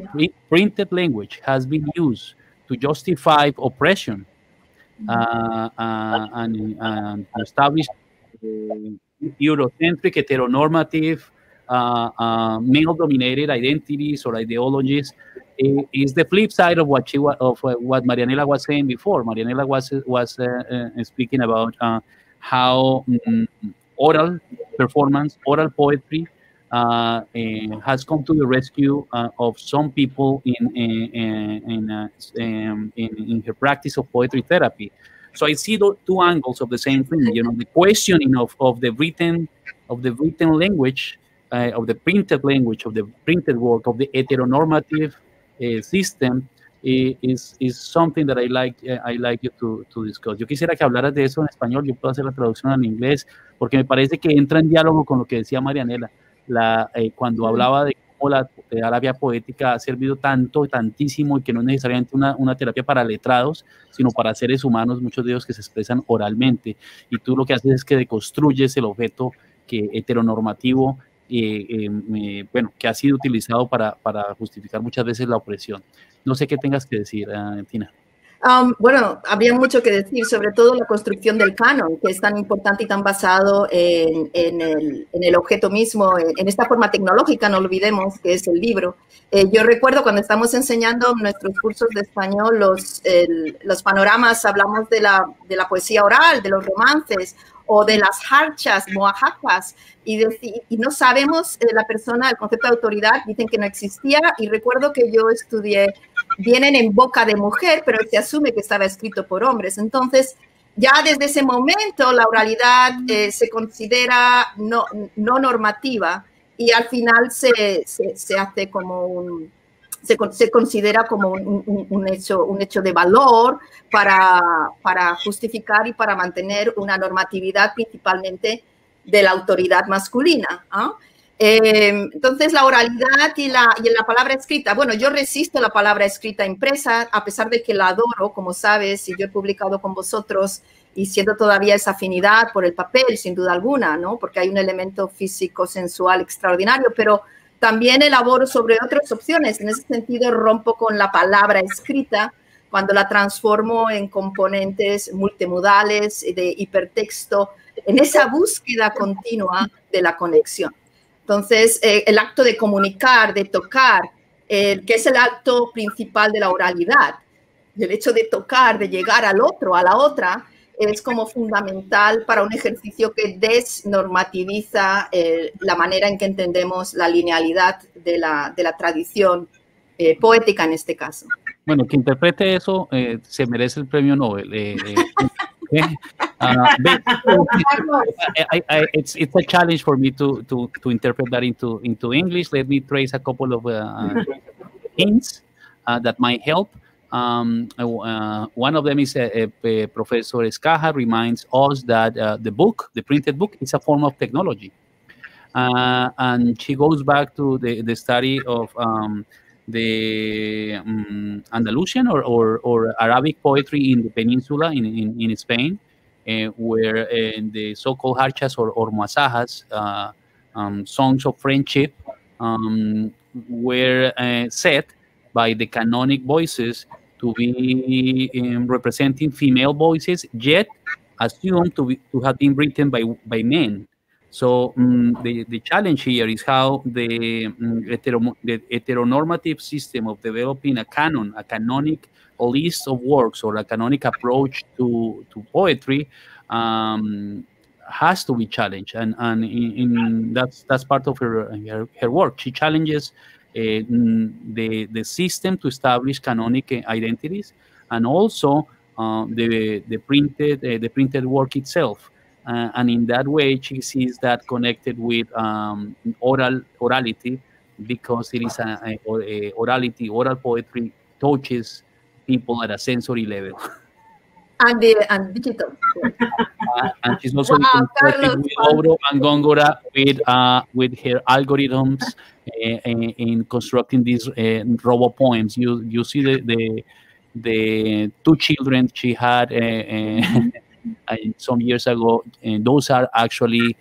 Speaker 1: has been used to justify oppression and establish Eurocentric, heteronormative, male-dominated identities or ideologies is the flip side of what Marianela was saying before. Marianela was speaking about how oral performance, oral poetry has come to the rescue of some people in her practice of poetry therapy. So I see the two angles of the same thing. You know, the questioning of the written language, of the printed language, of the printed work, of the heteronormative system. Is something that I like you to discuss. Yo quisiera que hablaras de eso en español. Yo puedo hacer la traducción en inglés porque me parece que entra en diálogo con lo que decía Marianela cuando hablaba de cómo la terapia poética ha servido tantísimo, y que no es necesariamente una terapia para letrados, sino para seres humanos, muchos de ellos que se expresan oralmente, y tú lo que haces es que deconstruyes el objeto heteronormativo, bueno, que ha sido utilizado para justificar muchas veces la opresión. No sé qué tengas que decir, Tina.
Speaker 9: Bueno, habría mucho que decir, sobre todo la construcción del canon, que es tan importante y tan basado en el objeto mismo, en esta forma tecnológica, no olvidemos, que es el libro. Yo recuerdo cuando estamos enseñando nuestros cursos de español, los panoramas, hablamos de la poesía oral, de los romances, o de las harchas, moajacas, y no sabemos la persona, el concepto de autoridad, dicen que no existía, y recuerdo que yo estudié, vienen en boca de mujer, pero se asume que estaba escrito por hombres. Entonces, ya desde ese momento la oralidad se considera no normativa, y al final se hace como se considera como un hecho de valor para justificar y para mantener una normatividad principalmente de la autoridad masculina, ¿no? Entonces, la oralidad y la palabra escrita, bueno, yo resisto la palabra escrita impresa, a pesar de que la adoro, como sabes, y yo he publicado con vosotros, y siento todavía esa afinidad por el papel, sin duda alguna, ¿no? Porque hay un elemento físico, sensual extraordinario, pero también elaboro sobre otras opciones. En ese sentido, rompo con la palabra escrita cuando la transformo en componentes multimodales de hipertexto, en esa búsqueda continua de la conexión. Entonces, el acto de comunicar, de tocar, que es el acto principal de la oralidad, el hecho de tocar, de llegar al otro, a la otra, es como fundamental para un ejercicio que desnormativiza la manera en que entendemos la linealidad de la tradición poética en este caso.
Speaker 1: Bueno, que interprete eso se merece el premio Nobel. It's a challenge for me to interpret that into English. Let me trace a couple of hints that might help. One of them is Professor Escaja reminds us that the printed book, is a form of technology. And she goes back to the study of the Andalusian or Arabic poetry in the peninsula in Spain, where the so-called harchas or masajas, songs of friendship, were set by the canonic voices to be representing female voices, yet assumed to have been written by men. So the challenge here is how the heteronormative system of developing a canon, a canonic list of works, or a canonic approach to poetry has to be challenged, and that's part of her work. She challenges the system to establish canonic identities, and also the printed work itself. And in that way, she sees that connected with orality, because it is oral poetry touches people at a sensory level.
Speaker 9: And digital.
Speaker 1: And she's also with Oro and Góngora with her algorithms in constructing these robot poems. You see the two children she had some years ago, and those are actually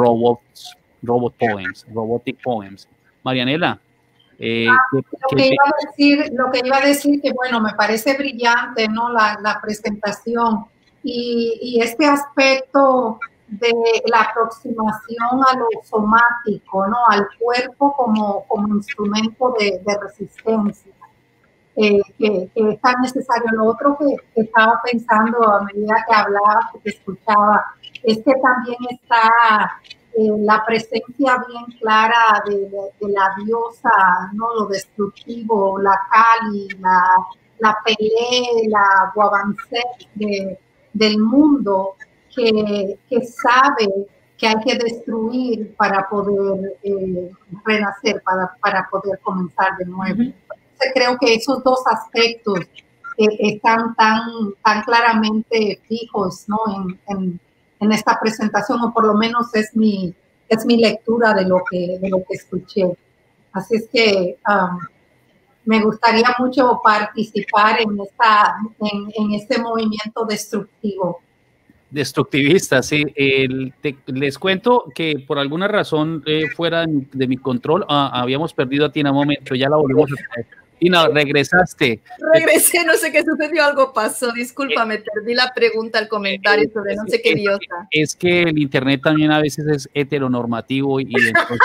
Speaker 1: robotic poems. Marianela.
Speaker 7: Lo que iba a decir que, bueno, me parece brillante, ¿no? La presentación y este aspecto de la aproximación a lo somático, ¿no? Al cuerpo como instrumento de resistencia. Que es tan necesario. Lo otro que estaba pensando a medida que hablaba, que te escuchaba, es que también está la presencia bien clara de la diosa, ¿no? Lo destructivo, la Kali, la Pelé, la Guabancé, del mundo que sabe que hay que destruir para poder renacer, para poder comenzar de nuevo. Entonces, creo que esos dos aspectos están tan claramente fijos, ¿no? en esta presentación, o por lo menos es mi lectura de lo que escuché. Así es que me gustaría mucho participar en este movimiento destructivo.
Speaker 1: Destructivista, sí. Les cuento que por alguna razón fuera de mi control, habíamos perdido a Tina un momento, ya la volvemos a traer. Tina, regresaste.
Speaker 9: Regresé, no sé qué sucedió, algo pasó, discúlpame, perdí la pregunta, el comentario sobre no sé qué diosa.
Speaker 1: Es que el internet también a veces es heteronormativo y entonces...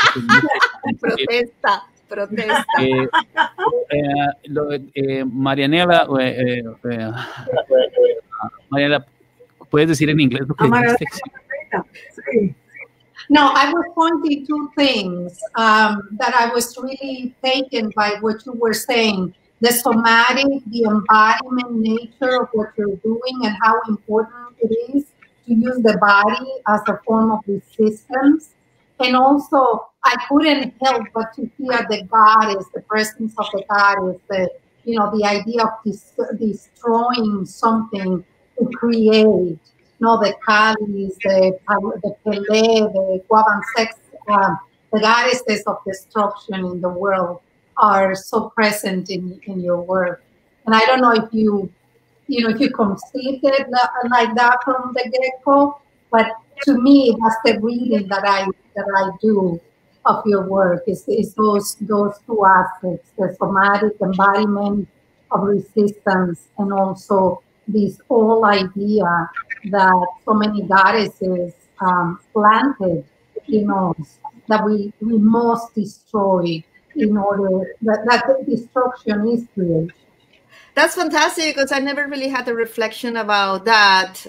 Speaker 9: Protesta.
Speaker 1: Marianela, Marianela, ¿puedes decir en inglés lo que dijiste?
Speaker 7: Sí. No, I was pointing two things that I was really taken by what you were saying. The somatic, the embodiment nature of what you're doing and how important it is to use the body as a form of resistance. And also, I couldn't help but to hear the goddess, the presence of the goddess, the idea of destroying something to create. No, the Kalis, the Pele, the Guavansex, the goddesses of destruction in the world are so present in your work. And I don't know if you conceived it like that from the get-go, but to me, that's the reading that I do of your work. Is those two aspects: the somatic embodiment of resistance, and also this whole idea that so many goddesses planted in us that we must destroy in order that destruction is creation.
Speaker 9: That's fantastic, because I never really had a reflection about that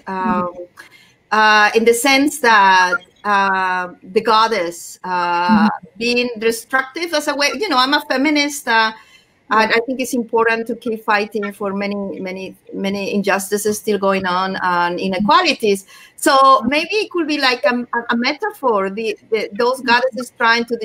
Speaker 9: in the sense that the goddess being destructive as a way, I'm a feminist. I think it's important to keep fighting for many injustices still going on and inequalities. So maybe it could be like a metaphor. Those goddesses trying to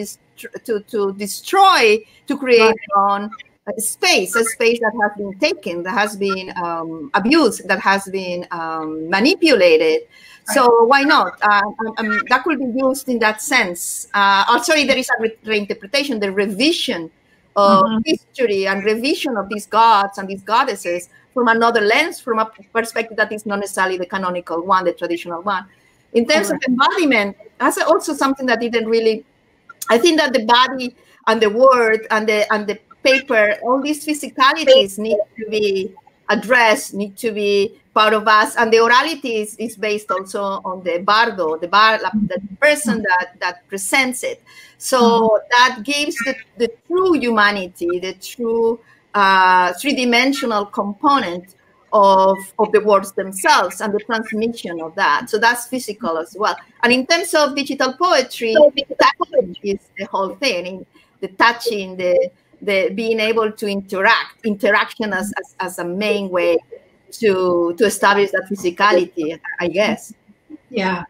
Speaker 9: destroy, to create on a space that has been taken, that has been abused, that has been manipulated. So why not? That could be used in that sense. Sorry, there is a reinterpretation, the revision of history and revision of these gods and these goddesses from another lens, from a perspective that is not necessarily the canonical one, the traditional one. In terms of embodiment, that's also something that didn't really, I think that the body and the word and the paper, all these physicalities need to be addressed, need to be part of us, and the orality is based also on the bardo, the person that presents it. So that gives the true humanity, the true three-dimensional component of the words themselves and the transmission of that. So that's physical as well. And in terms of digital poetry, touching is the whole thing, the touching, the being able to interaction as a main way to establish that physicality, I guess.
Speaker 7: Yeah.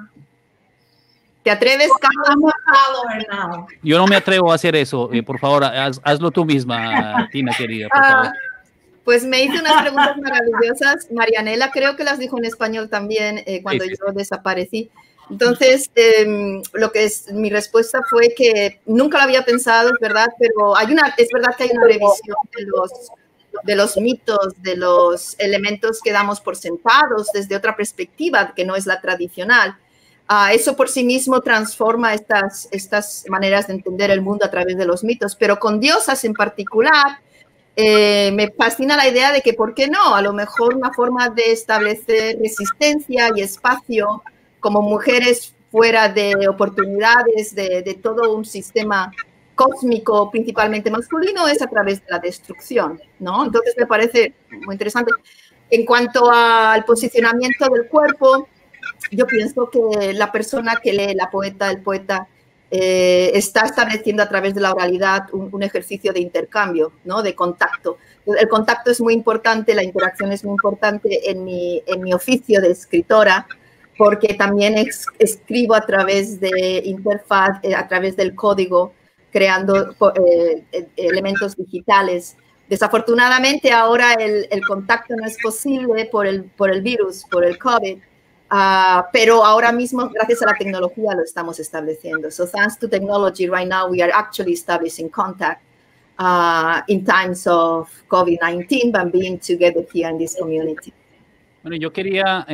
Speaker 9: ¿Te atreves,
Speaker 7: Carlos?
Speaker 1: Yo no me atrevo a hacer eso. Por favor, hazlo tú misma, Tina, querida, por favor.
Speaker 9: Pues me hizo unas preguntas maravillosas. Marianela creo que las dijo en español también cuando yo desaparecí. Entonces, lo que es mi respuesta fue que nunca lo había pensado, es verdad, pero es verdad que hay una revisión de los mitos, de los elementos que damos por sentados desde otra perspectiva que no es la tradicional. Eso por sí mismo transforma estas maneras de entender el mundo a través de los mitos, pero con diosas en particular me fascina la idea de que, ¿por qué no? A lo mejor una forma de establecer resistencia y espacio como mujeres fuera de oportunidades de todo un sistema cósmico principalmente masculino es a través de la destrucción, ¿no? Entonces me parece muy interesante. En cuanto al posicionamiento del cuerpo, yo pienso que la persona que lee, el poeta, está estableciendo a través de la oralidad un ejercicio de intercambio, ¿no? De contacto. El contacto es muy importante, la interacción es muy importante en mi oficio de escritora, porque también escribo a través de interfaz, a través del código, creando elementos digitales. Desafortunadamente ahora el contacto no es posible por el virus, por el COVID, pero ahora mismo gracias a la tecnología lo estamos estableciendo. So thanks to technology, right now we are actually establishing contact in times of COVID-19 by being together here in this community.
Speaker 1: Bueno, yo quería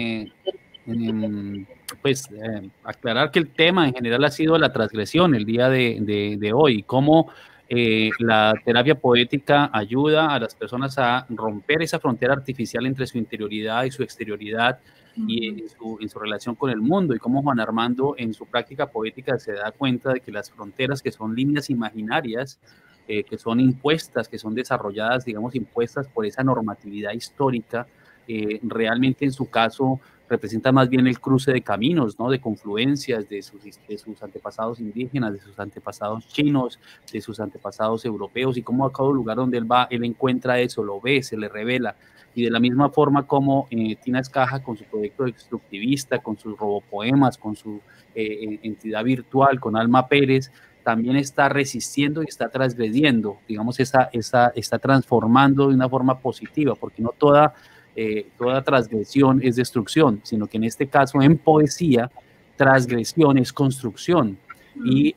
Speaker 1: aclarar que el tema en general ha sido la transgresión el día de hoy, cómo la terapia poética ayuda a las personas a romper esa frontera artificial entre su interioridad y su exterioridad y en su relación con el mundo, y cómo Juan Armando en su práctica poética se da cuenta de que las fronteras, que son líneas imaginarias, que son impuestas, que son desarrolladas, digamos, impuestas por esa normatividad histórica, realmente en su caso representa más bien el cruce de caminos, ¿no? De confluencias de sus antepasados indígenas, de sus antepasados chinos, de sus antepasados europeos, y cómo a cada lugar donde él va, él encuentra eso, lo ve, se le revela. Y de la misma forma como Tina Escaja con su proyecto extractivista, con sus robopoemas, con su entidad virtual, con Alma Pérez, también está resistiendo y está transgrediendo, digamos, está transformando de una forma positiva, porque no toda transgresión es destrucción, sino que en este caso en poesía, transgresión es construcción, y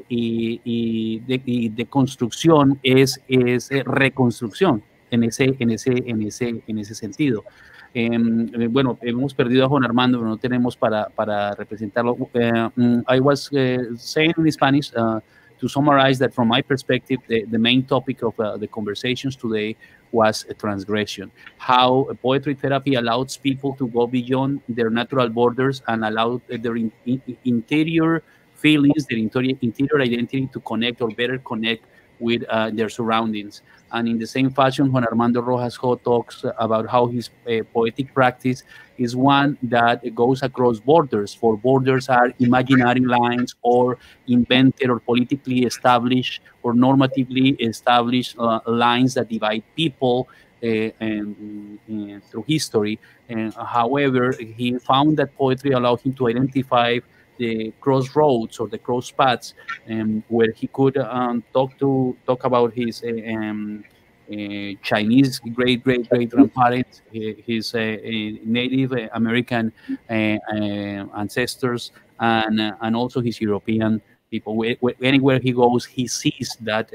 Speaker 1: de construcción es reconstrucción en ese sentido. Bueno, hemos perdido a Juan Armando, pero no tenemos para representarlo. I was saying in Spanish to summarize that from my perspective, the main topic of the conversations today was a transgression. How poetry therapy allows people to go beyond their natural borders and allow their interior feelings, their interior identity to connect or better connect with their surroundings. And in the same fashion, Juan Armando Rojas Ho talks about how his poetic practice is one that goes across borders, for borders are imaginary lines or invented or politically established or normatively established lines that divide people through history. However, he found that poetry allowed him to identify the crossroads or the cross paths, where he could talk about his Chinese great grandparents, his Native American ancestors, and also his European people. Anywhere he goes, he sees that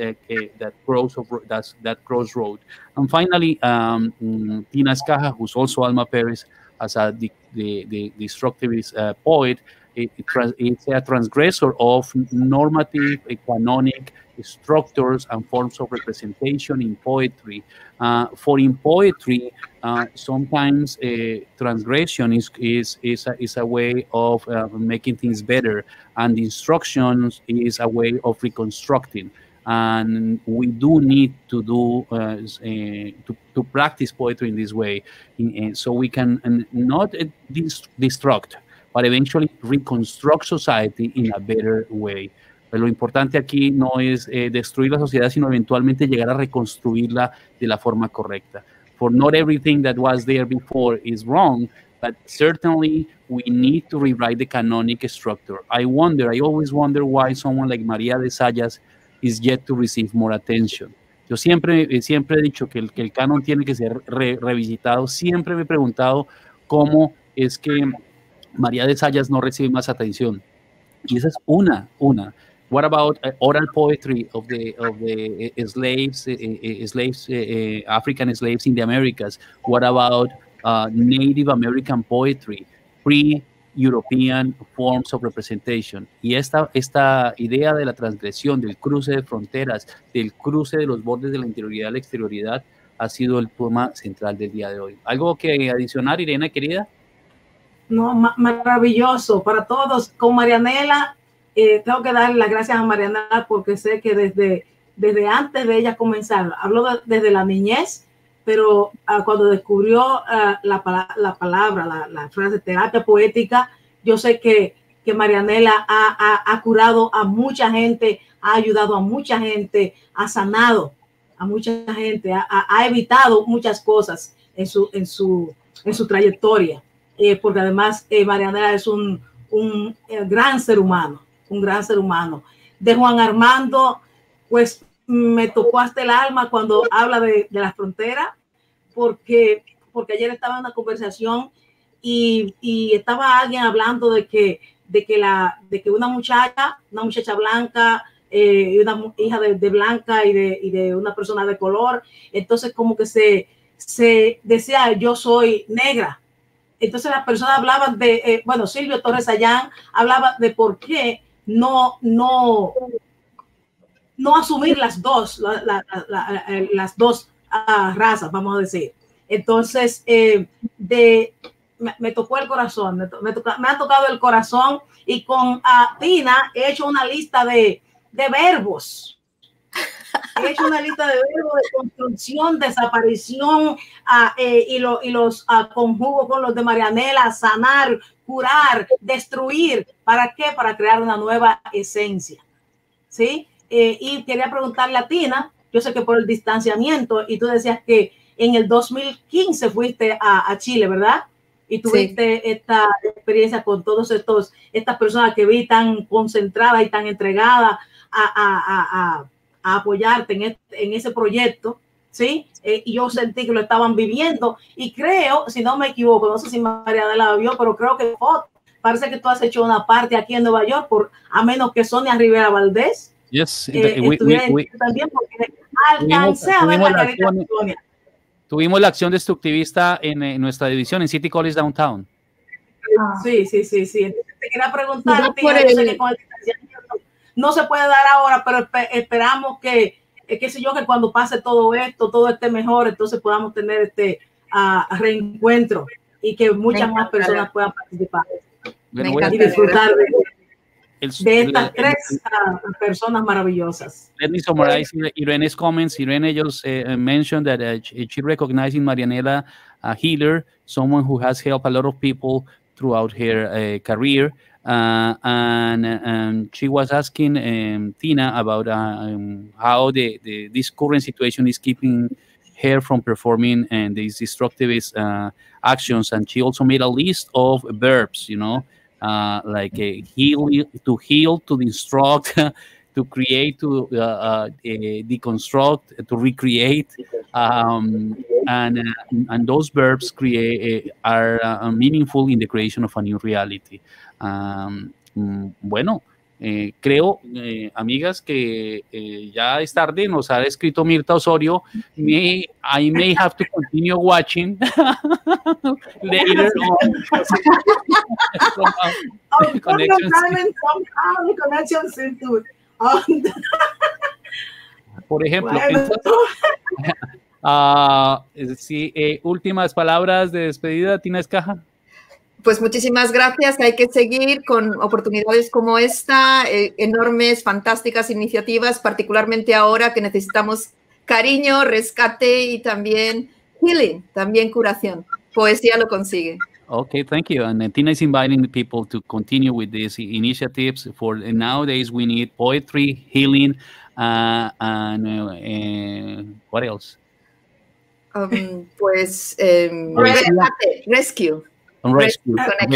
Speaker 1: crossroad. And finally, Tina Escaja, who's also Alma Pérez, as the destructivist poet, it's a transgressor of normative, canonic structures and forms of representation in poetry. For in poetry, sometimes transgression is a way of making things better, and instructions is a way of reconstructing. And we do need to practice poetry in this way, so we can not destruct, but eventually reconstruct society in a better way. Pero lo importante aquí no es destruir la sociedad, sino eventualmente llegar a reconstruirla de la forma correcta. For not everything that was there before is wrong, but certainly we need to rewrite the canonic structure. I always wonder why someone like María de Zayas is yet to receive more attention. Yo siempre he dicho que el canon tiene que ser revisitado. Siempre me he preguntado cómo es que María de Zayas no recibe más atención. Y esa es una. What about oral poetry of the slaves, African slaves in the Americas? What about Native American poetry, pre-European forms of representation? Y esta idea de la transgresión, del cruce de fronteras, del cruce de los bordes de la interioridad a la exterioridad, ha sido el tema central del día de hoy. ¿Algo que adicionar, Irene, querida?
Speaker 2: No, maravilloso para todos. Con Marianela, tengo que darle las gracias a Marianela porque sé que desde antes de ella comenzar, habló desde la niñez, pero cuando descubrió la palabra, la frase terapia poética, yo sé que que Marianela ha curado a mucha gente, ha ayudado a mucha gente, ha sanado a mucha gente, ha evitado muchas cosas en su trayectoria, porque además Marianela es un gran ser humano, un gran ser humano. De Juan Armando, pues me tocó hasta el alma cuando habla de la frontera, porque ayer estaba en una conversación y estaba alguien hablando de que una muchacha blanca, una hija de blanca y de una persona de color, entonces como que se decía, yo soy negra. Entonces las personas hablaban de, Silvio Torres Allán hablaba de por qué no asumir las dos razas, vamos a decir. Entonces, me tocó el corazón, me ha tocado el corazón, y con Tina he hecho una lista de verbos. He hecho una lista de verbos de construcción, desaparición, y los conjugo con los de Marianela: sanar, curar, destruir. ¿Para qué? Para crear una nueva esencia. ¿Sí? Y quería preguntarle a Tina, yo sé que por el distanciamiento, y tú decías que en el 2015 fuiste a Chile, ¿verdad? Y tuviste esta experiencia con todos estas personas que vi tan concentradas y tan entregadas a apoyarte en ese proyecto, ¿sí? Y yo sentí que lo estaban viviendo, y creo, si no me equivoco, no sé si Marianela lo vio, pero creo que parece que tú has hecho una parte aquí en Nueva York, a menos que Sonia Rivera Valdés.
Speaker 1: Yes,
Speaker 2: también, porque alcancé a ver la carita de Sonia.
Speaker 1: Tuvimos la acción destructivista en nuestra división en City College Downtown.
Speaker 2: Sí. Entonces, te quería preguntar, yo sé que con el distanciamiento no se puede dar ahora, pero esperamos que cuando pase todo esto, todo esté mejor, entonces podamos tener este reencuentro y que muchas más personas puedan participar y disfrutar de estas tres personas maravillosas.
Speaker 1: Let me summarize Irene's comments. Irene just mentioned that she recognized in Marianela a healer, someone who has helped a lot of people throughout her career. And she was asking Tina about how this current situation is keeping her from performing and these destructive actions. And she also made a list of verbs, like heal, to heal, to instruct, to create, to deconstruct, to recreate, and those verbs are meaningful in the creation of a new reality. Bueno, creo, amigas, que ya es tarde. Nos ha escrito Mirta Osorio. I may have to continue watching later on. Por ejemplo, últimas palabras de despedida, Tina Escaja.
Speaker 9: Pues muchísimas gracias. Hay que seguir con oportunidades como esta, enormes, fantásticas iniciativas, particularmente ahora que necesitamos cariño, rescate y también healing, también curación. Poesía lo consigue.
Speaker 1: Okay, thank you. And Tina is inviting the people to continue with these initiatives. Nowadays, we need poetry, healing, and what else?
Speaker 9: Rescue.
Speaker 1: Rescue.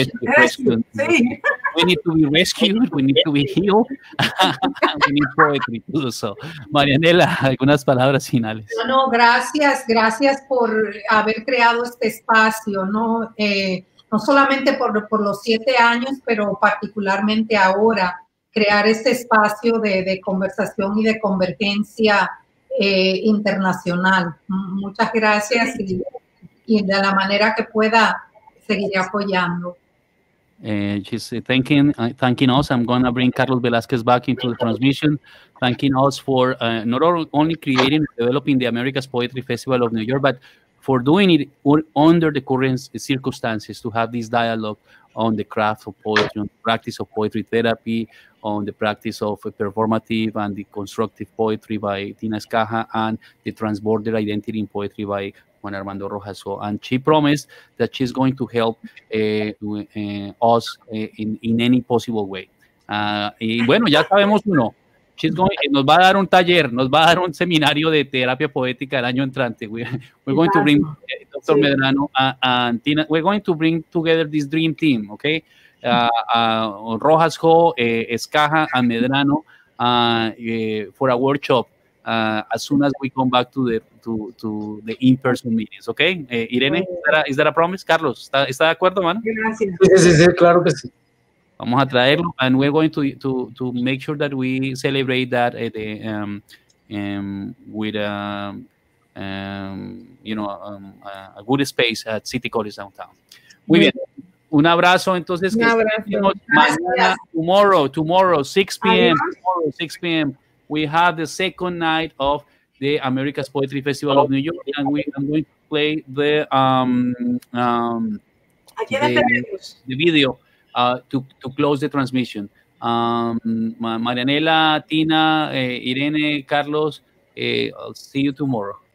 Speaker 1: We need to be rescued, we need to be healed, we need poetry to do so. Marianela, algunas palabras finales.
Speaker 7: No, gracias por haber creado este espacio, no solamente por los 7 años, pero particularmente ahora, crear este espacio de conversación y de convergencia internacional. Muchas gracias, y de la manera que pueda seguiré apoyando.
Speaker 1: She's thanking us. I'm going to bring Carlos Velázquez back into the transmission, thanking us for not only creating and developing the America's Poetry Festival of New York, but for doing it under the current circumstances, to have this dialogue on the craft of poetry, on the practice of poetry therapy, on the practice of performative and the constructive poetry by Tina Escaja, and the transborder identity in poetry by Juan Armando Rojas. And she promised that she's going to help us in any possible way. Y bueno, ya sabemos uno. Nos va a dar un taller, nos va a dar un seminario de terapia poética el año entrante. We're going to bring Dr. Medrano and Tina. We're going to bring together this dream team, okay? Rojas Ho, Escaja, and Medrano for a workshop as soon as we come back to the in-person meetings, okay? Irene, is that a promise? Carlos, ¿está de acuerdo, mano?
Speaker 2: Gracias.
Speaker 3: Sí, claro que sí.
Speaker 1: Vamos a traerlo, and we're going to make sure that we celebrate that with a good space at City College downtown. Muy bien. Un abrazo, entonces.
Speaker 2: Un abrazo.
Speaker 1: Mañana, tomorrow, 6 p.m. Tomorrow, 6 p.m. We have the second night of the America's Poetry Festival of New York, and I'm going to play the video. To close the transmission. Marianela, Tina, Irene, Carlos, I'll see you tomorrow.